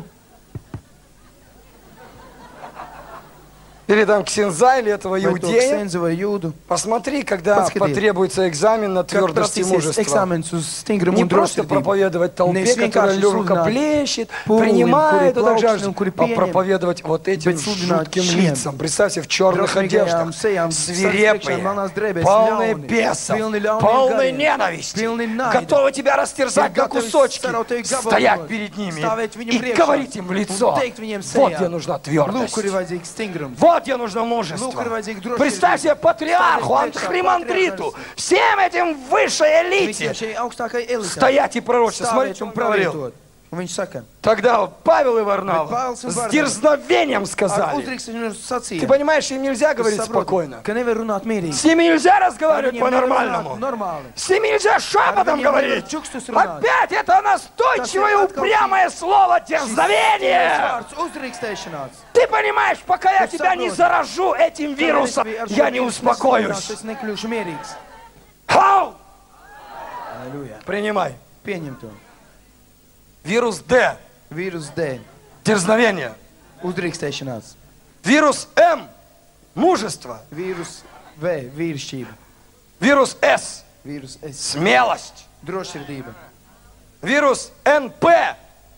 Или там ксенза, или этого Vai to иудея. ksenzu vai jūdu. Посмотри, когда Подскажи. потребуется экзамен на Kad твердость и prasīsies мужество. eksāmens uz stingrumu Не un просто drošību. проповедовать толпе, Nevis которая vienkārši рукоплещет, pūlim, принимает kuri это так plaukst жаждет, un kuri а pieņem, проповедовать вот этим bet sludināt жутким šiem лицам. Представьте, в черных drosmīgajām одеждах, sejām, свирепые, sarkanām drēbēs, полные ļauni, бесов, pilni ļauniem полные gariem, ненависти, pilni naida, готовы тебя растерзать на gatavi кусочки, saraut tevi gabalos, стоять перед ними stāvēt viņu и priekšā говорить им в un лицо. teikt viņiem Вот sejā. где нужна Lūk, твердость. kur ir vajadzīgs stingrums. Вот где нужно Lūk, мужество. kur ir vajadzīga drošība. Представь себе патриарху, анхримандриту, всем этим высшей элите Visiem šai augstākai elitei. стоять и пророчествовать. Смотри, Stāvēt что un он говорил. pravietot. Un viņš saka, Тогда Павел и Варнава Bet Pāvils un с Varnava дерзновением ar сказали. uzdrīkstēšanu sacīja. Ты понимаешь, им нельзя Tu говорить saproti, спокойно. ka nevar runāt mierīgi. С ними нельзя Ar разговаривать viņiem nevar runāt по-нормальному. normāli. С ними нельзя шепотом viņiem говорить. nevar čukstus runāt. Опять это настойчивое Tas ir atkal упрямое слово Šis дерзновение. vārds uzdrīkstēšanās. Ты понимаешь, пока я Tu тебя не saproti. заражу этим вирусом, Kamēr es ar я šo не vīrusu успокоюсь. Es nekļūšu mierīgs. Хау! Aleluja. Принимай. Pieņem to. Вирус Д. Vīrus D. Дерзновение. Uzdrīkstēšanās. Вирус М. Мужество. Vīrus V. Vīrišķība. Вирус С. Vīrus S. Смелость. Drošsirdība. Вирус Н П.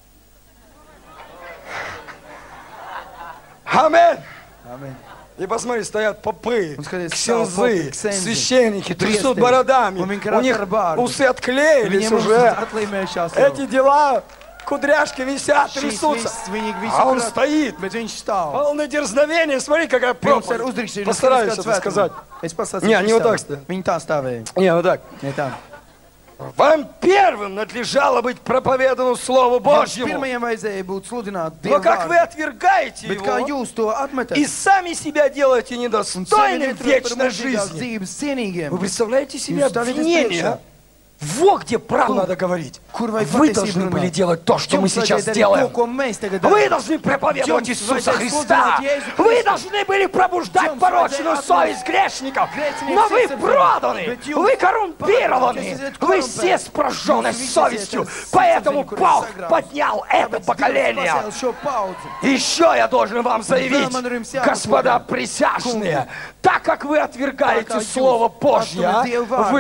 Аминь. Amen. И посмотри, стоят попы, Он сказал, ксензы, попы, ксензы, священники, трясут приестери. бородами. Он им У них красит барду. усы отклеились Viņiem уже. atlīmējušās jau. Эти дела, кудряшки висят, Šīs трясутся. viss, viņi visu А он krāt, стоит. Bet viņš stāv. Полное дерзновение. Смотри, какая Pilns ar проповедь. uzdrīkstēšanos. Постараюсь kāds это svētums. сказать. Es pasācu. Не, они вот так стоят. Viņi tā stāvēja. Не, вот так. Ne tā. Вам первым надлежало быть проповедану Слову Jums Божьему. pirmajiem vajadzēja būt sludināt Но Dievu как вы vārdu. отвергаете Bet kā его jūs to atmetat? и сами себя делаете Un sevi недостойным neturat par вечной mūžīgās жизни. dzīves cienīgiem. Вы представляете себе Jūs stāvieties обвинение? priekšā. Вот где правду Kur- надо говорить. Kur vajag Вы patiesību должны runāt? были делать то, что мы Jums сейчас vajadzēja darīt делаем. to, ko mēs tagad Вы darām. должны проповедовать Jums Иисуса vajadzēja Христа. sludināt Jēzu Вы Kristu. должны были пробуждать Jums порочную vajadzēja совесть грешников. grēcinieku Но вы sirds проданы, bet jūs вы коррумпированы, jūs esat вы korumpēti. все с прожженной Jūs visi совестью. esat ar Поэтому sirdsapziņu, kura ir Бог sagrauta. поднял это Tāpēc Dievs поколение. pacēla šo paudzi. Еще я должен вам заявить, man ir jums jāpasaka, господа присяжные, так как вы отвергаете tā kā jūs Слово Божье, atturat Dievu vārdu, вы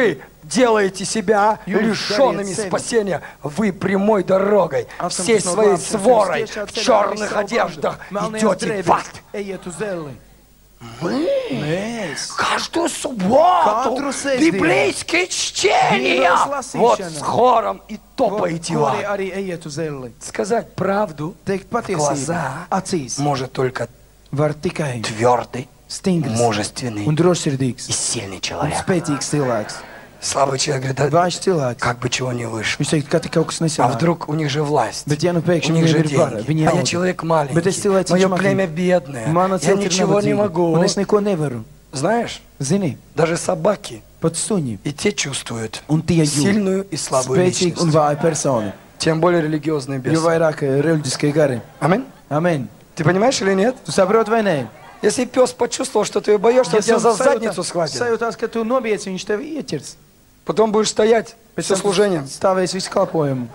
делаете себя Jūs лишенными dariet sevi. спасения. Вы прямой дорогой, Esam всей tas no своей glābšanas, сворой, jūs tiešā в ceļā черных visu savu одеждах bandu, melnajās идете в drēbēs, ад. ejiet uz elli. Мы Mēs. каждую субботу Katru sestdienu. библейские чтения Bībeles lasīšana. вот с хором и топаете в Kori ад. arī ejiet uz elli. Сказать правду Teikt Глаза. patiesību. Acīs может только var tikai твердый, stingrs мужественный un drošsirdīgs и сильный un человек. spēcīgs cilvēks. Слабый человек говорит, да, Vājš cilvēks. как бы чего не вышло. Viņš teikt, ka tik kaut kas А nesanāk. вдруг у них же власть, Bet ja nu у pēkšņi них же viņiem ir vara, деньги, viņi а я auga. человек Bet es маленький, cilvēciņš мое maziņš. племя бедное, Mana я cilts ir ничего не nabadzīga, могу. un es neko nevaru. Знаешь, Zini, даже собаки pat suņi и те чувствуют un tie jūt сильную и слабую spēcīgu un личность. vāju personu. Тем более религиозные Jo бесы. vairāk reliģiskie gari. Аминь. Amen. Ты понимаешь или нет? Tu saproti vai nē? Если пес почувствовал, что ты его боешься, он тебя за sajūtā- задницу схватит. sajūtās, ka tu nobiec, viņš tevi ieķers. Потом будешь стоять Pēc все tam служением. stāvēs visu kalpojumu.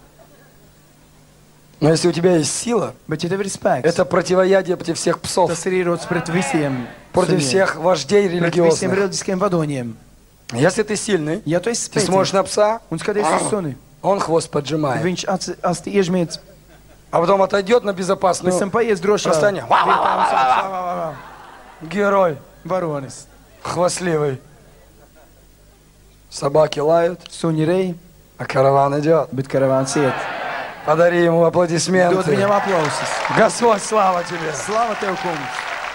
Но если у тебя есть сила, Bet ja tev ir spēks, это противоядие против всех псов, tas ir ierocis pret visiem против suņiem, всех вождей pret visiem религиозных. reliģiskiem vadoņiem. Если ты сильный, Ja tu esi ты смотришь spēcīgs на пса, un skaties uz suni, он хвост поджимает. viņš aci- asti iežmiedz, А потом отойдет на pēc безопасную tam paies drošā расстояние. vietā un sāc vā, vā, vā, vā. Герой, Varonis. хвастливый. Собаки лают, Suņi rej, а караван идет. bet karavāns iet. Подари ему Dod аплодисменты. viņam aplausus. Господь, слава тебе. Slava tev, kungs.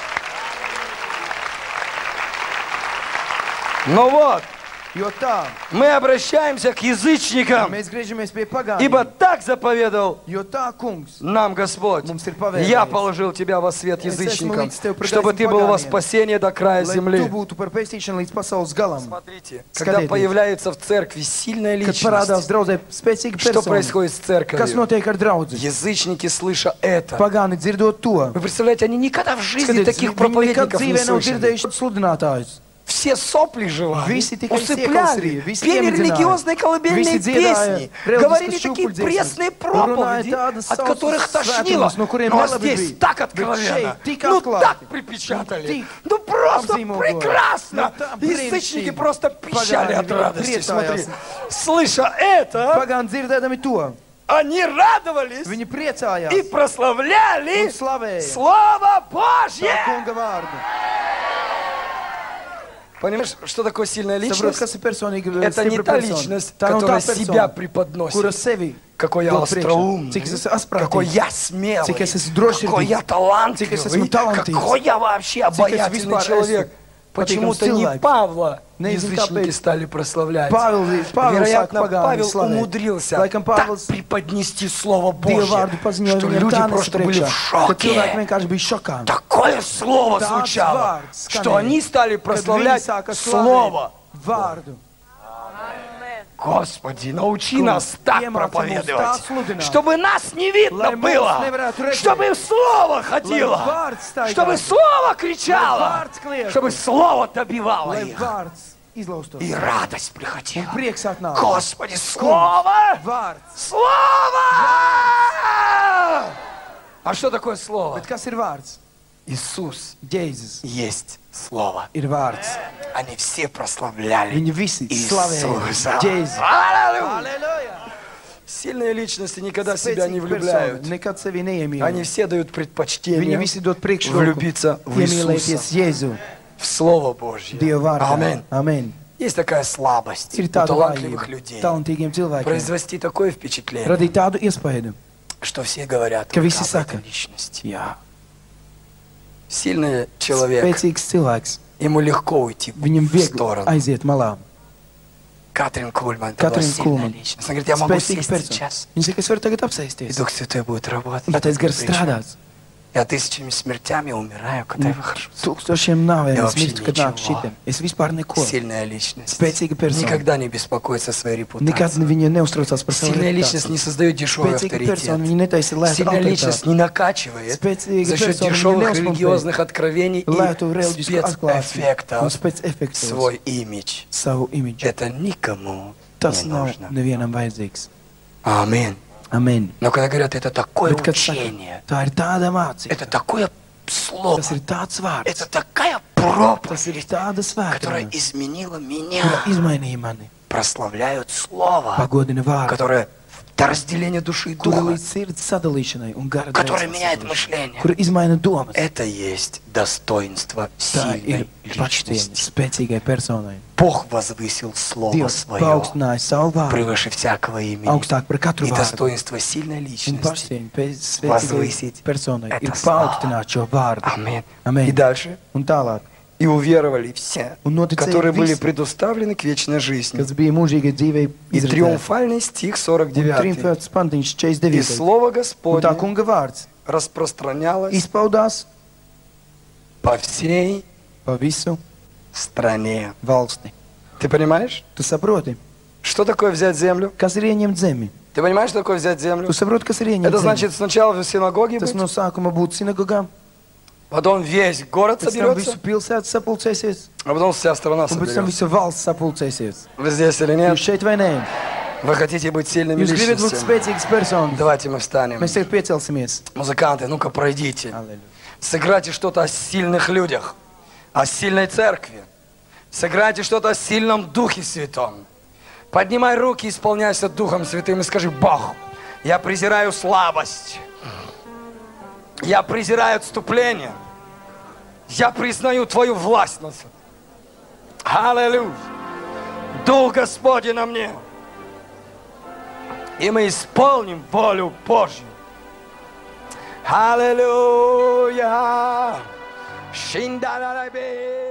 Ну вот, Jo tā, мы обращаемся к язычникам, mēs griežamies pie pagāniem. ибо так заповедовал Jo tā, kungs, нам Господь. mums ir pavēlējies. Я положил тебя во свет Es esmu язычникам, līdz tev чтобы ты был во pagāniem, спасение до края lai tu земли. būtu par pestīšanu līdz pasaules galam. Смотрите, когда Skatieties. появляется в церкви сильная Kad parādās личность, draudzē spēcīga что persona, происходит с kas церковью? notiek ar draudzi? Язычники, слыша это, Pagāni dzirdot to. вы представляете, они никогда в жизни Skatieties, таких viņi nekad проповедников не dzīvē nav слышали. dzirdējuši sludinātājus. Все сопли жевали, Visi tikai усыпляли, siekalsrīja, visi пели piemidzināja. религиозные колыбельные Visi dziedāja песни, reliģiskas говорили такие šūpuļdziesmas, пресные runāja проповеди, tādas от sausas которых тошнило. svētumus, no kuriem Но nelabi здесь bija. так Bet откровенно, šeit tik ну atklāti, так припечатали, tik ну просто apzīmogoja, прекрасно. nu tā Язычники brīnišķīgi. просто пищали Pagāni от viņi радости, смотри. priecājās. Слыша это, Pagāni dzirdēdami to, они радовались viņi и priecājās прославляли un slavēja Слово tā Божье. kunga vārdu. Понимаешь, что такое сильная Saprot, личность? kas ir personīga Это не stipra та persona. личность, Tā nav которая tā себя persona, kura преподносит. sevi Какой я dod priekšā. остроумный, Cik es esmu какой asprātīgs, я смелый, cik es esmu drošsirdīgs, какой я талантливый, cik es esmu talantīgs, какой я вообще cik es обаятельный vispār человек. esmu Почему-то patīkams не cilvēks. Павла Nezinu, язычники kāpēc. стали прославлять. Pāvils, Pāvils Вероятно, sāka pagāni Павел slavēt. умудрился Laikam так Pāvils преподнести Слово Dieva Божье, vārdu paziņoja что viņam люди tā просто были nesapriekšā, в ka cilvēki шоке. vienkārši bija šokā. Такое слово Tāds звучало, vārds что skanēja, они стали kad viņi прославлять sāka Слово. slavēt vārdu. Господи, научи Kungs, нас так iemāci проповедовать, mums tā sludināt, чтобы нас не видно lai mūs было, nevarētu redzēt, чтобы Слово lai ходило, vārds staigātu, чтобы Слово lai кричало, vārds kliedz, чтобы Слово добивало lai их, vārds izlaustos. и радость Un приходила. prieks atnāk. Господи, Слово! Vārds. Слово! А что такое Слово? Bet kas ir vārds? Иисус Jēzus есть Слово. ir vārds. Они все прославляли Viņi visi slavēja Иисуса. Jēzu. Аллилуйя! Halleluja! Сильные личности никогда себя не Spēcīgi влюбляют. persona nekad sevi Они neiemīl. все дают Viņi предпочтение visi dod priekšroku влюбиться в iemīlēties Иисуса, Jēzu, в Слово Божье. Dieva vārdā. Аминь. Amen. Есть такая слабость Ir у tāda талантливых vājība людей. talantīgiem cilvēkiem. Произвести такое впечатление, Radīt tādu iespēju, что все говорят ka только visi об saka, этой личности. jā, Сильный человек, spēcīgs cilvēks, ему легко уйти viņam в viegli сторону. aiziet malā. Катрин Кульман, это была Katrīna сильная Kulmana. личность. Она говорит, я могу Spēcīga сесть persona. сейчас, Viņa saka, es varu tagad и apsēsties. Дух Святой будет работать. Svētais gars Причем strādās. Я тысячами смертями умираю, когда я выхожу. Tūkstošiem nāvēm Ja es mirstu, kad nāk nичего. šitam. Es vispār neko. Сильная личность. Spēcīga persona. Никогда не беспокоится о своей Nekad репутации. viņa neuztraucās par savu Сильная личность reputāciju. не создает дешевый Spēcīga persona, авторитет. viņa netaisa lētu Сильная личность autoritāti. не накачивает Spēcīga за счет persona, viņa дешевых neuzpumpē религиозных откровений lētu и reliģisku atklāsmi un спецэффектов spēcefektos свой имидж. savu imidžu. Это никому Tas не nav нужно. nevienam vajadzīgs. Аминь. Amen. Но когда говорят, это такое Bet, kad saka, учение, tā ir tāda mācība, это такое слово, tas ir tāds vārds, это такая tas ir проповедь, tāda которая svētība, изменила kura меня. izmainīja mani. прославляют Слово, pagodina vārdu, которое до разделения души и kura духа, līdz sirds sadalīšanai un gara которое dvēseles меняет sadalīšanai, мышление. kura izmaina domas. Это есть достоинство Tā ir сильной pašcieņa личности. spēcīgai personai. Бог возвысил Слово Dievs Свое paaugstināja savu vārdu превыше всякого имени. augstāk par katru И vārdu. достоинство сильной Un личности. pašcieņa pēc Возвысить spēcīgai personai это ir слово. paaugstināt šo vārdu. Аминь. Amen. И дальше. Un tālāk, И уверовали все, Un noticēja которые были visi, предоставлены к вечной жизни. kas bija mūžīgai dzīvei И izredzēti. триумфальный стих сорок девять. Triumfēts pantiņš И četrdesmit devītais. Слово Un tā Господне kunga vārds распространялось izpaudās по всей pa visu стране. valsti. Ты понимаешь? Tu saproti, Что такое взять землю? kas ir ieņemt zemi? Ты понимаешь, что такое взять землю? Tu saproti, kas ir ieņemt Это zemi? значит сначала в синагоге Tas быть, no sākuma būtu sinagogā, потом весь город pēc tam visu соберется, pilsētu sapulcēsies, а потом вся страна un pēc tam соберется. visa valsts sapulcēsies. Вы здесь или Jūs нет? šeit vai nē? Вы хотите быть сильными Jūs gribat būt личностями? spēcīgs personis. Давайте мы встанем. Mēs tagad piecelsimies. Музыканты, ну-ка пройдите. Aleluja. Сыграйте что-то о сильных людях, о сильной церкви. Сыграйте что-то о сильном Духе Святом. Поднимай руки, исполняйся Духом Святым и скажи: Бог, я презираю слабость. Я презираю отступление. Я признаю Твою власть над собой. Аллилуйя. Дух Господень на мне. И мы исполним волю Божью. Аллилуйя. Шиндарабе.